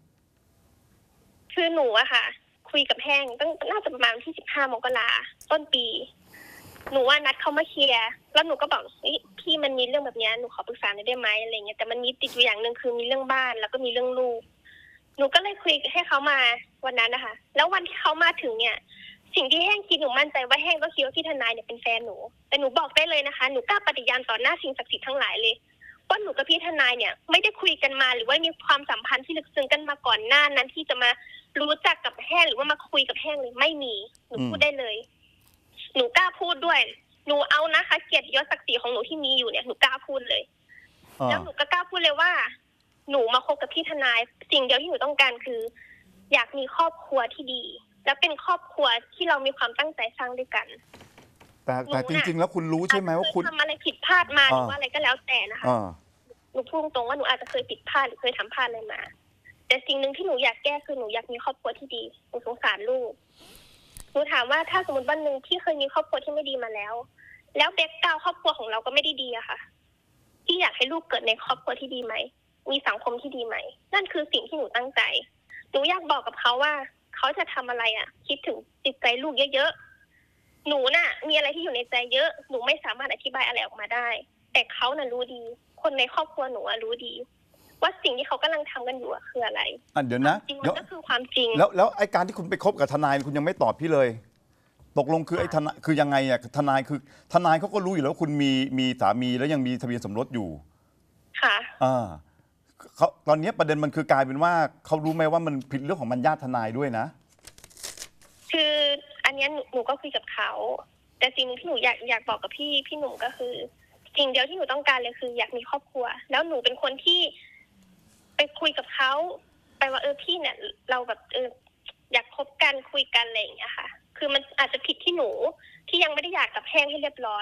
คือหนูอะค่ะคุยกับแห้งตั้งน่าจะประมาณที่สิบห้ามกราต้นปีหนูว่านัดเขามาเคลียร์แล้วหนูก็บอกพี่มันมีเรื่องแบบนี้หนูขอปรึกษาหน่อยได้ไหมอะไรเงี้ยแต่มันมีติดอยู่อย่างหนึ่งคือมีเรื่องบ้านแล้วก็มีเรื่องลูกหนูก็เลยคุยให้เขามาวันนั้นนะคะแล้ววันที่เขามาถึงเนี่ยสิ่งที่แห้งคิดหนูมั่นใจว่าแห้งก็คิดว่าพี่ทนายเนี่ยเป็นแฟนหนูแต่หนูบอกได้เลยนะคะหนูกล้าปฏิญาณต่อหน้าสิ่งศักดิ์สิทธิ์ทั้งหลายเลยว่าหนูกับพี่ทนายเนี่ยไม่ได้คุยกันมาหรือว่ามีความสัมพันธ์ที่ลึกซึ้งกันมาก่อนหน้านั้นที่จะมารู้จักกับแห้งหรือว่ามาคุยกับแห้งเลยไม่มีหนูพูดได้เลยหนูกล้าพูดด้วยหนูเอานะคะเกียรติยศศักดิ์ศรีของหนูที่มีอยู่เนี่ยหนูกล้าพูดเลยแล้วหนูก็กล้าพูดเลยว่าหนูมาคบกับพี่ทนายสิ่งเดียวที่หนูต้องการคืออยากมีครอบครัวที่ดีและเป็นครอบครัวที่เรามีความตั้งใจสร้างด้วยกันแต่แต่จริงๆแล้วคุณรู้ใช่ไหมว่าคุณทำอะไรผิดพลาดมาหรือว่าอะไรก็แล้วแต่นะคะหนูพูดตรงว่าหนูอาจจะเคยผิดพลาดหรือเคยทำพลาดอะไรมาแต่สิ่งหนึ่งที่หนูอยากแก้คือหนูอยากมีครอบครัวที่ดีหนูสงสารลูกหนูถามว่าถ้าสมมติวันหนึ่งพี่เคยมีครอบครัวที่ไม่ดีมาแล้วแล้วแบ็คกราวด์ครอบครัวของเราก็ไม่ได้ดีอะค่ะพี่อยากให้ลูกเกิดในครอบครัวที่ดีไหมมีสังคมที่ดีไหมนั่นคือสิ่งที่หนูตั้งใจหนูอยากบอกกับเขาว่าเขาจะทำอะไรอะคิดถึงจิตใจลูกเยอะๆหนูน่ะมีอะไรที่อยู่ในใจเยอะหนูไม่สามารถอธิบายอะไรออกมาได้แต่เขาน่ะรู้ดีคนในครอบครัวหนูรู้ดีว่าสิ่งที่เขากำลังทำกันอยู่คืออะไรอ่ะเดี๋ยวนะจริงมันก็คือความจริงแล้วแล้วไอ้การที่คุณไปคบกับทนายคุณยังไม่ตอบพี่เลยตกลงคือไอ้ทนายคือยังไงอ่ะทนายคือทนายเขาก็รู้อยู่แล้วว่าคุณมีมีสามีแล้วยังมีทะเบียนสมรสอยู่ค่ะอ่าเขาตอนนี้ประเด็นมันคือกลายเป็นว่าเขารู้ไหมว่ามันผิดเรื่องของมัญญาติทนายด้วยนะคืออันนี้หนูก็คุยกับเขาแต่สิ่งที่หนูอยากอยากบอกกับพี่พี่หนุ่มก็คือสิ่งเดียวที่หนูต้องการเลยคืออยากมีครอบครัวแล้วหนูเป็นคนที่ไปคุยกับเขาไปว่าเออพี่เนี่ยเราแบบเอออยากคบกันคุยกันอะไรอย่างเงี้ยค่ะคือมันอาจจะผิดที่หนูที่ยังไม่ได้อยากกับแห้งให้เรียบร้อย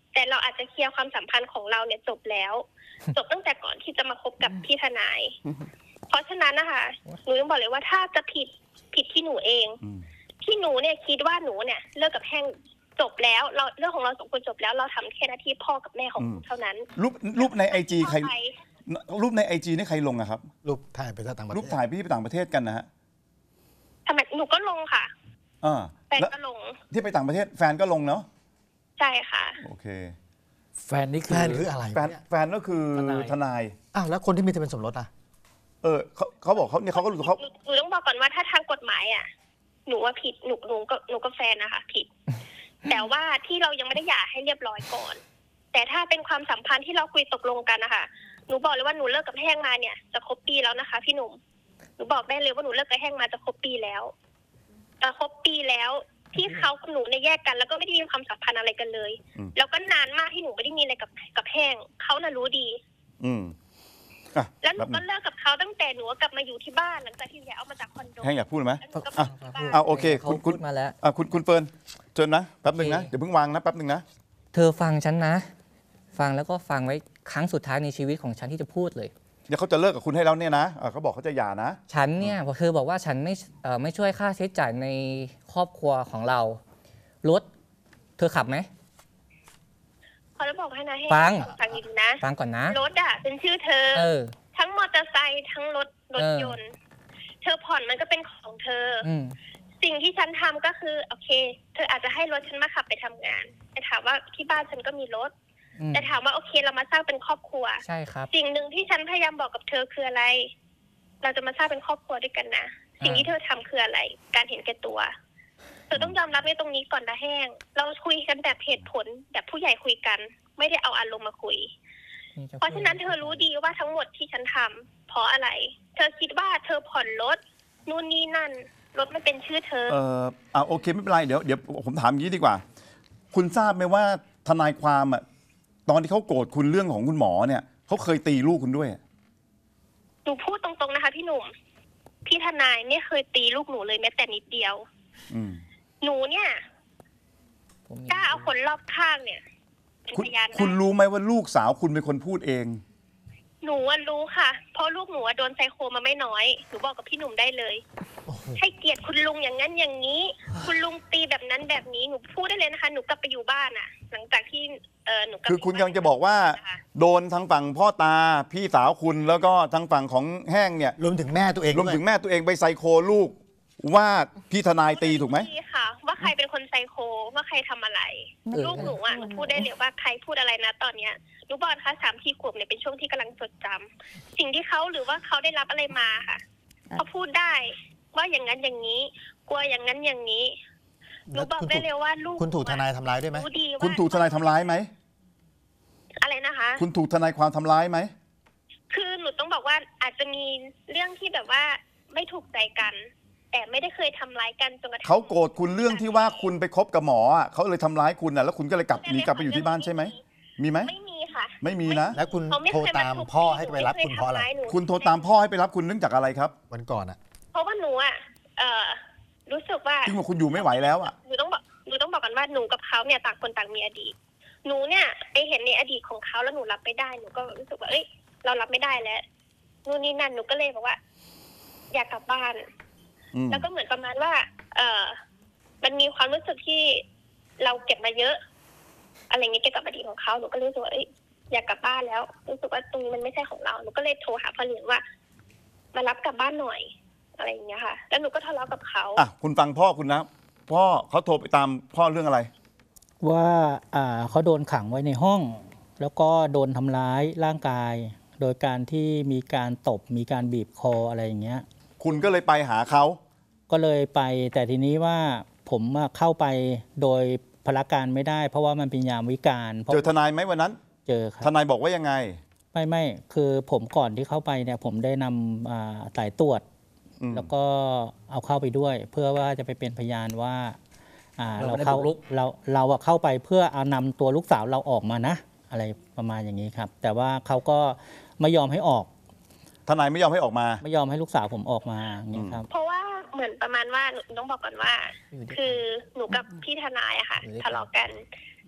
แต่เราอาจจะเคลียร์ความสัมพันธ์ของเราเนี่ยจบแล้ว จบตั้งแต่ก่อนที่จะมาคบกับพี่ทนาย เพราะฉะนั้นนะคะหนูยังบอกเลยว่าถ้าจะผิดผิดที่หนูเองที่หนูเนี่ยคิดว่าหนูเนี่ยเลิกกับแห้งจบแล้วเราเรื่องของเราสองคนจบแล้วเราทำแค่หน้าที่พ่อกับแม่ของหนูเท่านั้นรูปรูปในไอจีใครรูปในไอจีนี่ใครลงอะครับรูปถ่ายไปต่างประเทศรูปถ่ายพี่ไปต่างประเทศกันนะฮะทำไมหนูก็ลงค่ะอ่าแฟนแล้วก็ลงที่ไปต่างประเทศแฟนก็ลงเนาะใช่ค่ะโอเคแฟนนี่คืแฟอนคืออะไรแฟนเนี่ยแฟนก็คือทนายทนายอ้าวแล้วคนที่มีทะเบียนสมรสอ่ะเออเขาเขาบอกเขาเนี่ยเขาก็รู้เขาหนูหนูต้องบอกก่อนว่าถ้าทางกฎหมายอ่ะหนูว่าผิดหนูหนูก็หนูก็แฟนนะคะผิด แต่ว่าที่เรายังไม่ได้หย่าให้เรียบร้อยก่อน แต่ถ้าเป็นความสัมพันธ์ที่เราคุยตกลงกันนะคะหนูบอกเลยว่าหนูเลิกกับแห้งมาเนี่ยจะครบปีแล้วนะคะ พี่หนุ่มหนูบอกได้เลยว่าหนูเลิกกับแห้งมาจะครบปีแล้วจะครบปีแล้วที่เขากับหนูเนี่ยแยกกัน แล้วก็ไม่ได้มีความสัมพันธ์อะไรกันเลย แล้วก็นานมากที่หนูไม่ได้มีอะไรกับกับแห้งเขาน่ะรู้ดีอืมอ่ะแล้วหนูแป๊บก็นึงเลิกกับเขาตั้งแต่หนูกลับมาอยู่ที่บ้านหลังจากที่ย้ายออกมาจากคอนโดแห้งอยากพูดไหมแล้วหนูก็อ่ะมาอยู่ที่บ้านเอาโอเคเขาคุณคุพูณดมาแล้วอ่ะคุณคุณเฟิร์นเชิญนะแป๊บหนึ่งนะโอเคเดี๋ยวเพิ่งวางนะแป๊บหนึ่งนะเธอฟังฉันนะ ฟังแล้วก็ฟังไว้ครั้งสุดท้ายในชีวิตของฉันที่จะพูดเลยเดี๋ยวเขาจะเลิกกับคุณให้แล้วเนี่ยนะอ่ะเขาบอกเขาจะหย่านะฉันเนี่ยเธอบอกว่าฉันไม่เอ่อไม่ช่วยค่าใช้จ่ายในครอบครัวของเรารถเธอขับไหมขอจะบอกให้นะให้ฟังฟังดีๆนะฟังก่อนนะรถอ่ะเป็นชื่อเธอเออทั้งมอเตอร์ไซค์ทั้งรถรถเออยนต์ เธอผ่อนมันก็เป็นของเธอออืมสิ่งที่ฉันทำก็คือโอเค เธออาจจะให้รถฉันมาขับไปทำงาน แต่ถามว่าที่บ้านฉันก็มีรถอืมแต่ถามว่าโอเคเรามาสร้างเป็นครอบครัวใช่ครับสิ่งหนึ่งที่ฉันพยายามบอกกับเธอคืออะไร เราจะมาสร้างเป็นครอบครัวด้วยกันนะ สิ่งที่เธอทำคืออะไร การเห็นแก่ตัว เธอต้องยอมรับในตรงนี้ก่อนนะแห้ง เราคุยกันแบบเหตุผลแบบผู้ใหญ่คุยกัน ไม่ได้เอาอารมณ์มาคุย เพราะฉะนั้นเธอรู้ดีว่าทั้งหมดที่ฉันทำเพราะอะไร เธอคิดว่าเธอผ่อนรถนู่นนี่นั่น รถไม่เป็นชื่อเธอเอออ่ะโอเคไม่เป็นไรเดี๋ยวเดี๋ยวผมถามอย่างนี้ดีกว่า คุณทราบไหมว่าทนายความอ่ะตอนที่เขาโกรธคุณเรื่องของคุณหมอเนี่ยเขาเคยตีลูกคุณด้วยหนูพูดตรงๆนะคะ พี่หนุ่ม พี่ทนายไม่เคยตีลูกหนูเลยแม้แต่นิดเดียวอืมหนูเนี่ยผมมีกล้าเอาคนรอบข้างเนี่ยเป็นคุณพยานคุณได้รู้ไหมว่าลูกสาวคุณเป็นคนพูดเองหนูอะรู้ค่ะ เพราะลูกหนูอะโดนไซโคมาไม่น้อย หนูบอกกับพี่หนุ่มได้เลย ให้เกียรติคุณลุงอย่างนั้นอย่างนี้ คุณลุงตีแบบนั้นแบบนี้ หนูพูดได้เลยนะคะ หนูกลับไปอยู่บ้านอะหลังจากที่เออหนูกลับคือคุณไปกำลังจะบอกว่านะคะโดนทางฝั่งพ่อตาพี่สาวคุณแล้วก็ทางฝั่งของแห้งเนี่ยรวมถึงแม่ตัวเองรวมด้วยถึงแม่ตัวเองไปไซโคลูกว่าพี่ทนายตีถูกไหมดีค่ะ ว่าใครเป็นคนไซโคว่าใครทำอะไรเออลูกหนูอ่ะหนูพูดได้เลยว่าใครพูดอะไรนะตอนเนี้ยหนูบอกนะคะสามที่ขวบเนี่ยเป็นช่วงที่กำลังจดจำสิ่งที่เขาหรือว่าเขาได้รับอะไรมาค่ะเขาพูดได้ว่าอย่างนั้นอย่างนี้ กลัวอย่างนั้นอย่างนี้หนูบอกได้เลยว่าลูกคุณถูกทนายทำร้ายด้วยไหมรู้ดีว่าคุณถูกทนายทำร้ายไหมอะไรนะคะคุณถูกทนายความทำร้ายไหมคือหนูต้องบอกว่าอาจจะมีเรื่องที่แบบว่าไม่ถูกใจกัน แต่ไม่ได้เคยทำร้ายกันจนกระทั่งเขาโกรธคุณเรื่องที่ว่าคุณไปคบกับหมออ่ะเขาเลยทำร้ายคุณอ่ะแล้วคุณก็เลยกลับหนีกลับไปอยู่ที่บ้านใช่ไหมมีไหมไม่มีค่ะไม่มีนะแล้วคุณเขาไม่โทรเคยตามทุบพ่อตีให้ไปรับคุณเพราะอะไรม่ยทำยหนูคุณโทรตามพ่อให้ไปรับคุณเนื่องจากอะไรครับวันก่อนอ่ะเพราะว่าหนูอ่ะเอ่อรู้สึกว่าจริงว่าคุณอยู่ไม่ไหวแล้วอ่ะหนูต้องบอกหนูต้องบอกกันว่าหนูกับเขาเนี่ยต่างคนต่างมีอดีต หนูเนี่ยไปเห็นในอดีตของเขาแล้วหนูรับไม่ได้หนูก็รู้สึกว่าเอ้ยเรารับไม่ได้แล้วนู่นนี่นั่นหนูก็เลยบอกว่า อยากกลับบ้านอืมแล้วก็เหมือนประมาณว่า เออมันมีความรู้สึกที่เราเก็บมาเยอะ อะไรเงี้ยเกี่ยวกับอดีตของเขาหนูก็รู้สึกว่าเอ้ยอยากกลับบ้านแล้วรู้สึกว่าตรงนี้มันไม่ใช่ของเราหนูก็เลยโทรหาพ่อเลี้ยงว่า มารับกลับบ้านหน่อย อะไรอย่างเงี้ยค่ะ แล้วหนูก็ทะเลาะกับเขาอ่ะคุณฟังพ่อคุณนะพ่อเขาโทรไปตามพ่อเรื่องอะไรว่าอ่าเขาโดนขังไว้ในห้อง แล้วก็โดนทำร้ายร่างกาย โดยการที่มีการตบมีการบีบคออะไรอย่างเงี้ยคุณก็เลยไปหาเขาก็เลยไปแต่ทีนี้ว่าผมอะเข้าไปโดยพละการไม่ได้ เพราะว่ามันเป็นยามวิกาลเพราะเจอทนายไหมวันนั้นเจอครับทนายบอกว่ายังไงไม่ไม่คือผมก่อนที่เข้าไปเนี่ยผมได้นำอ่าสายตรวจอืมแล้วก็เอาเข้าไปด้วย เพื่อว่าจะไปเป็นพยานว่าอ่าเราเราไม่ได้เข้าบุกรุกเราเราอะเข้าไปเพื่อเอานำตัวลูกสาวเราออกมานะ อะไรประมาณอย่างนี้ครับ แต่ว่าเขาก็ไม่ยอมให้ออกทนายไม่ยอมให้ออกมาไม่ยอมให้ลูกสาวผมออกมาอย่างนี้ครับเพราะว่าเหมือนประมาณว่าหนูต้องบอกก่อนว่า คือหนูกับพี่ทนายอะค่ะทะเลาะกัน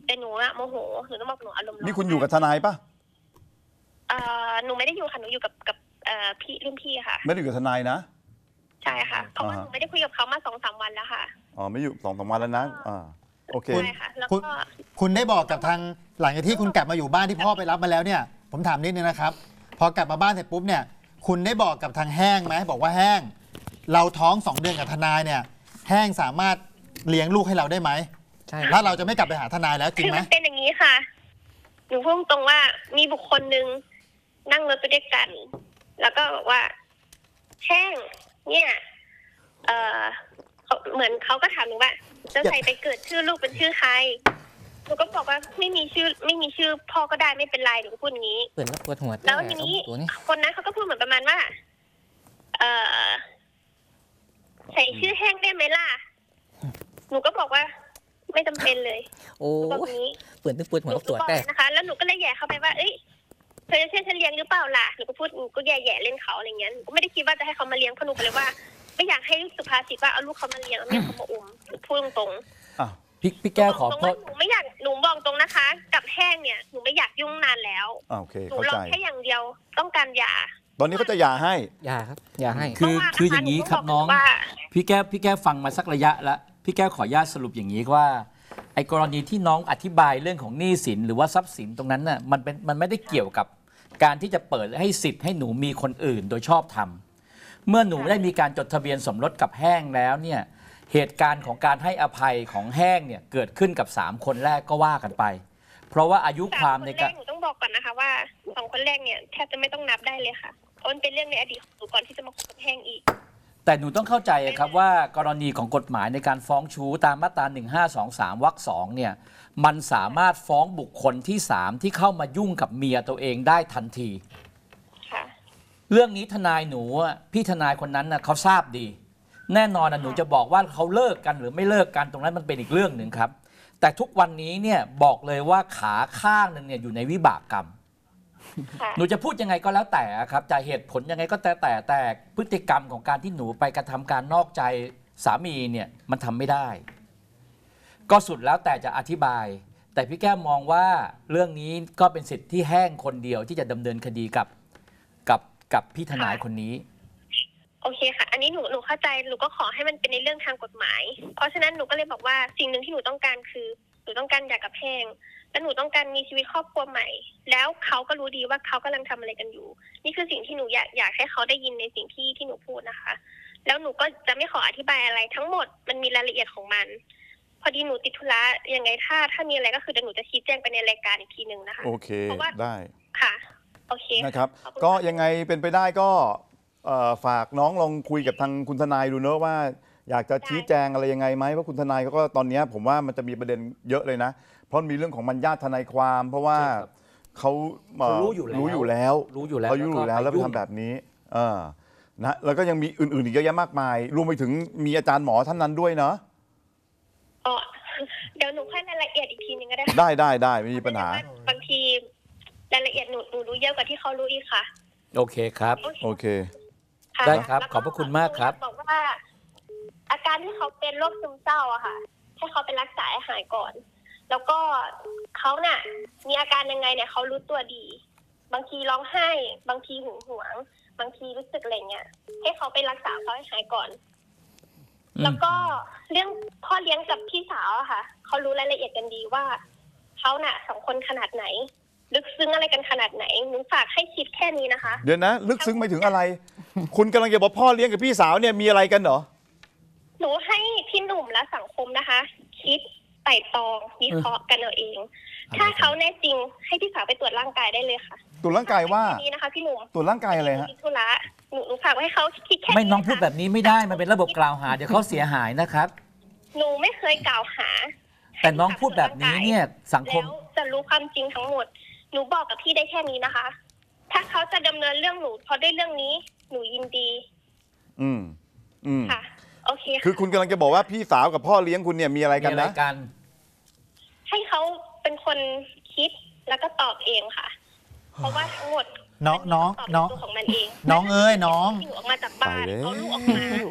แต่หนูอะโมโหหนูต้องบอกหนูอารมณ์ร้อนนี่คุณอยู่กับทนายปะเอ่อหนูไม่ได้อยู่ค่ะหนูอยู่กับกับเอ่อพี่รุ่นพี่ค่ะไม่ได้อยู่กับทนายนะใช่ค่ะเพราะว่าอ่าหนูไม่ได้คุยกับเขามาสองสามวันแล้วค่ะอ๋อไม่อยู่สองสามวันแล้วนะอ่าโอเคใช่ค่ะแล้วคุณก็คุณได้บอกกับทางหลังจากที่คุณกลับมาอยู่บ้านที่พ่อไปรับมาแล้วเนี่ย ผมถามนิดนึงนะครับ พอกลับมาบ้านเสร็จปุ๊บเนี่ย คุณได้บอกกับทางแห้งไหมบอกว่าแห้ง เราท้องสองเดือนกับทนายเนี่ย แห้งสามารถเลี้ยงลูกให้เราได้ไหมใช่ถ้าเราจะไม่กลับไปหาทนายแล้วจริคืงอไหมมันเป็นอย่างนี้ค่ะ หนูพูดตรงว่ามีบุคคลหนึ่งนั่งรถไปด้วยกัน แล้วก็บอกว่าแห้งเนี่ย เออเขาเหมือนเขาก็ถามหนูว่าจะใส่ไปเกิดชื่อลูกเป็นชื่อใครหนูก็บอกว่าไม่มีชื่อ ไม่มีชื่อพ่อก็ได้ไม่เป็นไรหนูก็พูดอย่างนี้เปิดแล้วปวดหัวแล้วทีนี้ตัวนี้คนนั้นเขาก็พูดเหมือนประมาณว่า เออใส่ชื่อแห้งได้ไหมล่ะ หนูก็บอกว่า ไม่จำเป็นเลยโอ้หนูบอกยนี้เปิดตึ้งปวดหัวหนูตัวบอกแต่เลยนะคะ แล้วหนูก็เลยแย่เข้าไปว่า เอ้ยเธอจะช่วยฉันเลี้ยงหรือเปล่าล่ะ หนูก็พูดหนูก็แย่ๆเล่นเขาอะไรเงี้ย หนูก็ไม่ได้คิดว่าจะให้เขามาเลี้ยงเพราะหนูก็เลยว่า ไม่อยากให้สุภาษิตว่าเอาลูกเขามาเลี้ยงแล้วไม่เอาเขามาอุ้มหนูพูดตรงอ่ะพี่พี่ๆแก้วขอตรงโทว่าษหนูไม่อยาก หนูบอกตรงนะคะ กับแห้งเนี่ย หนูไม่อยากยุ่งนานแล้วอ่าโอเคหนูเข้าร ใจอแค่อย่างเดียว ต้องการหย่าตอนนี้เขาจะหย่าให้อย่าครับ อย่าให้คือเพระว่คืออย่างนี้นี้ครับน้องว่าพี่แก้วพี่แก้วฟังมาสักระยะแล้วพี่แก้วขออนุญาตสรุปอย่างนี้ว่าไอ้กรณีที่น้องอธิบายเรื่องของหนี้สินหรือว่าทรัพย์สินตรงนั้นน่ะมันเป็นมันไม่ได้เกี่ยวกับการที่จะเปิดให้สิทธิ์ให้หนูมีคนอื่นโดยชอบธรรมเมื่อหนูได้มีการจดทะเบียนสมรสกับแห้งแล้วเนี่ยเหตุการณ์ของการให้อภัยของแห้งเนี่ยเกิดขึ้นกับสามคนแรกก็ว่ากันไป เพราะว่าอายุความในสการคนแรหนูต้องบอกก่อนนะคะว่าสองคนแรกเนี่ยแทบจะไม่ต้องนับได้เลยค่ะเพราะมันเป็นเรื่องในอดีตของหนูก่อนที่จะมาคบกับแห้งอีกแต่หนูต้องเข้าใจครับว่ากรณีของกฎหมายในการฟ้องชู้ตามมาตราหนึ่งห้าสองสามวรรคสองเนี่ยมันสามารถฟ้องบุคคลที่สามที่เข้ามายุ่งกับเมียตัวเองได้ทันทีค่ะเรื่องนี้ทนายหนูอะพี่ทนายคนนั้นนะเขาทราบดี แน่นอนนะหนูจะบอกว่าเขาเลิกกันหรือไม่เลิกกันตรงนั้นมันเป็นอีกเรื่องหนึ่งครับ แต่ทุกวันนี้เนี่ยบอกเลยว่าขาข้างหนึ่งเนี่ยอยู่ในวิบากกรรมค่ะหนูจะพูดยังไงก็แล้วแต่ครับจะเหตุผลยังไงก็แต่แต่แต่พฤติกรรมของการที่หนูไปกระทำการนอกใจสามีเนี่ยมันทำไม่ได้ ก็สุดแล้วแต่จะอธิบาย แต่พี่แก้วมองว่าเรื่องนี้ก็เป็นสิทธิ์ที่แห้งคนเดียวที่จะดำเนินคดีกับกับกับพี่ทนายคนนี้โอเคค่ะ อันนี้หนูหนูเข้าใจหนูก็ขอให้มันเป็นในเรื่องทางกฎหมาย เพราะฉะนั้นหนูก็เลยบอกว่าสิ่งหนึ่งที่หนูต้องการคือหนูต้องการหย่ากับแห้งและหนูต้องการมีชีวิตครอบครัวใหม่ แล้วเขาก็รู้ดีว่าเขากำลังทำอะไรกันอยู่ นี่คือสิ่งที่หนูอยากอยากให้เขาได้ยินในสิ่งที่ที่หนูพูดนะคะ แล้วหนูก็จะไม่ขออธิบายอะไรทั้งหมดมันมีรายละเอียดของมัน พอดีหนูติดธุระยังไงถ้าถ้ามีอะไรก็คือเดี๋ยวหนูจะชี้แจงไปในรายการอีกทีหนึ่งนะคะโอเคเพราะว่าได้ค่ะโอเคนะครับขอบคุณก็ค่ะยังไงเป็นไปได้ก็เอ่อฝากน้องลองคุยกับทางคุณทนายดูเนอะว่า อยากจะชี้แจงอะไรยังไงไหมเพราะคุณทนายเขาก็ตอนเนี้ยผมว่ามันจะมีประเด็นเยอะเลยนะ เพราะมีเรื่องของมัญญาติทนายความ เพราะว่าใช่ครับเขาเอ่อเขารู้อยู่แล้วรู้อยู่แล้วรู้อยู่แล้วเขารู้อยู่แล้วแล้แล้ววก็ไปไปยุ่ทำงแบบนี้เออนะแล้วก็ยังมีอื่นๆอีกเยอะแยะมากมาย รวมไปถึงมีอาจารย์หมอท่านนั้นด้วยเนาะอ๋อเดี๋ยวหนูค่อยรายละเอียดอีกทีหนึงก็ได้ได้ได้ได้ไม่มีปัญหาบางทีรายละเอียดหนูหนูรู้เยอะกว่าที่เขารู้อีกค่ะโอเคครับโอเคค่ะได้ครับแล้วขอบพระคุณมากครับบอกว่า อาการที่เขาเป็นโรคซึมเศร้าอะค่ะให้เขาไปรักษาให้หายก่อน แล้วก็เขาน่ะ มีอาการยังไงเนี่ยเขารู้ตัวดี บางทีร้องไห้ บางทีหึงหวง บางทีรู้สึกอะไรเงี้ยให้เขาไปรักษาเขาให้หายก่อน แล้วก็เรื่องพ่อเลี้ยงกับพี่สาวอะค่ะเขารู้รายละเอียดกันดีว่าเขาน่ะสองคนขนาดไหน ลึกซึ้งอะไรกันขนาดไหนหนูฝากให้คิดแค่นี้นะคะเดี๋ยวนะ ลึกซึ้งไปถึงอะไร คุณกำลังจะบอกพ่อเลี้ยงกับพี่สาวเนี่ยมีอะไรกันเหรอหนูให้พี่หนุ่มและสังคมนะคะ คิดไต่ตองวิเคราะห์กันเอาเอง ถ้าเขาแน่จริงให้พี่สาวไปตรวจร่างกายได้เลยค่ะตรวจร่างกายว่าแค่นี้นะคะพี่หนุ่มตรวจร่างกายอะไรฮะธุระหนูหนูฝากไว้ให้เขาคิดแค่ไม่น้องะคะพูดแบบนี้ไม่ได้มันเป็นระบบกล่าวหาเดี๋ยวเขาเสียหายนะครับหนูไม่เคยกล่าวหาแต่น้องพูดแบบนี้เนี่ยสังคมแล้วจะรู้ความจริงทั้งหมด หนูบอกกับพี่ได้แค่นี้นะคะ ถ้าเขาจะดำเนินเรื่องหนูเพราะด้วยเรื่องนี้ หนูยินดีอืมอืมค่ะ โอเคคือคุณกำลังจะบอกว่าพี่สาวกับพ่อเลี้ยงคุณเนี่ยมีอะไรมีกันอะไรนะกันให้เขาเป็นคนคิดแล้วก็ตอบเองค่ะ เพราะว่าทั้งหมดน้องน้องตอบน้องตัวของมันเองน้องเอ้ยน้องอยู่ออกมาจากบ้านตายแล้วเอาลูกออกมา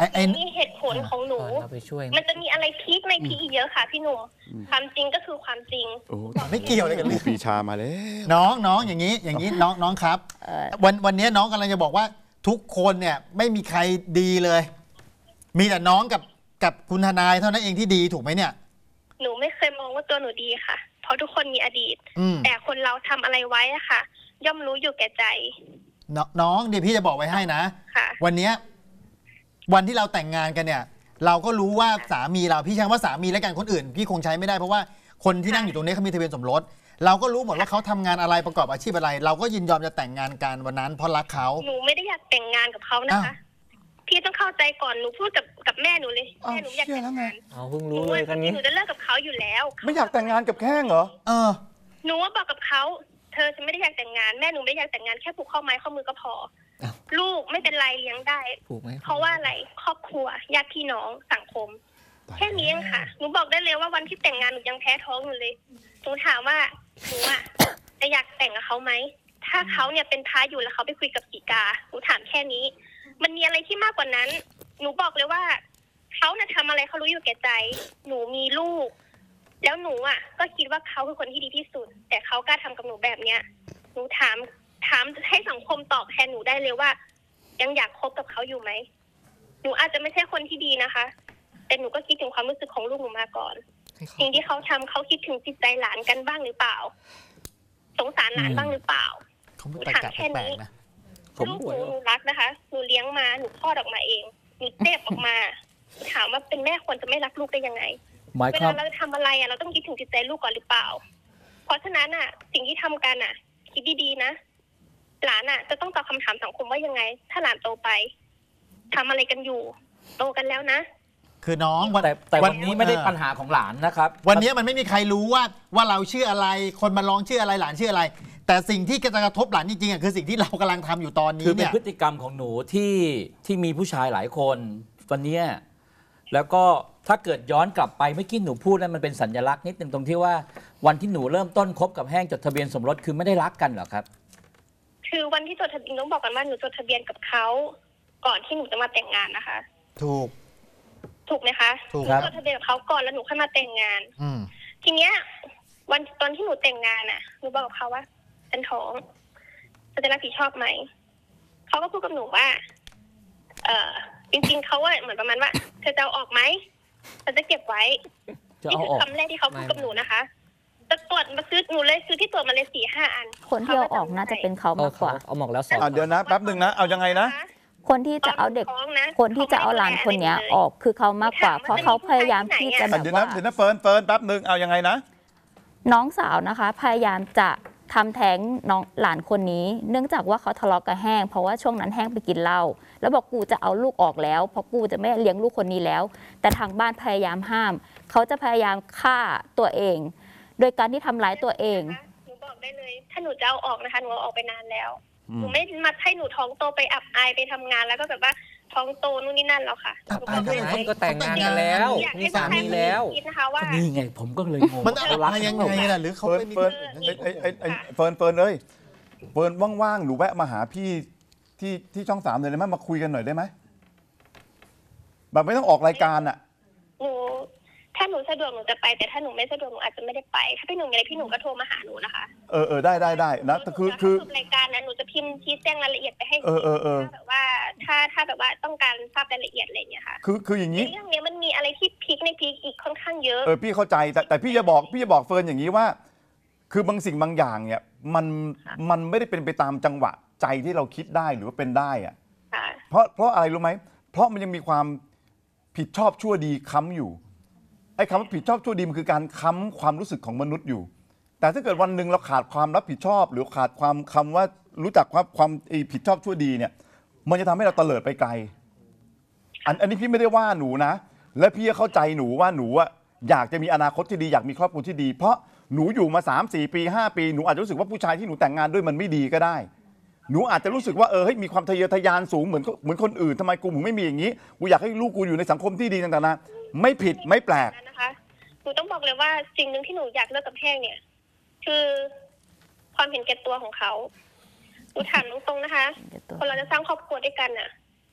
ไอ้ไอ้นี่เหตุผลของหนูเราไปช่วยมันจะมีอะไรพีคในพีคอีกเยอะค่ะพี่หนุ่มความจริงก็คือความจริงโอ้ไม่เกี่ยวอะไรกับครูเรื่องปรีชามาแล้วน้องน้องอย่างนี้อย่างนี้น้องน้องครับเอ่อวันวันนี้น้องกำลังจะบอกว่าทุกคนเนี่ยไม่มีใครดีเลย มีแต่น้องกับกับคุณทนายเท่านั้นเองที่ดีถูกไหมเนี่ยหนูไม่เคยมองว่าตัวหนูดีค่ะ เพราะทุกคนมีอดีตอืมแต่คนเราทำอะไรไว้อะค่ะ ย่อมรู้อยู่แก่ใจนน้องเดี๋ยวพี่จะบอกไว้ให้นะค่ะวันเนี้ยวันที่เราแต่งงานกันเนี่ย เราก็รู้ว่าสามีเราพี่ใช้คำว่าสามีและกันคนอื่น พี่คงใช้ไม่ได้เพราะว่าคนที่นั่งอยู่ตรงนี้เขามีทะเบียนสมรส เราก็รู้หมดว่าเขาทำงานอะไรประกอบอาชีพอะไร เราก็ยินยอมจะแต่งงานกันวันนั้นเพราะรักเขาหนูไม่ได้อยากแต่งงานกับเขานะคะอ้าวพี่ต้องเข้าใจก่อนหนูพูดกับกับแม่หนูเลยอ้าวแม่หนูอยากแต่งงานเอาเพิ่งหนูรู้เลยกันนี้หนูจะเลิกกับเขาอยู่แล้วไม่อยากแต่งงานกับแข้งเหรอเออหนูว่าบอกกับเขาเธอฉันไม่ได้อยากแต่งงานแม่หนูไม่ได้อยากแต่งงานแค่ผูกข้อไม้ข้อมือก็พออ้าวลูกไม่เป็นไรเลี้ยงได้ถูกไหมเพราะว่าอะไรครอบครัวญาติพี่น้องสังคมตายแค่นี้เองค่ะหนูบอกได้เลยว่าวันที่แต่งงานหนูยังแพ้ท้องอยู่เลยหนูถามว่าหนูอะ จะอยากแต่งกับเขาไหมถ้าเขาเนี่ยเป็นพระอยู่แล้วเขาไปคุยกับสีกาหนูถามแค่นี้ มันมีอะไรที่มากกว่านั้น หนูบอกเลยว่าเขาเนี่ยทำอะไรเขารู้อยู่แก่ใจ หนูมีลูก แล้วหนูอ่ะ ก็คิดว่าเขาคือคนที่ดีที่สุด แต่เขากล้าทำกับหนูแบบเนี้ย หนูถามถามให้สังคมตอบแทนหนูได้เลยว่า ยังอยากคบกับเขาอยู่ไหม หนูอาจจะไม่ใช่คนที่ดีนะคะ แต่หนูก็คิดถึงความรู้สึกของลูกหนูมาก่อน สิ่งที่เขาทำเขาคิดถึงจิตใจหลานกันบ้างหรือเปล่า สงสารหลานบ้างหรือเปล่าเขาไม่ตะกะแปลกๆนะลูกหนูหนูรักนะคะ หนูเลี้ยงมา หนูคลอดออกมาเอง หนูเจ็บออกมาหนูถามว่าเป็นแม่ควรจะไม่รักลูกได้ยังไงหมายเวควาลาม เราจะทำอะไรอ่ะเราต้องคิดถึงจิตใจลูกก่อนหรือเปล่า เพราะฉะนั้นอ่ะ สิ่งที่ทำกันอ่ะ คิดดีๆนะ หลานอ่ะ จะต้องตอบคำถามสังคมว่ายังไง ถ้าหลานโตไปทำอะไรกันอยู่ โตกันแล้วนะคือน้องวันแต่แต่วันนี้ไม่ได้เออปัญหาของหลานนะครับวันนี้มันไม่มีใครรู้ว่าว่าเราชื่ออะไร คนมาร้องชื่ออะไรหลานชื่ออะไร แต่สิ่งที่จะกระทบหลานจริงๆอ่ะคือสิ่งที่เรากำลังทำอยู่ตอนนี้คือเป็นเนี่ยพฤติกรรมของหนูที่ที่มีผู้ชายหลายคนวันเนี้ยแล้วก็ถ้าเกิดย้อนกลับไปเมื่อกี้หนูพูดนั้นมันเป็นสัญลักษณ์นิดนึงตรงที่ว่าวันที่หนูเริ่มต้นคบกับแห้งจดทะเบียนสมรสคือไม่ได้รักกันเหรอครับคือวันที่จดทะเบียนต้องบอกกันว่าหนูจดทะเบียนกับเขาก่อนที่หนูจะมาแต่งงานนะคะถูกถูกไหมคะถูกหครันูบจดทะเบียนกับเขาก่อนแล้วหนูค่อยมาแต่งงานอืมทีเนี้ยวันตอนที่หนูแต่งงานน่ะหนูบอกกับเขาว่าฉันท้องจะรับผิดชอบไหมเขาก็พูดกับหนูว่า เออจริงๆเขาอะเหมือนประมาณว่าเธอจะเอาออกไหมฉันจะเก็บไว้จะนี่เอาคือออกคำแรกที่เขาพูดกับหนูนะคะจะตรวจมาซื้อหนูเลยซื้อที่ตรวจมาเลยสี่ห้าอันคนที่เอาออกน่าจะเป็นเขาเอามากกว่าเอาหมอกแล้วสองอ่ะเดี๋ยวนะแป๊บหนึ่งนะเอายังไงนะคนที่จะเอาเด็กท้องนะคนที่จะเอาหลานคนเนี้ยออกคือเขามากกว่า เพราะเขาพยายามที่จะแบอ่ะบเดี๋ยวว่านะเดี๋ยวนะเฟิร์นเฟิร์นแป๊บหนึ่งเอายังไงนะน้องสาวนะคะ พยายามจะทำแท้งน้องหลานคนนี้ เนื่องจากว่าเขาทะเลาะกับแห้ง เพราะว่าช่วงนั้นแห้งไปกินเหล้าแล้วบอกกูจะเอาลูกออกแล้วเพราะกูจะไม่เลี้ยงลูกคนนี้แล้ว แต่ทางบ้านพยายามห้าม เขาจะพยายามฆ่าตัวเอง โดยการที่ทำร้ายตัวเองหนูบอกได้เลย ถ้าหนูจะเอาออกนะคะหนูเอาออกไปนานแล้วอืมหนูไม่มาให้หนูท้องโตไปอับอายไปทำงานแล้วก็แบบว่าท้องโตนู่นนี่นั่นแล้วค่ะอับอายหนูบอกไม่ก็แต่งงานกันแล้วอยากมีให้สามีแล้วคิดนะคะว่านี่ไงผมก็เลยงงมันอับรักอายยังไงล่ะหรือเขาเฟิร์นไม่มีเฟิร์นคนไอ้ไอ้ไอ้ไอ้เฟิร์นเฟิร์นเอ้ยเฟิร์นว่างๆหนูแวะมาหาพี่ที่ที่ช่องสามเลยได้ไหมมาคุยกันหน่อยได้ไหมแบบไม่ต้องออกรายการอ่ะหนูถ้าหนูสะดวกหนูจะไปแต่ถ้าหนูไม่สะดวกหนูอาจจะไม่ได้ไป ถ้าพี่หนุ่มมีอะไรพี่หนุ่มก็โทรมาหาหนูนะคะเออเออได้ได้ได้นะแต่คือคือถ้าจบรายการนะหนูจะพิมพ์ชี้แจงรายละเอียดไปให้เออเออเออถ้าแบบว่าถ้าถ้าแบบว่าต้องการทราบรายละเอียดอะไรอย่างเงี้ยค่ะคือคืออย่างนี้เรื่องเนี้ยมันมีอะไรที่พีคในพีคอีกค่อนข้างเยอะเออพี่เข้าใจแต่แต่พี่จะบอกพี่จะบอกเฟิร์นอย่างนี้ว่า คือบางสิ่งบางอย่างเนี่ยมันมันไม่ได้เป็นไปตามจังหวะใจที่เราคิดได้หรือว่าเป็นได้อะค่ะเพราะเพราะอะไรรู้ไหมเพราะมันยังมีความผิดชอบชั่วดีค้ำอยู่ไอ้คำว่าผิดชอบชั่วดีมันคือการค้ำความรู้สึกของมนุษย์อยู่ แต่ถ้าเกิดวันหนึ่งเราขาดความรับผิดชอบ หรือขาดความคำว่ารู้จักความความไอ้ผิดชอบชั่วดีเนี่ย มันจะทำให้เราเตลิดไปไกล อันอันนี้พี่ไม่ได้ว่าหนูนะ และพี่ก็เข้าใจหนูว่าหนูอะอยากจะมีอนาคตที่ดีอยากมีครอบครัวที่ดี เพราะหนูอยู่มาสามสี่ปีห้าปีหนูอาจจะรู้สึกว่าผู้ชายที่หนูแต่งงานด้วยมันไม่ดีก็ได้ หนูอาจจะรู้สึกว่าเออให้มีความทะเยอทะยานสูงเหมือนเหมือนคนอื่นทำไมกูถึงไม่มีอย่างนี้กูอยากให้ลูกกูอยู่ในสังคมที่ดีต่างๆนะไม่ผิดไม่แปลกนะคะหนูต้องบอกเลยว่าสิ่งหนึ่งที่หนูอยากเลิกกับแห้งเนี่ย คือความเห็นแก่ตัวของเขาหนูถามตรงๆนะคะ คนเราจะสร้างครอบครัวด้วยกันน่ะ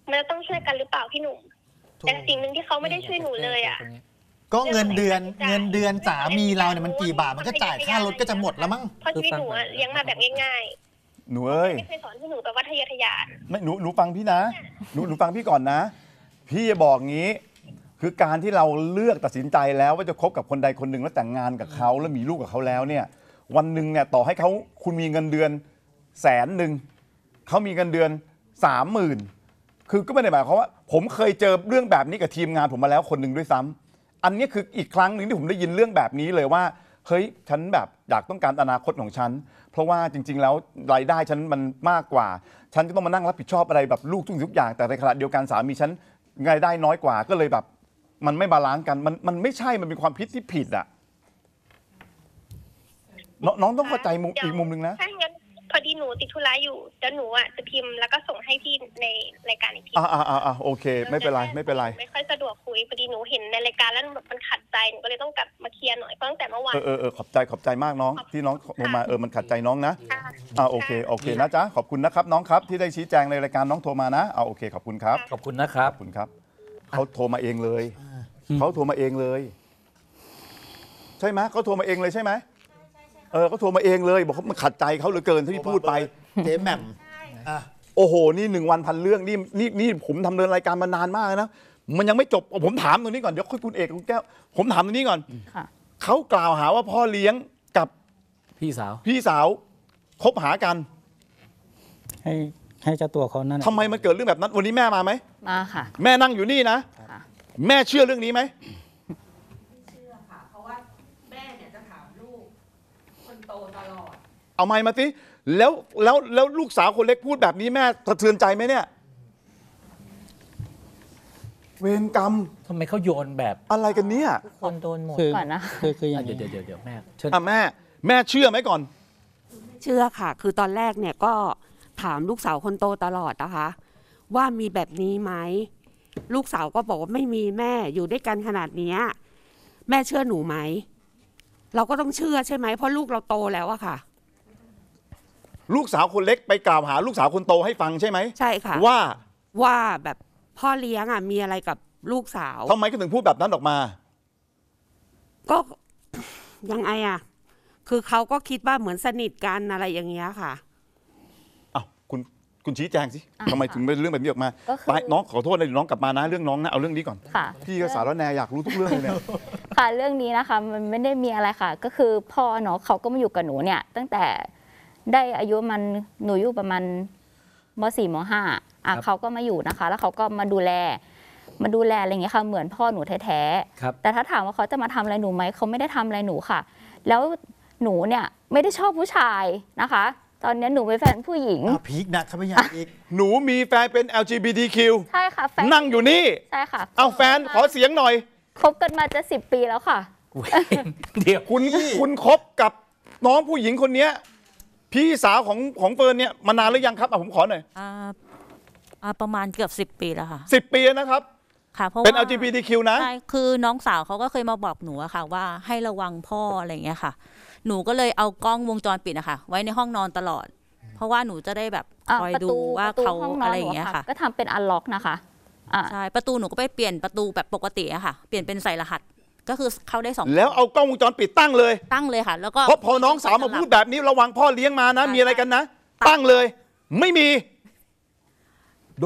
มันจะต้องช่วยกันหรือเปล่าพี่หนุ่มแต่สิ่งหนึ่งที่เขาไม่ได้ช่วยหนูเลยอ่ะก็เงินเดือนเงินเดือนสามีเราเนี่ยมันกี่บาทมันก็จ่ายค่ารถก็จะหมดแล้วมั้งเพราะชีวิตหนูอะเลี้ยงมาแบบง่ายหนูๆเอ้ยไม่เคยสอนให้หนูแบบว่าทะเยอทะยานไม่หนูหนูฟังพี่นะหนูหนูฟังพี่ก่อนนะ พี่จะบอกงี้ คือการที่เราเลือกตัดสินใจแล้วว่าจะคบกับคนใดคนหนึ่งแล้วแต่งงานกับเขาแล้วมีลูกกับเขาแล้วเนี่ย วันหนึ่งเนี่ยต่อให้เขาคุณมีเงินเดือนแสนหนึ่งเขามีเงินเดือนสามหมื่นคือก็ไม่ได้หมายความว่า ผมเคยเจอเรื่องแบบนี้กับทีมงานผมมาแล้วคนหนึ่งด้วยซ้ำอันนี้คืออีกครั้งหนึ่งที่ผมได้ยินเรื่องแบบนี้เลยว่าเฮ้ยฉันแบบอยากต้องการอนาคตของฉันเพราะว่าจริงๆแล้วรายได้ฉันมันมากกว่าฉันก็ต้องมานั่งรับผิดชอบอะไรแบบลูกทุกทุกอย่างแต่ในขณะเดียวกันสามีฉันรายได้น้อยกว่าก็เลยแบบมันไม่บาลานซ์กันมันมันไม่ใช่มันเป็นความคิดที่ผิดอ่ะนน้องต้องเข้าใจมุมอีกมุมหนึ่งนะถ้างั้นพอดีหนูติดธุระอยู่เดี๋ยวหนูอ่ะจะพิมพ์แล้วก็ส่งให้พี่ในรายการอีกทีอ่าอ่าอ่าโอเคไม่เป็นไรไม่เป็นไรไม่ค่อยสะดวกคุยพอดีหนูเห็นในรายการแล้วแบบมันขัดใจหนูก็เลยต้องกลับมาเคลียร์หน่อยเพราะตั้งแต่เมื่อวานเออเออเออขอบใจขอบใจมากน้องที่น้องโทรมาเออมันขัดใจน้องนะอ่าโอเคโอเคนะจ๊ะขอบคุณนะครับน้องครับที่ได้ชี้แจงในรายการน้องโทรมานะเอาโอเคขอบคุณครับขอบคุณนะครับขอบคุณครับเขาโทรมาเองเลยเขาโทรมาเองเลย ใช่ไหมเขาโทรมาเองเลยใช่ไหมเออเขาโทรมาเองเลยบอกเขามันขัดใจเขาเหลือเกินที่พูดไปเจ๊แหม่มอ่ะโอ้โหนี่หนึ่งวันพันเรื่องนี่นี่นี่ผมทำเดินรายการมานานมากนะมันยังไม่จบผมถามตรงนี้ก่อนเดี๋ยวค่อยคุณเอกคุณแก้วผมถามตรงนี้ก่อนค่ะเขากล่าวหาว่าพ่อเลี้ยงกับพี่สาวพี่สาวคบหากันให้ให้เจ้าตัวเขานั่นทำไมมันเกิดเรื่องแบบนั้นวันนี้แม่มาไหมมาค่ะแม่นั่งอยู่นี่นะค่ะแม่เชื่อเรื่องนี้ไหมเชื่อค่ะ เพราะว่าแม่เนี่ยจะถามลูกคนโตตลอดเอาไมค์มาสิแล้วแล้วแล้วลูกสาวคนเล็กพูดแบบนี้แม่สะเทือนใจไหมเนี่ยเวรกรรมทำไมเขาโยนแบบอะไรกันเนี่ยคนโดนหมดคือก่อนนะคือคืออย่างเดี๋ยวนี้เดี๋ยวเดี๋ยวแม่เชิญอ่ะแม่แม่เชื่อไหมก่อนเชื่อค่ะ คือตอนแรกเนี่ยก็ถามลูกสาวคนโตตลอดนะคะ ว่ามีแบบนี้ไหม ลูกสาวก็บอกว่าไม่มีแม่อยู่ด้วยกันขนาดเนี้ยแม่เชื่อหนูไหม เราก็ต้องเชื่อใช่ไหมเพราะลูกเราโตแล้วอะค่ะลูกสาวคนเล็กไปกล่าวหาลูกสาวคนโตให้ฟังใช่ไหมใช่ค่ะว่าว่าแบบพ่อเลี้ยงอะมีอะไรกับลูกสาวทำไมก็ถึงพูดแบบนั้นออกมาก็ ยังไงอะคือเขาก็คิดว่าเหมือนสนิทกันอะไรอย่างเงี้ยค่ะอ้าวคุณคุณชี้แจงสิอ่ะทำไมค่ะถึงเป็นเรื่องแบบนี้ออกมาก็คือไปน้องขอโทษนะเดี๋ยวน้องกลับมานะเรื่องน้องนะเอาเรื่องนี้ก่อนค่ะพี่ก็สารแนอยากรู้ทุกเรื่องเลยเนี่ยค่ะเรื่องนี้นะคะมันไม่ได้มีอะไรค่ะ ก็คือพ่อเนาะเขาก็มาอยู่กับหนูเนี่ย ตั้งแต่ได้อายุมันหนูอยู่ประมาณมสี่มห้าอ่ะเขาก็มาอยู่นะคะ แล้วเขาก็มาดูแล มาดูแลอะไรอย่างเงี้ยค่ะเหมือนพ่อหนูแท้ครับๆแต่ถ้าถามว่าเขาจะมาทำอะไรหนูไหมเขาไม่ได้ทำอะไรหนูค่ะ แล้วหนูเนี่ยไม่ได้ชอบผู้ชายนะคะ ตอนนี้หนูเป็นแฟนผู้หญิงอ้าวพีคหนักเข้าไปอย่างอีกหนูมีแฟนเป็น แอล จี บี ที คิวใช่ค่ะแฟนนั่งอยู่นี่ใช่ค่ะเอาแฟนขอเสียงหน่อยคบกันมาจะสิบปีแล้วค่ะเดี๋ยวคุณคุณคบกับน้องผู้หญิงคนเนี้ยพี่สาวของของเฟิร์นเนี่ยมานานหรือยังครับอ่ะผมขอหน่อยอ่าอ่าประมาณเกือบสิบปีแล้วค่ะสิบปีแล้วนะครับค่ะเพราะเป็นว่าแอล จี บี ที คิว นะใช่คือน้องสาวเขาก็เคยมาบอกหนูอะค่ะ ว่าให้ระวังพ่ออะไรอย่างเงี้ยค่ะ หนูก็เลยเอากล้องวงจรปิดอะค่ะ ไว้ในห้องนอนตลอด เพราะว่าหนูจะได้แบบอ่ะคอยประดูตูว่าประตูเขาห้องนออะนไรอหนูย่างเงี้ยค่ะค่ะก็ทำเป็นอันล็อกนะคะอ่ะใช่ประตูหนูก็ไปเปลี่ยนประตูแบบปกติอะค่ะ เปลี่ยนเป็นใส่รหัสก็คือเข้าได้สองแล้วเอากล้องวงจรปิดตั้งเลยตั้งเลยค่ะ แล้วก็เพราะพอน้องสาวมาพูดแบบนี้ระวังพ่อเลี้ยงมานะ มีอะไรกันนะ ตั้งเลย ไม่มี โด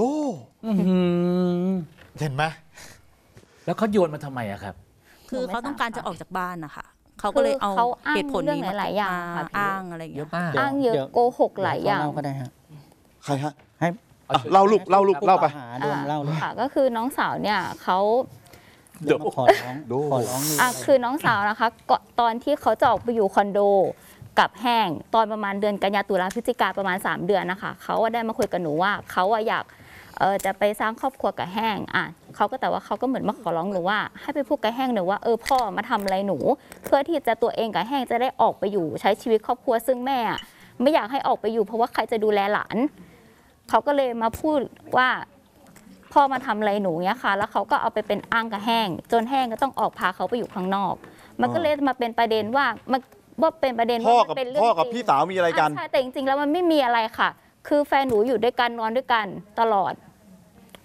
เห็นไหมแล้วเขาโยนมาทำไมอะครับคือเขาต้องการจะออกจากบ้านนะคะเขาก็เลยเอาคือเขาอ้างเหตุผลนี้เรื่องหลายๆอย่างมาค่ะอ้างอะไรอย่างเงี้ยป้าอ้างเยอะดี๋วโกหกหลายอย่างเล่าก็ได้ฮะใครฮะให้อ่ะเล่าลูกเล่าลูกเล่าไปหาโดนเล่าเลยค่ะก็คือน้องสาวเนี่ยเขาเดี๋ยวมาขอร้องดูขอร้องนี่อ่ะคือน้องสาวนะคะก็ตอนที่เขาจะออกไปอยู่คอนโดกับแห้งตอนประมาณเดือนกันยาตุลาพฤศจิกาประมาณสามเดือนนะคะเขาอะได้มาคุยกับหนูว่าเขาอะอยากเออจะไปสร้างครอบครัวกับแห้งอ่ะเขาก็แต่ว่าเขาก็เหมือนมาขอร้องหนูว่าให้ไปพูดกับแห้งหนูว่าเออพ่อมาทำอะไรหนู เพื่อที่จะตัวเองกับแห้งจะได้ออกไปอยู่ใช้ชีวิตครอบครัวซึ่งแม่อะไม่อยากให้ออกไปอยู่เพราะว่าใครจะดูแลหลานเขาก็เลยมาพูดว่า พ่อมาทำอะไรหนูเนี้ยค่ะ แล้วเขาก็เอาไปเป็นอ้างกับแห้ง จนแห้งก็ต้องออกพาเขาไปอยู่ข้างนอก มันก็เลยมาเป็นประเด็นว่ามันว่าเป็นประเด็นพ่อว่ากับมันเป็นเรื่องพ่อกับจริงพี่สาวมีอะไรกันใช่แต่จริงๆแล้วมันไม่มีอะไรค่ะ คือแฟนหนูอยู่ด้วยกันนอนด้วยกันตลอด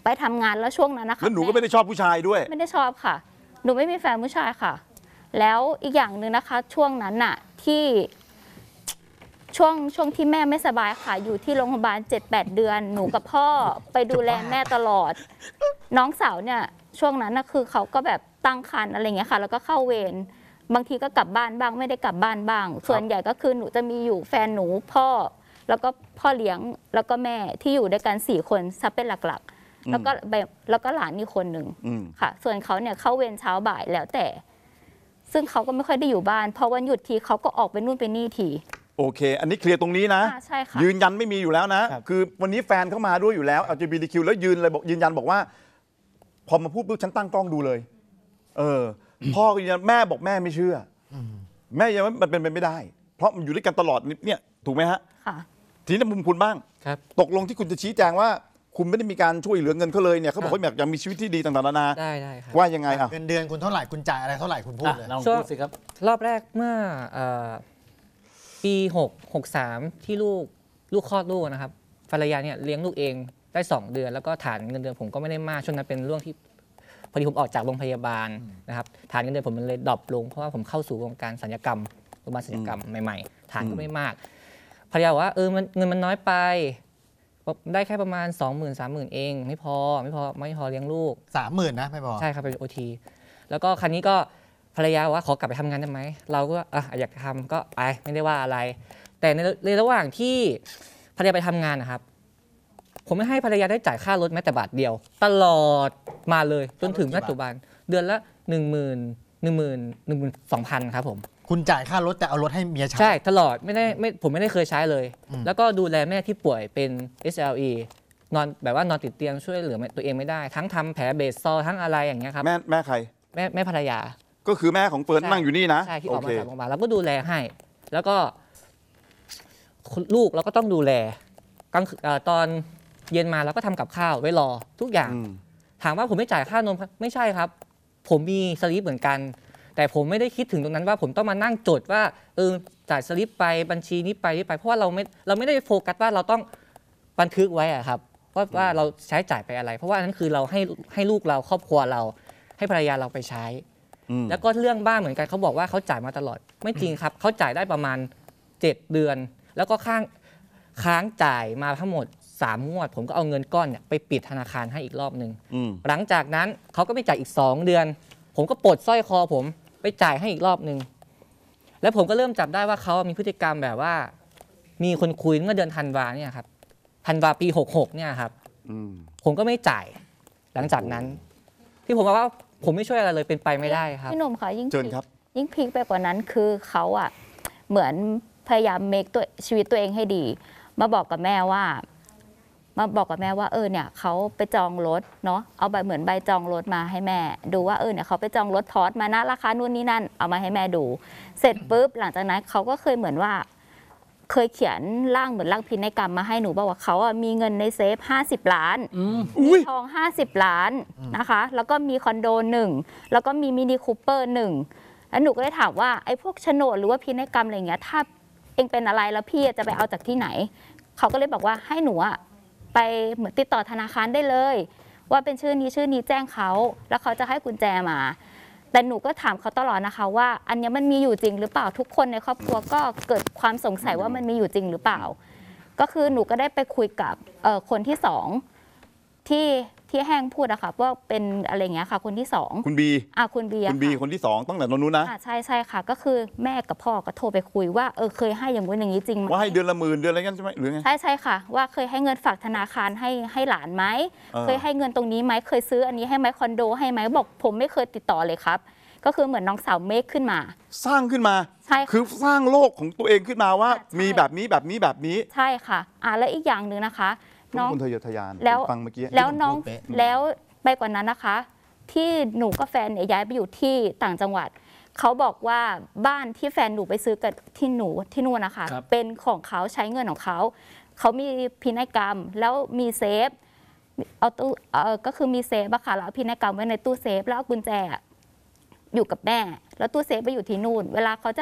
ไปทำงานแล้วช่วงนั้นนะคะแล้วหนูก็ไม่ได้ชอบผู้ชายด้วยไม่ได้ชอบค่ะ หนูไม่มีแฟนผู้ชายค่ะ แล้วอีกอย่างหนึ่งนะคะ ช่วงนั้นน่ะที่ช่วงช่วงที่แม่ไม่สบายค่ะ อยู่ที่โรงพยาบาล เจ็ดแปด เดือน หนูกับพ่อไปดูแลแม่ตลอด น้องสาวเนี่ยช่วงนั้นนะคือเขาก็แบบตั้งครรภ์อะไรเงี้ยค่ะ แล้วก็เข้าเวรบางทีก็กลับบ้านบ้างไม่ได้กลับบ้านบ้าง ส่วนใหญ่ก็คือหนูจะมีอยู่แฟนหนูพ่อ แล้วก็พ่อเลี้ยงแล้วก็แม่ที่อยู่ด้วยกันสี่คนซะเป็นหลักๆ แล้วก็แบบแล้วก็หลานอีกคนหนึ่งอืมค่ะ ส่วนเขาเนี่ยเข้าเวรเช้าบ่ายแล้วแต่ ซึ่งเขาก็ไม่ค่อยได้อยู่บ้านพอวันหยุดทีเขาก็ออกไปนู่นไปนี่ทีโอเค อันนี้เคลียร์ตรงนี้นะอ่าใช่ค่ะยืนยันไม่มีอยู่แล้วนะครับคือวันนี้แฟนเข้ามาด้วยอยู่แล้ว แอล จี บี ที คิว แล้วยืนเลยบอกยืนยันบอกว่า พอมาพูดปุ๊บฉันตั้งกล้องดูเลย เออ พ่อก็ยืนยันแม่บอกแม่ไม่เชื่ออแม่ยังว่ามันเป็นไปไม่ได้ เพราะมันอยู่ด้วยกันตลอดเนี่ยถูกไหมฮะค่ะทีนี้ในมุมคุณบ้างครับตกลงที่คุณจะชี้แจงว่า คุณไม่ได้มีการช่วยเหลือเงินเขาเลยเนี่ยเขาบอกว่าอยากจะมีชีวิตที่ดีต่างๆนานาได้ได้ครับว่ายังไงอ่ะเงินเดือนคุณเท่าไหร่คุณจ่ายอะไรเท่าไหร่คุณพูดอ่ะเลยลองช่วงพูดสิครับรอบแรกเมื่อเอ่อปีหก หกสามที่ลูกลูกคลอดลูกนะครับภรรยาเนี่ยเลี้ยงลูกเองได้สองเดือนแล้วก็ฐานเงินเดือนผมก็ไม่ได้มากช่วงนั้นเป็นเรื่องที่พอดีผมออกจากโรงพยาบาลนะครับฐานเงินเดือนผมมันเลยดรอปลงเพราะว่าผมเข้าสู่วงการศัลยกรรมโรงพยาบาลศัลยกรรมใหม่ๆฐานก็ไม่มากภรรยาบอกว่าเออมันเงินมันน้อยไปได้แค่ประมาณ สองหมื่น สามหมื่น เองไม่พอไม่พอไม่พอเลี้ยงลูกสามหมื่นนะไม่พอใช่ครับเป็นโอทีแล้วก็ครั้นี้ก็ภรรยาว่าขอกลับไปทำงานได้ไหมเราก็อ่ะอยากทำก็ไปไม่ได้ว่าอะไร แต่ในในระหว่างที่ภรรยาไปทำงานนะครับ ผมไม่ให้ภรรยาได้จ่ายค่ารถแม้แต่บาทเดียว ตลอดมาเลยจนถึงปัจจุบันเดือนละหนึ่งหมื่นหนึ่งหมื่นหนึ่งหมื่นสองพันครับผมคุณจ่ายค่ารถแต่เอารถให้เมียใช้ใช่ตลอดไม่ได้ไม่ผมไม่ได้เคยใช้เลยอืมแล้วก็ดูแลแม่ที่ป่วยเป็น เอส แอล อี นอนแบบว่านอนติดเตียงช่วยเหลือตัวเองไม่ได้ทั้งทำแผลเบสซอลทั้งอะไรอย่างเงี้ยครับแม่แม่ใครแม่แม่ภรรยาก็คือแม่ของเฟิร์นใช่นั่งอยู่นี่นะใช่ที่อโออกเคมาจากโรงพยาบาลเราก็ดูแลให้ แล้วก็คุณลูกเราก็ต้องดูแลกลางคืนเอ่อตอนเย็นมาเราก็ทำกับข้าวไว้รอทุกอย่างอืมถามว่าผมไม่จ่ายค่านมครับไม่ใช่ครับ ผมมีสลิปเหมือนกัน แต่ผมไม่ได้คิดถึงตรงนั้นว่าผมต้องมานั่งจดว่าเออจ่ายสลิปไปบัญชีนี้ไปนี้ไป เพราะว่าเราไม่เราไม่ได้โฟกัสว่าเราต้องบันทึกไว้อะครับว่าว่าเราใช้จ่ายไปอะไร เพราะว่าอันนั้นคือเราให้ให้ลูกเราครอบครัวเรา ให้ภรรยาเราไปใช้อืมแล้วก็เรื่องบ้านเหมือนกันเขาบอกว่าเขาจ่ายมาตลอด ไม่จริงครับเขาจ่ายได้ประมาณเจ็ดเดือน แล้วก็ค้างค้างจ่ายมาทั้งหมดสามงวด ผมก็เอาเงินก้อนเนี่ยไปปิดธนาคารให้อีกรอบหนึ่งอืมหลังจากนั้นเขาก็ไม่จ่ายอีกสองเดือน ผมก็ปลดสร้อยคอผมไปจ่ายให้อีกรอบหนึ่งแล้วผมก็เริ่มจับได้ว่าเขามีพฤติกรรมแบบว่า มีคนคุยเมื่อเดือนธันวาเนี่ยครับธันวาปีหกหกเนี่ยครับอืมผมก็ไม่จ่ายหลังจากนั้น ที่ผมบอกว่าผมไม่ช่วยอะไรเลยเป็นไปไม่ได้ครับพี่หนุ่มค่ะยิ่งเชิญพีคครับยิ่งพีคไปกว่านั้นคือเขาอะเหมือนพยายามเมคตัวชีวิตตัวเองให้ดี มาบอกกับแม่ว่า มาบอกกับแม่ว่าเออเนี่ยเขาไปจองรถเนาะเอาใบเหมือนใบจองรถมาให้แม่ ดูว่าเออเนี่ยเขาไปจองรถพอร์ตมานะราคานู่นนี่นั่นเอามาให้แม่ดู เสร็จปุ๊บหลังจากนั้นเขาก็เคยเหมือนว่า เคยเขียนร่างเหมือนร่างพินัยกรรมมาให้หนูบอกว่าเขาอะมีเงินในเซฟห้าสิบล้านอุ้ยทอง ห้าสิบ ล้านนะคะ แล้วก็มีคอนโดหนึ่ง แล้วก็มีมินิคูเปอร์หนึ่ง แล้วหนูก็เลยถามว่าไอ้พวกโฉนดหรือว่าพินัยกรรมอะไรเงี้ย ถ้าเองเป็นอะไรแล้วพี่จะไปเอาจากที่ไหน เขาก็เลยบอกว่าให้หนูอะไปเหมือนติดต่อธนาคารได้เลย ว่าเป็นชื่อนี้ชื่อนี้แจ้งเขา แล้วเขาจะให้กุญแจมา แต่หนูก็ถามเขาตลอดนะคะว่าอันเนี้ยมันมีอยู่จริงหรือเปล่า ทุกคนในครอบครัวก็เกิดความสงสัยว่ามันมีอยู่จริงหรือเปล่า ก็คือหนูก็ได้ไปคุยกับเอ่อคนที่สองที่ที่แห้งพูดอะค่ะว่าเป็นอะไรเงี้ยค่ะ คนที่สองคุณบีอ่ะคุณเบียร์คุณบีคนที่สองตั้งแต่ตอนนู้นนะอ่ะใช่ใช่ค่ะ ก็คือแม่กับพ่อก็โทรไปคุยว่าเออเคยให้อย่างงู้นอย่างนี้จริงไหมว่าให้เดือนละหมื่นเดือนอะไรกันใช่ไหมหรือไงใช่ใช่ค่ะ ว่าเคยให้เงินฝากธนาคารให้ให้หลานไหมเออเคยให้เงินตรงนี้ไหมเคยซื้ออันนี้ให้ไหมคอนโดให้ไหมบอกผมไม่เคยติดต่อเลยครับ ก็คือเหมือนน้องสาวเมคขึ้นมาสร้างขึ้นมาใช่ค่ะคือสร้างโลกของตัวเองขึ้นมาว่าใช่มีแบบนี้แบบนี้แบบนี้ใช่ค่ะอ่ะแล้วอีกอย่างหนึ่งนะคะ น้องคุณเธอทะยานแล้วฟังเมื่อกี้แล้วน้องพูดเป๊ะแล้วไปกว่านั้นนะคะ ที่หนูกับแฟนเนี่ยย้ายไปอยู่ที่ต่างจังหวัดเขาบอกว่าบ้านที่แฟนหนูไปซื้อกับที่หนูที่นู่นนะคะครับเป็นของเขาใช้เงินของเขาเขามีพินัยกรรมแล้วมีเซฟเอาตู้เออก็คือมีเซฟอะค่ะแล้วเอาพินัยกรรมไว้ในตู้เซฟแล้วเอากุญแจอะอยู่กับแม่ แล้วตู้เซฟไปอยู่ที่นู่น เวลาเขาจะ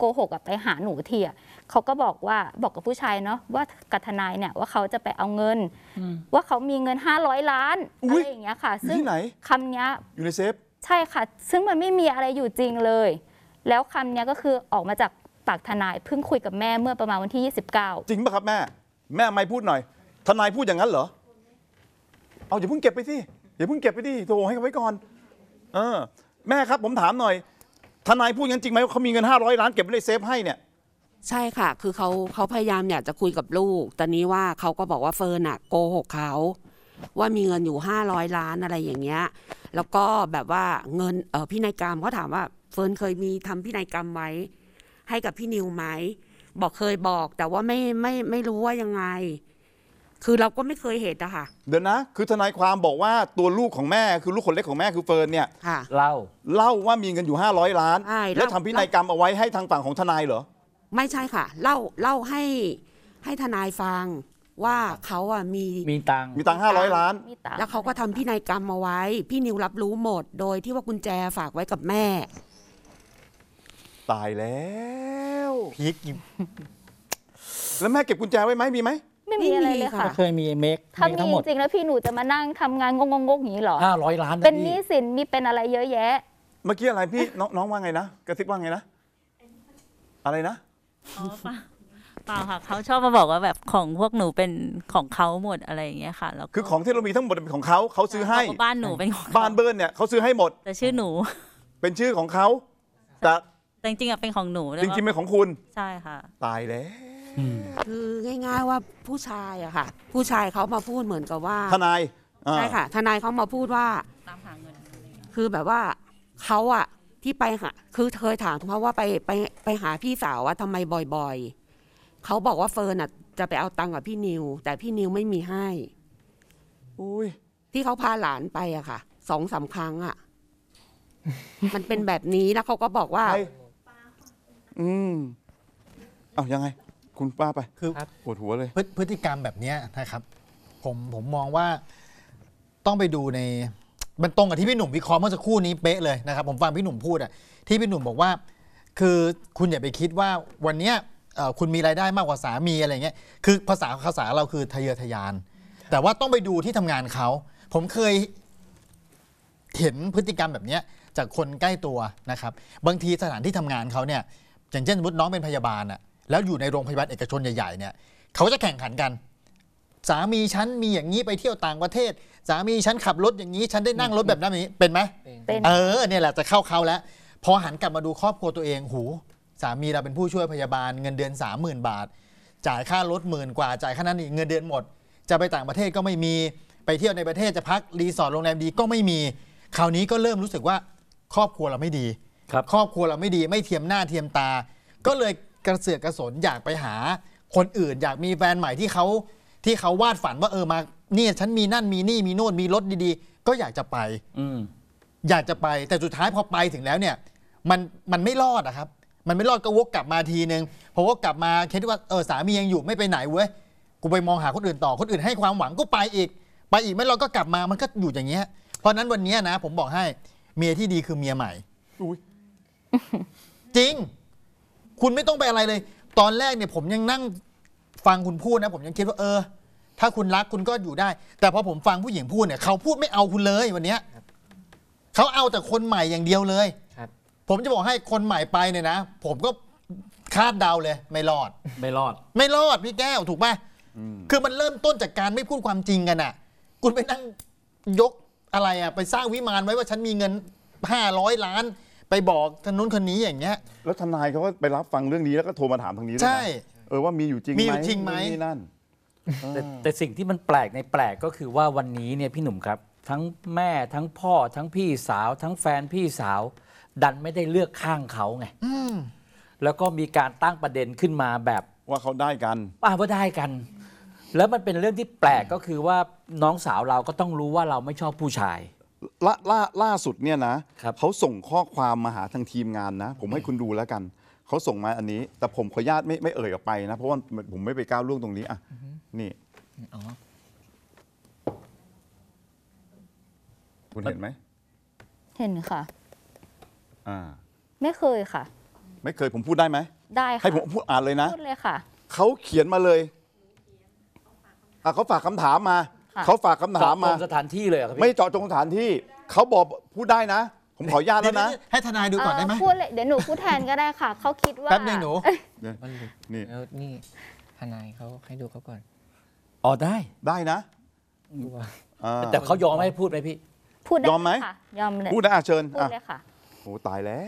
โกหกอะไปหาหนูทีอะเขาก็บอกว่าบอกกับผู้ชายเนาะว่ากับทนายเนี่ยว่าเขาจะไปเอาเงิน ว่าเขามีเงินห้าร้อยล้านอุ๊อะยไรอย่างเงี้ยค่ะอยู่ซึ่งที่ไหนคำเนี้ยอยู่ในเซฟใช่ค่ะ ซึ่งมันไม่มีอะไรอยู่จริงเลย แล้วคำเนี้ยก็คือออกมาจากปากทนายเพิ่งคุยกับแม่เมื่อประมาณวันที่ยี่สิบเก้าจริงป่ะครับแม่ แม่ไม่พูดหน่อย ทนายพูดอย่างนั้นเหรอ เอาอย่าเพิ่งเก็บไปสิอย่าเพิ่งเก็บไปดิโทรให้เขาไว้ก่อน เออ แม่ครับผมถามหน่อย ทนายพูดอย่างนั้นจริงไหมว่าเขามีเงินห้าร้อยล้านเก็บไว้ในเซฟให้เนี่ยใช่ค่ะ คือเขาเขาพยายามอยากจะคุยกับลูก ตอนนี้ว่าเขาก็บอกว่าเฟิร์นอะโกหกเขาว่ามีเงินอยู่ห้าร้อยล้านอะไรอย่างเงี้ย แล้วก็แบบว่าเงินเออพินัยกรรมเขาถามว่าเฟิร์นเคยมีทำพินัยกรรมไว้ให้กับพี่นิวไหมบอกเคยบอกแต่ว่าไม่ไม่ไม่รู้ว่ายังไง คือเราก็ไม่เคยเห็นอะค่ะเดี๋ยวนะ คือทนายความบอกว่าตัวลูกของแม่คือลูกคนเล็กของแม่คือเฟิร์นเนี่ยค่ะเล่าเล่าว่ามีเงินอยู่ห้าร้อยล้านใช่แล้วทำพินัยกรรมเอาไว้ให้ทางฝั่งของทนายเหรอไม่ใช่ค่ะ เล่าเล่าให้ให้ทนายฟังว่าเขาอะมีมีตังค์มีตังค์ห้าร้อยล้านมีตังค์แล้วเขาก็ทำพินัยกรรมมาไว้ พี่นิวรับรู้หมด โดยที่ว่ากุญแจฝากไว้กับแม่ตายแล้วพีคอีกแล้วแม่เก็บกุญแจไว้ไหมมีไหมไม่มีอะไรเลยค่ะก็เคยมีเมคถ้าเมคมีทั้งหมดจริงๆแล้วพี่หนูจะมานั่งทำงานงงๆๆอย่างนี้เหรอห้าร้อยล้านนะเป็นหพี่นี้สินมีเป็นอะไรเยอะแยะเมื่อกี้อะไรพี่น้องน้องว่าไงนะกระซิบว่าไงนะ อะไรนะอ๋อเปล่าเปล่าค่ะเขาชอบมาบอกว่าแบบของพวกหนูเป็นของเขาหมดอะไรอย่างเงี้ยค่ะแล้วก็คือของที่เรามีทั้งหมดเป็นของเขาเขาซื้อให้บอกว่าบ้านหนูเป็นของเขาบ้านเบิร์นเนี่ยเขาซื้อให้หมดแต่ชื่อหนูเป็นชื่อของเขาแต่แต่จริงๆอะเป็นของหนูจริงๆเป็นของคุณใช่ค่ะตายแล้วคือง่ายๆว่าผู้ชายอะค่ะ ผู้ชายเขามาพูดเหมือนกับว่าทนายอ่าใช่ค่ะ ทนายเขามาพูดว่าตามหาเงินคือแบบว่าเขาอะที่ไปหาคือเคยถามเขาว่าไปไปไปหาพี่สาวว่าทำไมบ่อยๆเขาบอกว่าเฟิร์นอะจะไปเอาตังค์กับพี่นิว แต่พี่นิวไม่มีให้อุ้ยที่เขาพาหลานไปอะค่ะสองสามครั้งอะ มันเป็นแบบนี้แล้วเขาก็บอกว่าใครอืมเอายังไง คุณป้าไปคือปวดหัวเลยพฤพฤติกรรมแบบเนี้ยนะครับผมผมมองว่าต้องไปดูในมันตรงกับที่พี่หนุ่มวิเคราะห์เมื่อสักครู่นี้เป๊ะเลยนะครับผมฟังพี่หนุ่มพูดอ่ะที่พี่หนุ่มบอกว่า คือคุณอย่าไปคิดว่าวันเนี้ยเอ่อคุณมีรายได้มากกว่าสามีอะไรเงี้ยคือภาษาภาษาเราคือทะเยอทะยาน แต่ว่าต้องไปดูที่ทำงานเขาผมเคยเห็นพฤติกรรมแบบเนี้ยจากคนใกล้ตัวนะครับบางทีสถานที่ทำงานเขาเนี่ยอย่างเช่นสมมติน้องเป็นพยาบาลอ่ะแล้วอยู่ในโรงพยาบาลเอกชนใหญ่ๆเนี่ยเขาจะแข่งขันกัน สามีฉันมีอย่างนี้ไปเที่ยวต่างประเทศ สามีฉันขับรถอย่างนี้ฉันได้นั่งรถแบบนั้นอย่างนี้เป็นไหมเป็นเออเนี่ยแหละจะเข้าเขาแล้วพอหันกลับมาดูครอบครัวตัวเองหูสามีเราเป็นผู้ช่วยพยาบาลเงินเดือนสามหมื่นบาท จ่ายค่ารถหมื่นกว่าจ่ายค่านั้นอีกเงินเดือนหมด จะไปต่างประเทศก็ไม่มีไปเที่ยวในประเทศจะพักรีสอร์ทโรงแรมดีก็ไม่มีคราวนี้ก็เริ่มรู้สึกว่าครอบครัวเราไม่ดีครับครอบครัวเราไม่ดีไม่เทียมหน้าเทียมตา ก็เลยกระเสือกกระสนอยากไปหาคนอื่น อยากมีแฟนใหม่ที่เขาที่เขาวาดฝันว่าเออมาเนี่ยฉันมีนั่นมีนี่มีโน่นมีรถดีๆ ก็อยากจะไปอืมอยากจะไปแต่สุดท้ายพอไปถึงแล้วเนี่ยมันมันไม่รอดอะครับ มันไม่รอดก็วกกลับมาทีนึงพอวกกลับมาคิดว่าเออสามียังอยู่ไม่ไปไหนเว้ยกูไปมองหาคนอื่นต่อคนอื่นให้ความหวังก็ไปอีก ไปอีกไม่รอดก็กลับมามันก็อยู่อย่างเงี้ยเพราะนั้นวันนี้นะผมบอกให้เมียที่ดีคือเมียใหม่อุ้ยจริง คุณไม่ต้องไปอะไรเลย ตอนแรกเนี่ยผมยังนั่งฟังคุณพูดนะผมยังคิดว่าเออ ถ้าคุณรักคุณก็อยู่ได้ แต่พอผมฟังผู้หญิงพูดเนี่ยเขาพูดไม่เอาคุณเลยวันเนี้ยเขาเอาแต่คนใหม่อย่างเดียวเลยครับผมจะบอกให้คนใหม่ไปเนี่ยนะผมก็คาดเดาเลย ไม่รอดไม่รอดไม่รอดพี่แก้วถูกป่ะคือมันเริ่มต้นจากการไม่พูดความจริงกันอ่ะ คุณไปนั่งยกอะไรอ่ะไปสร้างวิมานไว้ว่าฉันมีเงินห้าร้อยล้าน ไปบอกคนนู้นคนนี้อย่างเงี้ยแล้วทนายเขาก็ไปรับฟังเรื่องนี้แล้วก็โทรมาถามทางนี้ด้วยนะใช่เออว่ามีอยู่จริงมีอยู่จริงไหมนู่นนี่นั่นแต่แต่สิ่งที่มันแปลกในแปลกก็คือว่าวันนี้เนี่ยพี่หนุ่มครับ ทั้งแม่ทั้งพ่อทั้งพี่สาว ทั้งแฟนพี่สาว ดันไม่ได้เลือกข้างเขาไงแล้วก็มีการตั้งประเด็นขึ้นมาแบบว่าเขาได้กันป้าว่าได้กัน แล้วมันเป็นเรื่องที่แปลกก็คือว่าน้องสาวเราก็ต้องรู้ว่าเราไม่ชอบผู้ชายล่าล่าล่าสุดเนี่ยนะครับ เขาส่งข้อความมาหาทางทีมงานนะ ผมให้คุณดูแล้วกันเขาส่งมาอันนี้ แต่ผมขออนุญาตไม่ไม่เอ่ยออกไปนะ เพราะว่าผมไม่ไปก้าวล่วงตรงนี้อ่ะนี่อ๋อคุณเห็นไหมเห็นค่ะอ่าไม่เคยค่ะไม่เคยผมพูดได้ไหมได้ค่ะให้ผมพูดอ่านเลยนะพูดเลยค่ะเขาเขียนมาเลยอ่ะเขาฝากคำถามมาค่ะเขาฝากคำถามมาเจาะจงสถานที่เลยเหรอครับพี่ไม่เจาะจงสถานที่เขาบอกพูดได้นะ ผมขออนุญาตแล้วนะเดี๋ยวให้ทนายดูก่อนได้ไหมเพูดเลยเดี๋ยวหนูพูดแทนก็ได้ค่ะ เขาคิดว่าแป๊บนึงหนูนี่แล้วนี่ทนายเขาให้ดูเขาก่อนอ๋อได้ได้นะดูว่าอ่าแต่เขายอมให้พูดไหมพี่พูดได้ยอมไหมค่ะยอมเลยพูดได้อ่ะเชิญพูดอ่ะเลยค่ะโอ้ตายแล้ว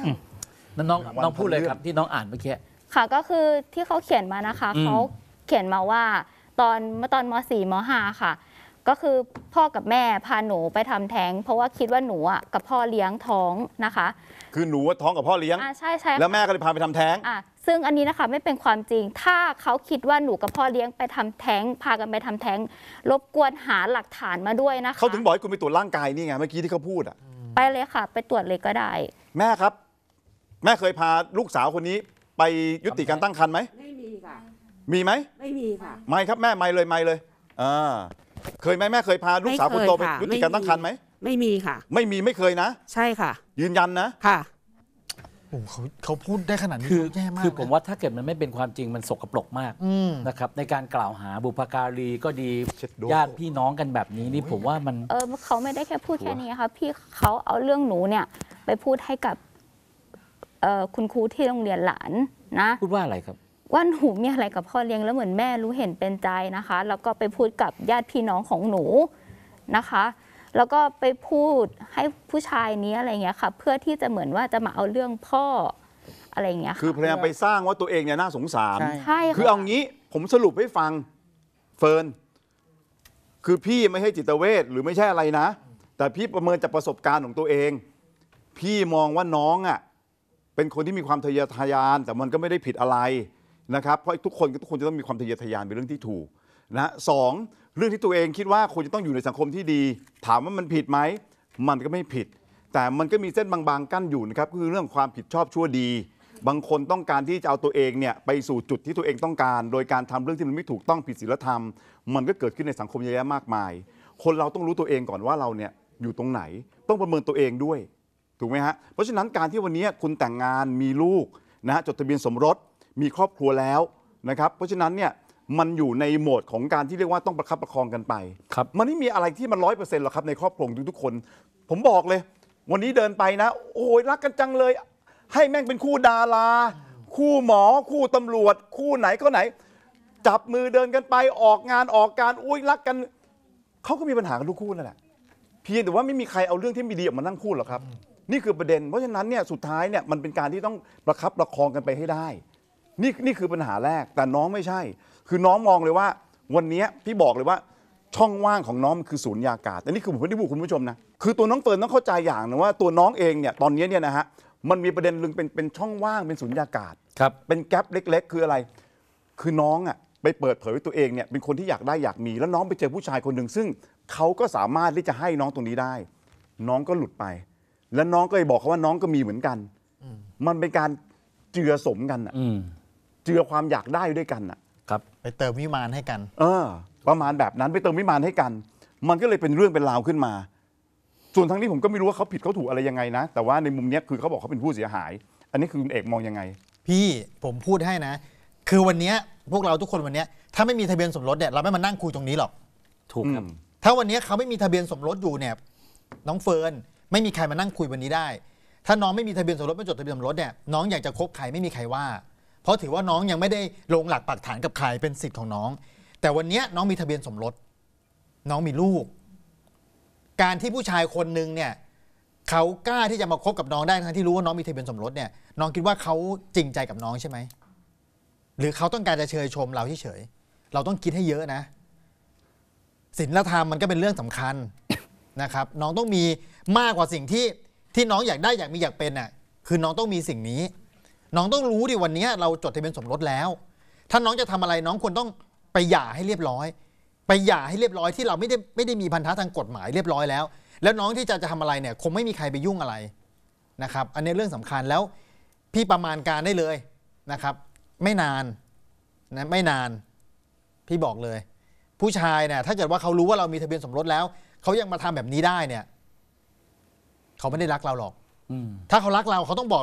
นั่นน้องวันน้องพูดเลยพันเรื่องครับที่น้องอ่านเมื่อกี้ค่ะก็คือที่เขาเขียนมานะคะอืมเขาเขียนมาว่าตอนเมื่อตอนม .สี่ ม .ห้า ค่ะ ก็คือพ่อกับแม่พาหนูไปทำแท้ง เพราะว่าคิดว่าหนูอ่ะกับพ่อเลี้ยงท้องนะคะคือหนูว่าท้องกับพ่อเลี้ยงอ่าใช่ใช่ค่ะแล้วแม่ก็เลยพาไปทำแท้งอ่ะซึ่งอันนี้นะคะไม่เป็นความจริง ถ้าเขาคิดว่าหนูกับพ่อเลี้ยงไปทำแท้ง พากันไปทำแท้ง รบกวนหาหลักฐานมาด้วยนะคะเขาถึงบอกให้คุณไปตรวจร่างกายนี่ไงเมื่อกี้ที่เขาพูดอ่ะไปเลยค่ะ ไปตรวจเลยก็ได้แม่ครับ แม่เคยพาลูกสาวคนนี้ ไปยุติการตั้งครรภ์ไหมไม่มีค่ะมีไหมไม่มีค่ะไม่ครับแม่ไม่เลยไม่เลยอ่าเคยไหมแม่เคยพาลูกสาวคนโตไปไม่เคยค่ะยุติการตั้งครรภ์ไหมไม่มีค่ะไม่มีไม่เคยนะใช่ค่ะยืนยันนะค่ะโอ้โหเขาเขาพูดได้ขนาดนี้คือแย่มากคือผมนะว่าถ้าเกิดมันไม่เป็นความจริงมันสกปรกมากอืมนะครับในการกล่าวหาบุพการีก็ดีเช็ดโดญาติพี่น้องกันแบบนี้นี่ผมว่ามันเออเขาไม่ได้แค่พูดแค่นี้ค่ะพี่เขาเอาเรื่องหนูเนี่ยไปพูดให้กับเอ่อคุณครูที่โรงเรียนหลานนะพูดว่าอะไรครับว่าหนูมีอะไรกับพ่อเลี้ยงแล้วเหมือนแม่รู้เห็นเป็นใจนะคะ แล้วก็ไปพูดกับญาติพี่น้องของหนูนะคะ แล้วก็ไปพูดให้ผู้ชายนี้อะไรเงี้ยค่ะ เพื่อที่จะเหมือนว่าจะมาเอาเรื่องพ่ออะไรเงี้ยคือพยายามไปสร้างว่าตัวเองเนี่ยน่าสงสารใช่ใช่ค่ะคือเอางี้ผมสรุปให้ฟังเฟิร์นคือพี่ไม่ใช่จิตเวชหรือไม่ใช่อะไรนะ แต่พี่ประเมินจากประสบการณ์ของตัวเอง พี่มองว่าน้องอ่ะเป็นคนที่มีความทะเยอทะยาน แต่มันก็ไม่ได้ผิดอะไรนะครับเพราะทุกคนทุกคนจะต้องมีความทะเยอทะยานเป็นเรื่องที่ถูกนะสองเรื่องที่ตัวเองคิดว่าควรจะต้องอยู่ในสังคมที่ดี ถามว่ามันผิดไหมมันก็ไม่ผิด แต่มันก็มีเส้นบางๆกั้นอยู่นะครับคือเรื่องความผิดชอบชั่วดี บางคนต้องการที่จะเอาตัวเองเนี่ยไปสู่จุดที่ตัวเองต้องการ โดยการทำเรื่องที่มันไม่ถูกต้องผิดศีลธรรม มันก็เกิดขึ้นในสังคมเยอะแยะมากมาย คนเราต้องรู้ตัวเองก่อนว่าเราเนี่ยอยู่ตรงไหนต้องประเมินตัวเองด้วยถูกไหมฮะเพราะฉะนั้นการที่วันนี้คุณแต่งงานมีลูกนะฮะจดทะเบียนสมรสมีครอบครัวแล้วนะครับเพราะฉะนั้นเนี่ยมันอยู่ในโหมดของการที่เรียกว่าต้องประคับประคองกันไปครับมันไม่มีอะไรที่มันร้อยเปอร์เซ็นต์หรอกครับในครอบครัวทุกๆคน ผมบอกเลย วันนี้เดินไปนะ โอ้ยรักกันจังเลย ให้แม่งเป็นคู่ดารา คู่หมอคู่ตำรวจ คู่ไหนก็ไหน จับมือเดินกันไปออกงานออกการอุ้ยรักกันเขาก็มีปัญหากันทุกคู่นั่นแหละเพียงแต่ว่าไม่มีใครเอาเรื่องที่ไม่ดีออกมานั่งพูดหรอกครับ นี่คือประเด็น เพราะฉะนั้นเนี่ยสุดท้ายเนี่ยมันเป็นการที่ต้องประคับประคองกันไปให้ได้ นี่นี่คือปัญหาแรกแต่น้องไม่ใช่ คือน้องมองเลยว่าวันนี้พี่บอกเลยว่าช่องว่างของน้องมันคือศูนยากาศแต่นี่คือผมไม่ได้บอกคุณผู้ชมนะคือตัวน้องเฟิร์นต้องเข้าใจอย่างนะว่าตัวน้องเองเนี่ยตอนนี้เนี่ยนะฮะมันมีประเด็นลึงเป็นเป็นช่องว่างเป็นศูนยากาศครับเป็นแกลบเล็ก ๆ คืออะไร คือน้องอ่ะไปเปิดเผยว่าตัวเองเนี่ยเป็นคนที่อยากได้อยากมีแล้วน้องไปเจอผู้ชายคนหนึ่งซึ่งเขาก็สามารถที่จะให้น้องตรงนี้ได้ น้องก็หลุดไป แล้วน้องก็เลยบอกเขาว่าน้องก็มีเหมือนกัน มันเป็นการเจือสมกันอ่ะอืมเจือความอยากได้ด้วยกันอ่ะครับไปเติมวิมานให้กันเออ ประมาณแบบนั้นไปเติมวิมานให้กัน มันก็เลยเป็นเรื่องเป็นราวขึ้นมา ส่วนทางนี้ผมก็ไม่รู้ว่าเขาผิดเขาถูกอะไรยังไงนะ แต่ว่าในมุมเนี้ยคือเขาบอกเขาเป็นผู้เสียหาย อันนี้คือคุณเอกมองยังไงพี่ผมพูดให้นะ คือวันเนี้ยพวกเราทุกคนวันเนี้ยถ้าไม่มีทะเบียนสมรสเนี่ยเราไม่มานั่งคุยตรงนี้หรอกถูกครับอืมถ้าวันนี้เขาไม่มีทะเบียนสมรสอยู่เนี่ยน้องเฟิร์นไม่มีใครมานั่งคุยวันนี้ได้ ถ้าน้องไม่มีทะเบียนสมรสไม่จดทะเบียนสมรสเนี่ยน้องอยากจะคบใครไม่มีใครว่า เพราะถือว่าน้องยังไม่ได้ลงหลักปักฐานกับใครเป็นสิทธิ์ของน้อง แต่วันนี้น้องมีทะเบียนสมรสน้องมีลูก การที่ผู้ชายคนหนึ่งเนี่ยเขากล้าที่จะมาคบกับน้องได้ทั้งที่รู้ว่าน้องมีทะเบียนสมรสเนี่ยน้องคิดว่าเขาจริงใจกับน้องใช่ไหมหรือเขาต้องการจะเชยชมเราเฉยๆเราต้องคิดให้เยอะนะศีลธรรมมันก็เป็นเรื่องสำคัญ นะครับน้องต้องมีมากกว่าสิ่งที่ที่น้องอยากได้อยากมีอยากเป็นน่ะคือน้องต้องมีสิ่งนี้ น้องต้องรู้ดิวันนี้เราจดทะเบียนสมรสแล้ว ถ้าน้องจะทำอะไรน้องควรต้องไปหย่าให้เรียบร้อย ไปหย่าให้เรียบร้อยที่เราไม่ได้ไม่ได้มีพันธะทางกฎหมายเรียบร้อยแล้ว แล้วน้องที่จะจะทำอะไรเนี่ยคงไม่มีใครไปยุ่งอะไรนะครับ อันนี้เรื่องสำคัญแล้วพี่ประมาณการได้เลยนะครับ ไม่นานนะไม่นานพี่บอกเลย ผู้ชายเนี่ยถ้าเกิดว่าเขารู้ว่าเรามีทะเบียนสมรสแล้วเขายังมาทำแบบนี้ได้เนี่ยเขาไม่ได้รักเราหรอกอืมถ้าเขารักเราเขาต้องบอกว่า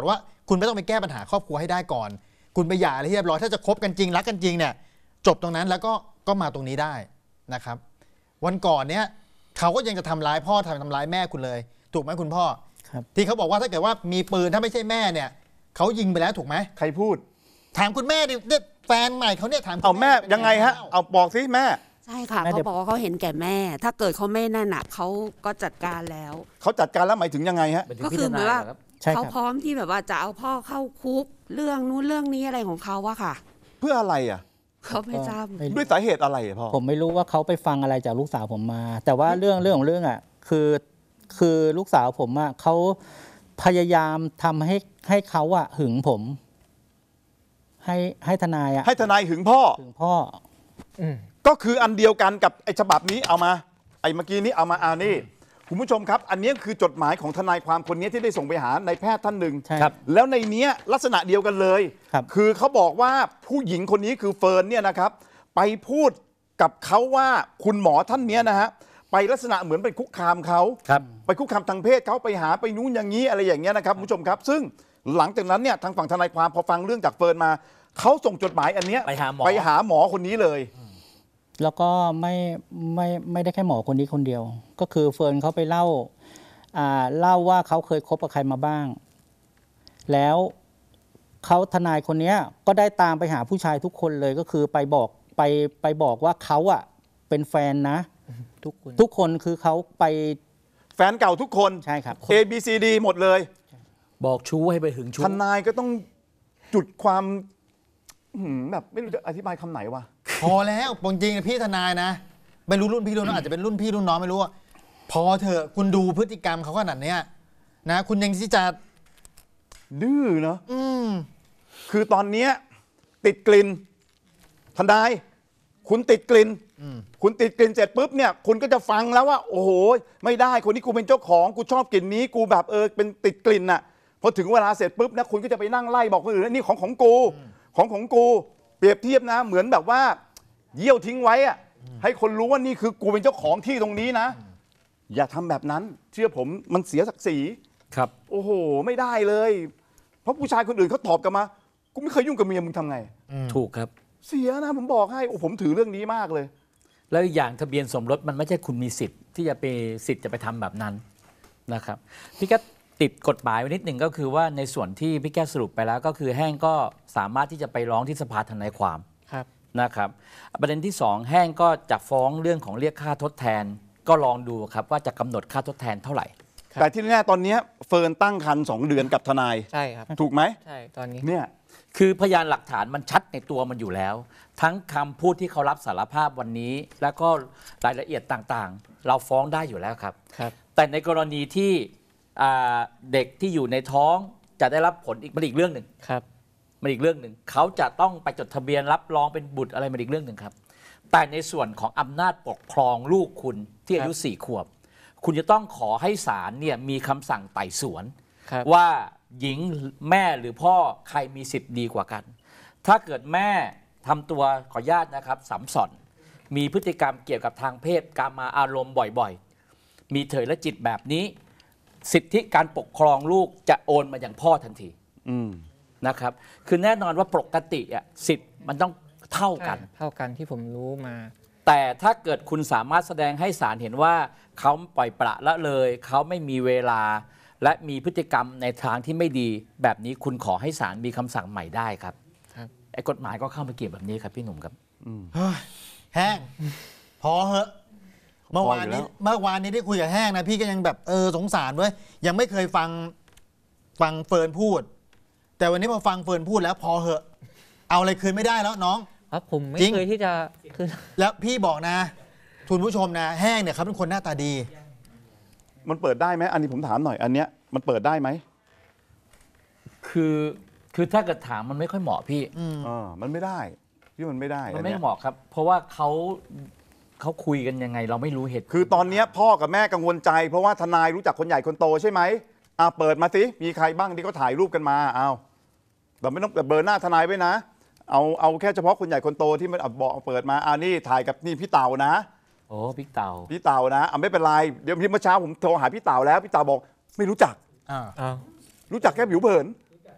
คุณไม่ต้องไปแก้ปัญหาครอบครัวให้ได้ก่อน คุณไปหย่าอะไรเรียบร้อยถ้าจะคบกันจริงรักกันจริงเนี่ยจบตรงนั้นแล้วก็ก็มาตรงนี้ได้นะครับวันก่อนเนี้ยเขาก็ยังจะทำร้ายพ่อทำทำร้ายแม่คุณเลยถูกไหมคุณพ่อที่เขาบอกว่าถ้าเกิดว่ามีปืนถ้าไม่ใช่แม่เนี่ยเขายิงไปแล้วถูกไหมใครพูดถามคุณแม่ดิแฟนใหม่เขาเนี่ยถามเอาแม่ยังไงฮะเอาบอกสิแม่ใช่ค่ะเขาบอกว่าเขาเห็นแก่แม่ ถ้าเกิดเขาไม่นั่นน่ะเขาก็จัดการแล้วเขาจัดการแล้วหมายถึงยังไงฮะก็คือเหมือนว่าเขาพร้อมที่แบบว่าจะเอาพ่อเข้าคุกเรื่องนู้นเรื่องนี้อะไรของเขาอะค่ะเพื่ออะไรอ่ะเขาไม่ทราบด้วยสาเหตุอะไรพ่อผมไม่รู้ว่าเขาไปฟังอะไรจากลูกสาวผมมา แต่ว่าเรื่องเรื่องของเรื่องอ่ะคือคือลูกสาวผมอ่ะเขาพยายามทำให้ให้เขาอ่ะหึงผมให้ให้ทนายอ่ะให้ทนายหึงพ่อหึงพ่อก็คืออันเดียวกันกับไอ้ฉบับนี้เอามาไอ้เมื่อกี้นี้เอามาอ่านี่คุณผู้ชมครับอันนี้คือจดหมายของทนายความคนนี้ที่ได้ส่งไปหานายแพทย์ท่านหนึ่งแล้วในนี้ลักษณะเดียวกันเลยคือเขาบอกว่าผู้หญิงคนนี้คือเฟิร์นเนี่ยนะครับไปพูดกับเขาว่าคุณหมอท่านนี้นะฮะไปลักษณะเหมือนไปคุกคามเขาไปคุกคามทางเพศเขาไปหาไปนู้นอย่างนี้อะไรอย่างเงี้ยนะครับคุณผู้ชมครับซึ่งหลังจากนั้นเนี่ยทางฝั่งทนายความพอฟังเรื่องจากเฟิร์นมาเขาส่งจดหมายอันเนี้ยไปหาหมอไปหาหมอคนนี้เลยแล้วก็ไม่ไม่ไม่ได้แค่หมอคนนี้คนเดียวก็คือเฟิร์นเขาไปเล่าอ่าเล่าว่าเขาเคยคบกับใครมาบ้างแล้วเขาทนายคนนี้ก็ได้ตามไปหาผู้ชายทุกคนเลยก็คือไปบอกไปไปบอกว่าเขาอ่ะเป็นแฟนนะทุกคนทุกคนคือเขาไปแฟนเก่าทุกคนใช่ครับ A B C D หมดเลยบอกชู้ให้ไปหึงชู้ทนายก็ต้องจุดความแบบไม่รู้จะอธิบายคำไหนวะพอแล้วจริงๆพี่ทนายนะไม่รู้รุ่นพี่รุ่นน้องอาจจะเป็นรุ่นพี่รุ่นน้องไม่รู้ว่าพอเถอะคุณดูพฤติกรรมเขาขนาดนี้นะคุณยังที่จะดื้อเนาะคือตอนนี้ติดกลิ่นทนายคุณติดกลิ่นคุณติดกลิ่นเสร็จปุ๊บเนี่ยคุณก็จะฟังแล้วว่าโอ้โหไม่ได้คนนี้กูเป็นเจ้าของกูชอบกลิ่นนี้กูแบบเออเป็นติดกลิ่นน่ะพอถึงเวลาเสร็จปุ๊บนะคุณก็จะไปนั่งไล่บอกคนอื่นนี่ของของกูของของกูเปรียบเทียบนะเหมือนแบบว่าเยี่ยวทิ้งไว้อะให้คนรู้ว่านี่คือกูเป็นเจ้าของที่ตรงนี้นะอย่าทำแบบนั้นเชื่อผมมันเสียศักดิ์ศรีครับโอ้โหไม่ได้เลยเพราะผู้ชายคนอื่นเขาตอบกลับมากูไม่เคยยุ่งกับเมียมึงทำไงถูกครับเสียนะผมบอกให้โอ้ผมถือเรื่องนี้มากเลยแล้วอย่างทะเบียนสมรสมันไม่ใช่คุณมีสิทธิ์ที่จะไปสิทธิ์จะไปทำแบบนั้นนะครับพี่แกติดกฎหมายไว้นิดหนึ่งก็คือว่าในส่วนที่พี่แก้สรุปไปแล้วก็คือแห้งก็สามารถที่จะไปร้องที่สภาทนายความนะครับประเด็นที่สองแห้งก็จะฟ้องเรื่องของเรียกค่าทดแทนก็ลองดูครับว่าจะกำหนดค่าทดแทนเท่าไหร่แต่ที่แน่ตอนนี้เฟิร์นตั้งครรภ์สองเดือนกับทนายใช่ครับถูกไหมใช่ตอนนี้เนี่ยคือพยานหลักฐานมันชัดในตัวมันอยู่แล้วทั้งคำพูดที่เขารับสารภาพวันนี้แล้วก็รายละเอียดต่างๆเราฟ้องได้อยู่แล้วครับครับแต่ในกรณีที่เด็กที่อยู่ในท้องจะได้รับผลอีกมันอีกเรื่องหนึ่งครับมันอีกเรื่องหนึ่งเขาจะต้องไปจดทะเบียนรับรองเป็นบุตรอะไรมันอีกเรื่องหนึ่งครับแต่ในส่วนของอำนาจปกครองลูกคุณที่อายุสี่ขวบคุณจะต้องขอให้ศาลเนี่ยมีคำสั่งไต่สวนว่าหญิงแม่หรือพ่อใครมีสิทธิ์ดีกว่ากันถ้าเกิดแม่ทำตัวขออนุญาตนะครับสัมสอนมีพฤติกรรมเกี่ยวกับทางเพศการมาอารมณ์บ่อยๆมีเถยและจิตแบบนี้สิทธิการปกครองลูกจะโอนมาอย่างพ่อทันทีนะครับคือแน่นอนว่าปกติอ่ะสิทธิ์มันต้องเท่ากันเท่ากันที่ผมรู้มาแต่ถ้าเกิดคุณสามารถแสดงให้ศาลเห็นว่าเขาปล่อยปละละเลยเขาไม่มีเวลาและมีพฤติกรรมในทางที่ไม่ดีแบบนี้คุณขอให้ศาลมีคำสั่งใหม่ได้ครับไอ้กฎหมายก็เข้ามาเกี่ยวแบบนี้ครับพี่หนุ่มครับแห้งพอเหอะเมื่อวานนี้เมื่อวานนี้ได้คุยกับแห้งนะพี่ก็ยังแบบเออสงสารเว้ยยังไม่เคยฟังฟังเฟิร์นพูดแต่วันนี้พอฟังเฟิร์นพูดแล้วพอเหอะเอาอะไรคืนไม่ได้แล้วน้องครับผมไม่เคยที่จะคืนแล้วพี่บอกนะทุนผู้ชมนะแห้งเนี่ยเขาเป็นคนหน้าตาดีมันเปิดได้ไหมอันนี้ผมถามหน่อยอันเนี้ยมันเปิดได้ไหมคือคือถ้าเกิดถามมันไม่ค่อยเหมาะพี่อ่ามันไม่ได้พี่มันไม่ได้มันไม่เหมาะครับเพราะว่าเขาเขาคุยกันยังไงเราไม่รู้เหตุคือตอนนี้พ่อกับแม่กังวลใจเพราะว่าทนายรู้จักคนใหญ่คนโตใช่ไหมอ่าเปิดมาสิมีใครบ้างที่เขาถ่ายรูปกันมาเอาแต่ไม่ต้องเบอร์หน้าทนายไว้นะเอาเอาแค่เฉพาะคนใหญ่คนโตที่มันบอกเปิดมาอ่านี่ถ่ายกับนี่พี่เต่านะโอ้พี่เต่าพี่เต่านะอ่าไม่เป็นไรเดี๋ยวพี่เมื่อเช้าผมโทรหาพี่เต่าแล้วพี่เต่าบอกไม่รู้จักอ่ารู้จักแค่ผิวเผิน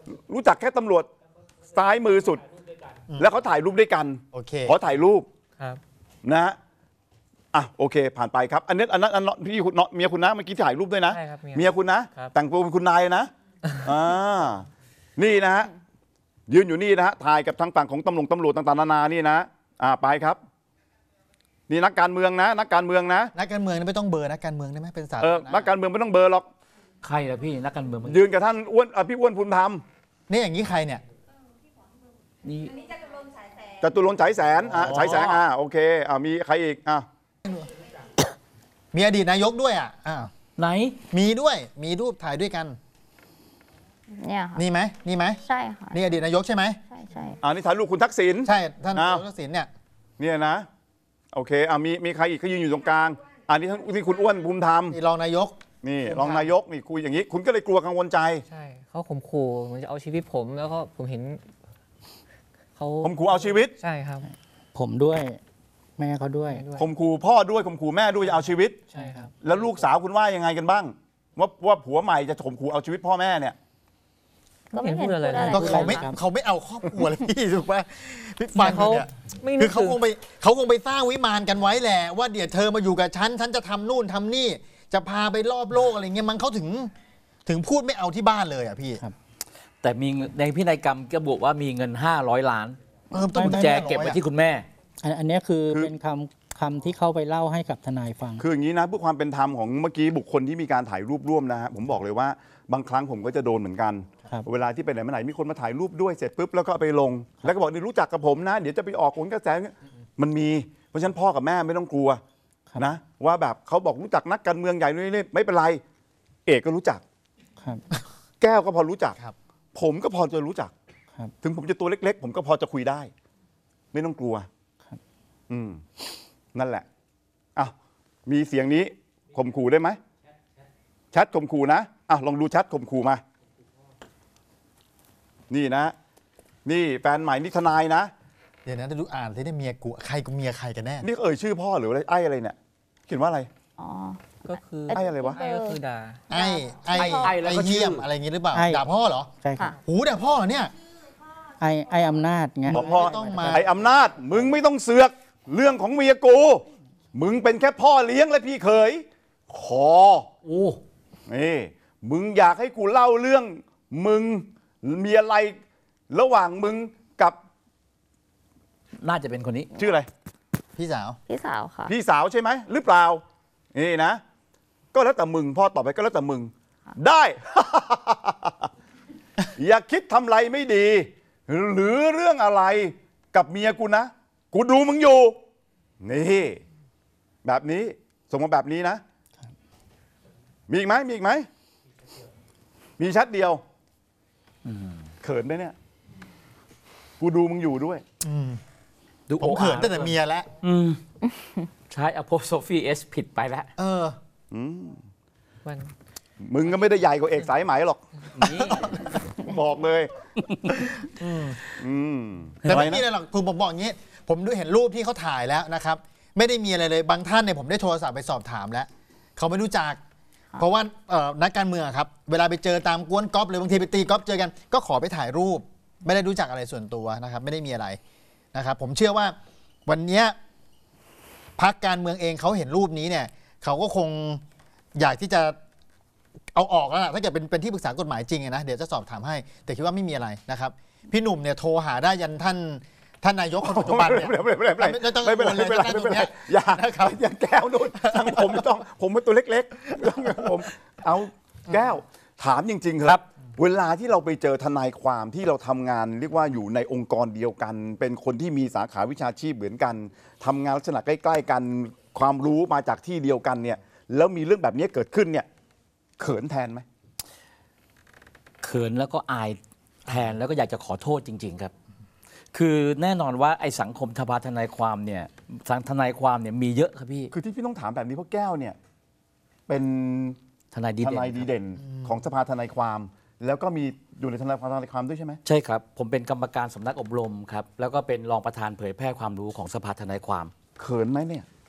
รู้จักแค่ตำรวจซ้ายมือสุด แล้วเขาถ่ายรูปด้วยกันโอเคขอถ่ายรูปครับนะฮะอ่ะโอเค ผ่านไปครับ อันนี้อันนั้นอันนั้นพี่คุณเมียคุณนะเมื่อกี้ถ่ายรูปด้วยนะใช่ครับเมียเมียคุณนะครับ แต่งตัวเป็นคุณนายนะอ่านี่นะฮะยืนอยู่นี่นะฮะถ่ายกับทางฝั่งของตำรวจตำรวจต่างๆนานานี่นะอ่าไปครับ นี่นักการเมืองนะ นักการเมืองนะนักการเมืองนี่ไม่ต้องเบอร์นักการเมืองได้ไหมเป็นสาเอธารอณะนักการเมืองไม่ต้องเบอร์หรอกใครล่ะพี่นักการเมืองมันยืนกับท่านอ้วนอ่ะพี่อ้วนภูมิธรรมนี่อย่างนี้ใครเนี่ยนี่จตุรงค์ฉายแสนอ่ะฉายแสงอ่ะโอเคอ่ามีใครอีกอ่ะมีอดีตนายกด้วยอ่ะอ้าวไหนมีด้วยมีรูปถ่ายด้วยกันเนี่ยค่ะนี่ไหมนี่ไหมใช่ค่ะนี่อดีตนายกใช่ไหมใช่ใช่อ่านี่ถ่ายรูปคุณทักษิณใช่ท่านอ้าวทักษิณเนี่ยเนี่ยนะโอเคอ่ามีมีใครอีกเขายืนอยู่ตรงกลางอันนี้ท่านนี่คุณอ้วนภูมิธรรมนี่รองนายกนี่รองนายกนี่คุยอย่างนี้ คุณก็เลยกลัวกังวลใจใช่เขาข่มขู่เหมันจะเอาชีวิตผมแล้วก็ผมเห็นเขาข่มขู่เอาชีวิตใช่ครับผมด้วยแม่เขาด้วยด้วยข่มขู่พ่อด้วยข่มขู่แม่ด้วยจะเอาชีวิตใช่ครับแล้วลูกสาวคุณว่ายังไงกันบ้าง ว่าว่าผัวใหม่จะข่มขู่เอาชีวิตพ่อแม่เนี่ยก็ไม่เห็นพูดอะไรก็เขาไม่ครับเขาไม่เอาครอบครัวเลยพี่ถูกป่ะพี่ฟังอยู่เนี่ยไม่คืนึอก เขาถึงคงไปเขาคงไปสร้างวิมานกันไว้แหละว่าเดี๋ยวเธอมาอยู่กับฉันฉันจะทำนู่นทำนี่ จะพาไปรอบโลกอะไรเงี้ยมันเขาถึงถึงพูดไม่เอาที่บ้านเลยอ่ะพี่ครับแต่มีในพินัยกรรมก็บอกว่ามีเงินห้าร้อยล้านเออต้องกุญแจเก็บไว้ที่คุณแม่อันอันเนี้ยคือคือเป็นคำคำที่เข้าไปเล่าให้กับทนายฟังคืออย่างนี้นะเพื่อความเป็นธรรมของเมื่อกี้บุคคลที่มีการถ่ายรูปร่วมนะฮะผมบอกเลยว่าบางครั้งผมก็จะโดนเหมือนกันครับเวลาที่ไปไหนมาไหนมีคนมาถ่ายรูปด้วยเสร็จปุ๊บแล้วก็เอาไปลง แล้วก็บอกนี่รู้จักกับผมนะ เดี๋ยวจะไปออกผลกระแสมันมีเพราะฉะนั้นพ่อกับแม่ไม่ต้องกลัวครับนะว่าแบบเขาบอกรู้จักนักการเมืองใหญ่นู่นนี่ไม่เป็นไร เอกก็รู้จักครับแก้วก็พอรู้จักครับผมก็พอจะรู้จักครับถึงผมจะตัวเล็ก ๆ ผมก็พอจะคุยได้ ไม่ต้องกลัวครับอืมนั่นแหละอ้าวมีเสียงนี้ข่มขู่ได้ไหมแชทข่มขู่นะอ่ะลองดูแชทข่มขู่มา นี่นะ นี่แฟนใหม่นี่ทนายนะเดี๋ยวนะจะดูอ่านที่ได้เมียกูใครกับเมียใครกันแน่นี่เอ่ยชื่อพ่อหรืออะไรไอ้อะไรเนี่ยเขียนว่าอะไรอ๋อก็คือไอ้อะไรวะไอ้ก็คือด่าไอ้ไอ้ไอ้แล้วไอ้ก็ชื่อเยี่ยมอะไรอย่างงี้หรือเปล่าไอ้ด่าพ่อเหรอใช่ครับหูด่าพ่อเหรอเนี่ยไอ้ไอ้อำนาจเงี้ยบอกพ่อไม่ต้องมาไอ้อำนาจ มึงไม่ต้องเสือกเรื่องของเมียกู มึงเป็นแค่พ่อเลี้ยงและพี่เขยขอโอ้นี่มึงอยากให้กูเล่าเรื่อง มึงมีอะไรระหว่างมึงกับน่าจะเป็นคนนี้ชื่ออะไรพี่สาวพี่สาวค่ะพี่สาวใช่ไหมหรือเปล่านี่นะ ก็แล้วแต่มึงพ่อตอบไปก็แล้วแต่มึง ได้ อย่าคิดทำอะไรไม่ดี หรือเรื่องอะไรกับเมียกูนะ กูดูมึงอยู่ นี่ แบบนี้ส่งมาแบบนี้นะ มีอีกไหมมีอีกไหมมีชัดเดียวเขินด้วยเนี่ย กูดูมึงอยู่ด้วยดูผมเขินตั้งแต่เมียแล้วอืมใช้ apostrophe s ผิดไปแล้วเออมันมึงก็ไม่ได้ใหญ่กว่าเอกสายไหมหรอกนี่บอกเลยอืมแต่อะไรไม่มีนะอะไรหรอกคือผมบอกอย่างนี้ ผมดูเห็นรูปที่เขาถ่ายแล้วนะครับ ไม่ได้มีอะไรเลยบางท่านเนี่ยผมได้โทรศัพท์ไปสอบถามแล้ว เขาไม่รู้จัก เพราะว่าเอ่อนักการเมืองครับ เวลาไปเจอตามกวนก๊อฟหรือบางทีไปตีก๊อฟเจอกัน ก็ขอไปถ่ายรูป ไม่ได้รู้จักอะไรส่วนตัวนะครับ ไม่ได้มีอะไรนะครับ ผมเชื่อว่าวันเนี้ยพรรคการเมืองเองเขาเห็นรูปนี้เนี่ยเขาก็คงอยากที่จะเอาออกแล้วล่ะถ้าเกิดเป็นเป็นที่ปรึกษากฎหมายจริงอะนะเดี๋ยวจะสอบถามให้ แต่คิดว่าไม่มีอะไรนะครับ พี่หนุ่มเนี่ยโทรหาได้ยันท่านท่านนายกคนปัจจุบันเนี่ยไม่เป็นไรไม่เป็นไรไม่ต้องไม่เป็นไรไม่เป็นไรไม่ไม่เป็เป็น นไรไรอย่านะครับอย่าแก้วนู่นทางผมไม่ต้องผมเป็นตัวเล็กๆต้องผมเอาแก้วถามจริง ๆ ครับ เวลาที่เราไปเจอทนายความที่เราทำงานเรียกว่าอยู่ในองค์กรเดียวกัน เป็นคนที่มีสาขาวิชาชีพเหมือนกันทำงานลักษณะใกล้ๆกันความรู้มาจากที่เดียวกันเนี่ยแล้วมีเรื่องแบบนี้เกิดขึ้นเนี่ยเขินแทนไหมเขินแล้วก็อายแทนแล้วก็อยากจะขอโทษจริง ๆ ครับ คือแน่นอนว่าไอ้สังคมทบาทนายความเนี่ยสังทนายความเนี่ยมีเยอะครับพี่คือที่พี่ต้องถามแบบนี้เพราะแก้วเนี่ยเป็นทนายดีทเด่นนายดีเด่นของสภาทนายความ แล้วก็มีอยู่ในทนายความทนายความด้วยใช่ไหมใช่ครับ ผมเป็นกรรมการสำนักอบรมครับ แล้วก็เป็นรองประธานเผยแพร่ความรู้ของสภาทนายความเขินไหมเนี่ย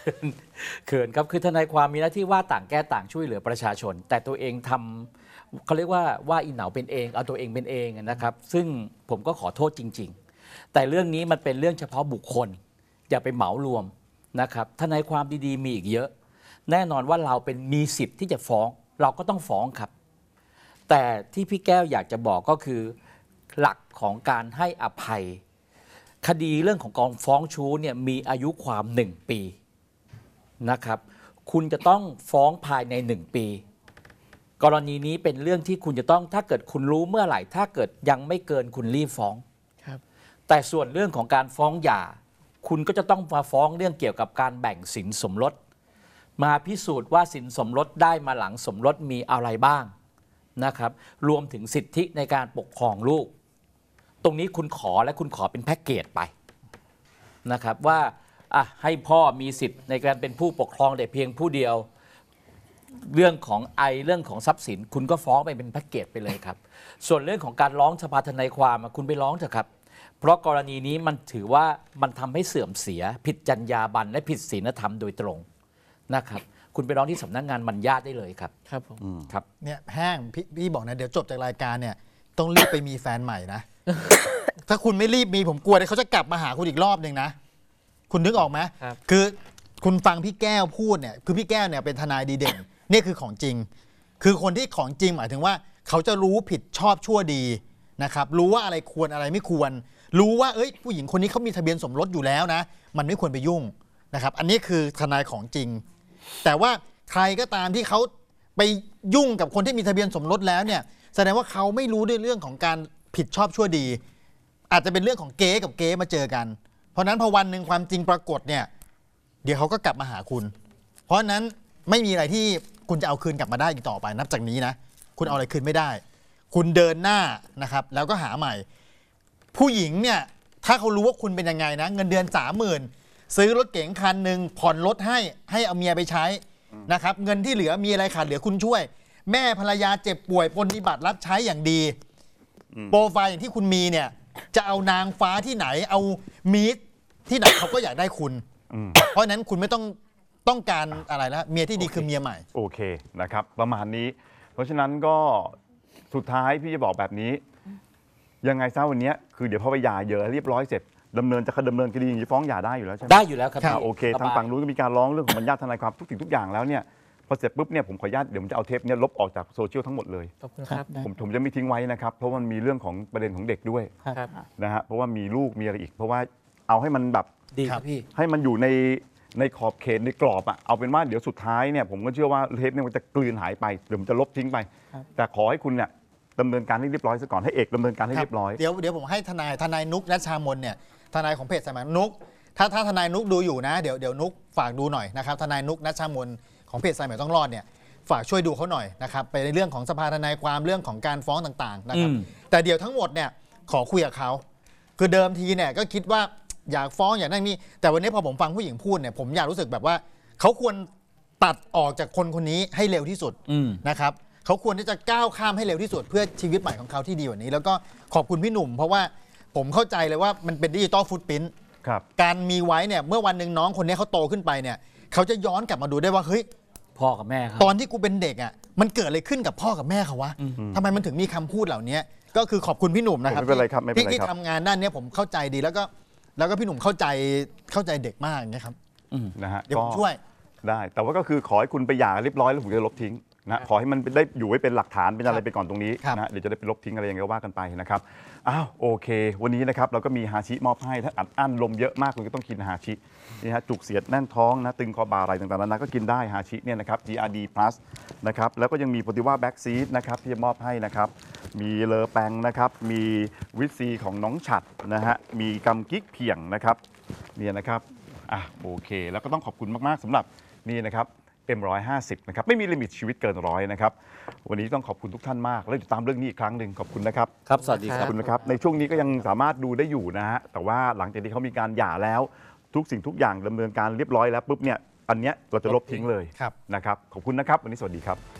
เขินครับคือทนายความมีหน้าที่ว่าต่างแก้ต่างช่วยเหลือประชาชน แต่ตัวเองทำเขาเรียกว่าว่าอีเหนาเป็นเองเอาตัวเองเป็นเองนะครับซึ่งผมก็ขอโทษจริงๆแต่เรื่องนี้มันเป็นเรื่องเฉพาะบุคคลอย่าไปเหมารวมนะครับทนายความดีๆมีอีกเยอะแน่นอนว่าเราเป็นมีสิทธิ์ที่จะฟ้องเราก็ต้องฟ้องครับแต่ที่พี่แก้วอยากจะบอกก็คือหลักของการให้อภัยคดีเรื่องของกองฟ้องชู้เนี่ยมีอายุความหนึ่งปีนะครับคุณจะต้องฟ้องภายในหนึ่งปีกรณีนี้เป็นเรื่องที่คุณจะต้องถ้าเกิดคุณรู้เมื่อไหร่ถ้าเกิดยังไม่เกินคุณรีบฟ้องครับแต่ส่วนเรื่องของการฟ้องหย่าคุณก็จะต้องมาฟ้องเรื่องเกี่ยวกับการแบ่งสินสมรสมาพิสูจน์ว่าสินสมรสได้มาหลังสมรสมีอะไรบ้างนะครับรวมถึงสิทธิในการปกครองลูกตรงนี้คุณขอและคุณขอเป็นแพ็กเกจไปนะครับว่าอ่ะให้พ่อมีสิทธิ์ในการเป็นผู้ปกครองแต่เพียงผู้เดียวเรื่องของไอเรื่องของทรัพย์สินคุณก็ฟ้องไปเป็นแพ็กเกจไปเลยครับส่วนเรื่องของการร้องสภาทนายความคุณไปร้องเถอะครับเพราะกรณีนี้มันถือว่ามันทำให้เสื่อมเสียผิดจรรยาบรรณและผิดศีลธรรมโดยตรงนะครับคุณไปร้องที่สำนักงานบรรยาทได้เลยครับครับผมครับเนี่ยแห้งพพี่บอกนะเดี๋ยวจบจากรายการเนี่ยต้องรีบไปมีแฟนใหม่นะ ถ้าคุณไม่รีบมีผมกลัวเดี๋ยวเขาจะกลับมาหาคุณอีกรอบหนึ่งนะคุณนึกออกไหมคือคุณฟังพี่แก้วพูดเนี่ยคือพี่แก้วเนี่ยเป็นทนายดีเด่นนี่คือของจริงคือคนที่ของจริงหมายถึงว่าเขาจะรู้ผิดชอบชั่วดีนะครับรู้ว่าอะไรควรอะไรไม่ควรรู้ว่าเอ้ยผู้หญิงคนนี้เขามีทะเบียนสมรสอยู่แล้วนะมันไม่ควรไปยุ่งนะครับอันนี้คือทนายของจริงแต่ว่าใครก็ตามที่เขาไปยุ่งกับคนที่มีทะเบียนสมรสแล้วเนี่ยแสดงว่าเขาไม่รู้ในเรื่องของการผิดชอบชั่วดีอาจจะเป็นเรื่องของเก๊กับเก๊มาเจอกันเพราะนั้นพอวันหนึ่งความจริงปรากฏเนี่ยเดี๋ยวเขาก็กลับมาหาคุณเพราะนั้นไม่มีอะไรที่คุณจะเอาคืนกลับมาได้อีกต่อไปนับจากนี้นะคุณเอาอะไรคืนไม่ได้คุณเดินหน้านะครับแล้วก็หาใหม่ผู้หญิงเนี่ยถ้าเขารู้ว่าคุณเป็นยังไงนะเงินเดือนสามหมื่นซื้อรถเก๋งคันหนึ่งผ่อนรถให้ให้เอาเมียไปใช้นะครับเงินที่เหลือมีอะไรขาดเหลือคุณช่วยแม่ภรรยาเจ็บป่วยปฏิบัติรับใช้อย่างดีโปรไฟล์อย่างที่คุณมีเนี่ยจะเอานางฟ้าที่ไหนเอามีดที่ไหนเขาก็อยากได้คุณเพราะฉะนั้นคุณไม่ต้องต้องการอะไรแล้วเมียที่ดีคือเมียใหม่โอเคนะครับประมาณนี้เพราะฉะนั้นก็สุดท้ายพี่จะบอกแบบนี้ยังไงซะวันนี้คือเดี๋ยวพอไปหย่าเยอะเรียบร้อยเสร็จดำเนินจะดำเนินคดีอย่างนี้ฟ้องหย่าได้อยู่แล้วใช่ไหมได้อยู่แล้วครับโอเคทางฝั่งนู้นก็มีการร้องเรื่องของบรรยาทนายความทุกสิ่งทุกอย่างแล้วเนี่ยพอเสร็จปุ๊บเนี่ยผมขออนุญาตเดี๋ยวผมจะเอาเทปเนี่ยลบออกจากโซเชียลทั้งหมดเลยขอบคุณครับผมผมจะไม่ทิ้งไว้นะครับเพราะมันมีเรื่องของประเด็นของเด็กด้วยนะฮะเพราะว่ามีลูกมีอะไรอีกเพราะว่าเอาให้มันแบบดีครับพี่ให้มันอยู่ในในขอบเขตในกรอบอะเอาเป็นว่าเดี๋ยวสุดท้ายเนี่ยผมก็เชื่อว่าเทปเนี่ยมันจะกลืนหายไปเดี๋ยวมันจะลบทิ้งไปแต่ขอให้คุณเนี่ยดำเนินการให้เรียบร้อยซะก่อนให้เอกดำเนินการให้เรียบร้อยเดี๋ยวเดี๋ยวผมให้ทนายทนายนุกนัชชามนเนี่ยทนายของเพจสายไหมนุกถ้าถ้าทนายนุกดูอยู่นะเดี๋ยวเดี๋ยวนุกฝากดูหน่อยนะครับทนายนุกนัชชามนของเพจสายไหมต้องรอดเนี่ยฝากช่วยดูเขาหน่อยนะครับไปในเรื่องของสภาทนายความเรื่องของการฟ้องต่างๆนะครับแต่เดี๋ยวทั้งหมดเนี่ยขอคุยกับเขาคือเดิมทีเนี่ยก็คิดว่าอยากฟ้องอยากนั่นนี่แต่วันนี้พอผมฟังผู้หญิงพูดเนี่ยผมอยากรู้สึกแบบว่าเขาควรตัดออกจากคนคนนี้ให้เร็วที่สุดนะครับเขาควรที่จะก้าวข้ามให้เร็วที่สุดเพื่อชีวิตใหม่ของเขาที่ดีกว่านี้แล้วก็ขอบคุณพี่หนุ่มเพราะว่าผมเข้าใจเลยว่ามันเป็นดิจิตอลฟุตพริ้นท์การมีไว้เนี่ยเมื่อวันหนึ่งน้องคนนี้เขาโตขึ้นไปเนี่ยเขาจะย้อนกลับมาดูได้ว่าเฮ้ยพ่อกับแม่ครับตอนที่กูเป็นเด็กอ่ะมันเกิดอะไรขึ้นกับพ่อกับแม่เขาวะทำไมมันถึงมีคำพูดเหล่านี้ก็คือขอบคุณพี่หนุ่มนะครับที่ที่ทำงานด้านนี้ผมเข้าใจดีแล้วก็แล้วก็พี่หนุ่มเข้าใจเข้าใจเด็กมากอย่างเงี้ยครับนะฮะเดี๋ยวผมช่วยได้แต่ว่าก็คือขอให้คุณไปหย่าเรียบร้อยแล้วผมจะลบทิ้งนะขอให้มันได้อยู่ไว้เป็นหลักฐานเป็นอะไรไปก่อนตรงนี้นะเดี๋ยวจะได้ไปลบทิ้งอะไรอย่างเงี้ยว่ากันไปนะครับอ้าวโอเควันนี้นะครับเราก็มีฮาชิมอบให้ถ้าอัดอั้นลมเยอะมากคุณก็ต้องกินฮาชินี่ฮะจุกเสียดแน่นท้องนะตึงคอบ่าอะไรต่างๆนั้นก็กินได้ฮาชิเนี่ยนะครับ จี อาร์ ดี Plus นะครับแล้วก็ยังมีโปรติว่าแบ็กซีดนะครับที่จะมอบให้นะครับมีเลอแปงนะครับมีวิตซีของน้องฉัดนะฮะมีกำกิ๊กเพียงนะครับเนี่ยนะครับอ่ะโอเคแล้วก็ต้องขอบคุณมากๆสำหรับนี่นะครับเอ็มร้อยห้าสิบนะครับไม่มีลิมิตชีวิตเกินร้อยนะครับวันนี้ต้องขอบคุณทุกท่านมากแล้วติดตามเรื่องนี้อีกครั้งหนึ่งขอบคุณนะครับครับสวัสดีครับขอบคุณนะครับในช่วงนี้ก็ยังสามารถดูได้อยู่นะฮะแต่ว่าหลังจากที่เขามีการหย่าแล้วทุกสิ่งทุกอย่างดำเนินการเรียบร้อยแล้วปุ๊บเนี่ยอันเนี้ยเราจะลบทิ้งเลยนะครับขอบคุณนะครับวันนี้สวัสดีครับ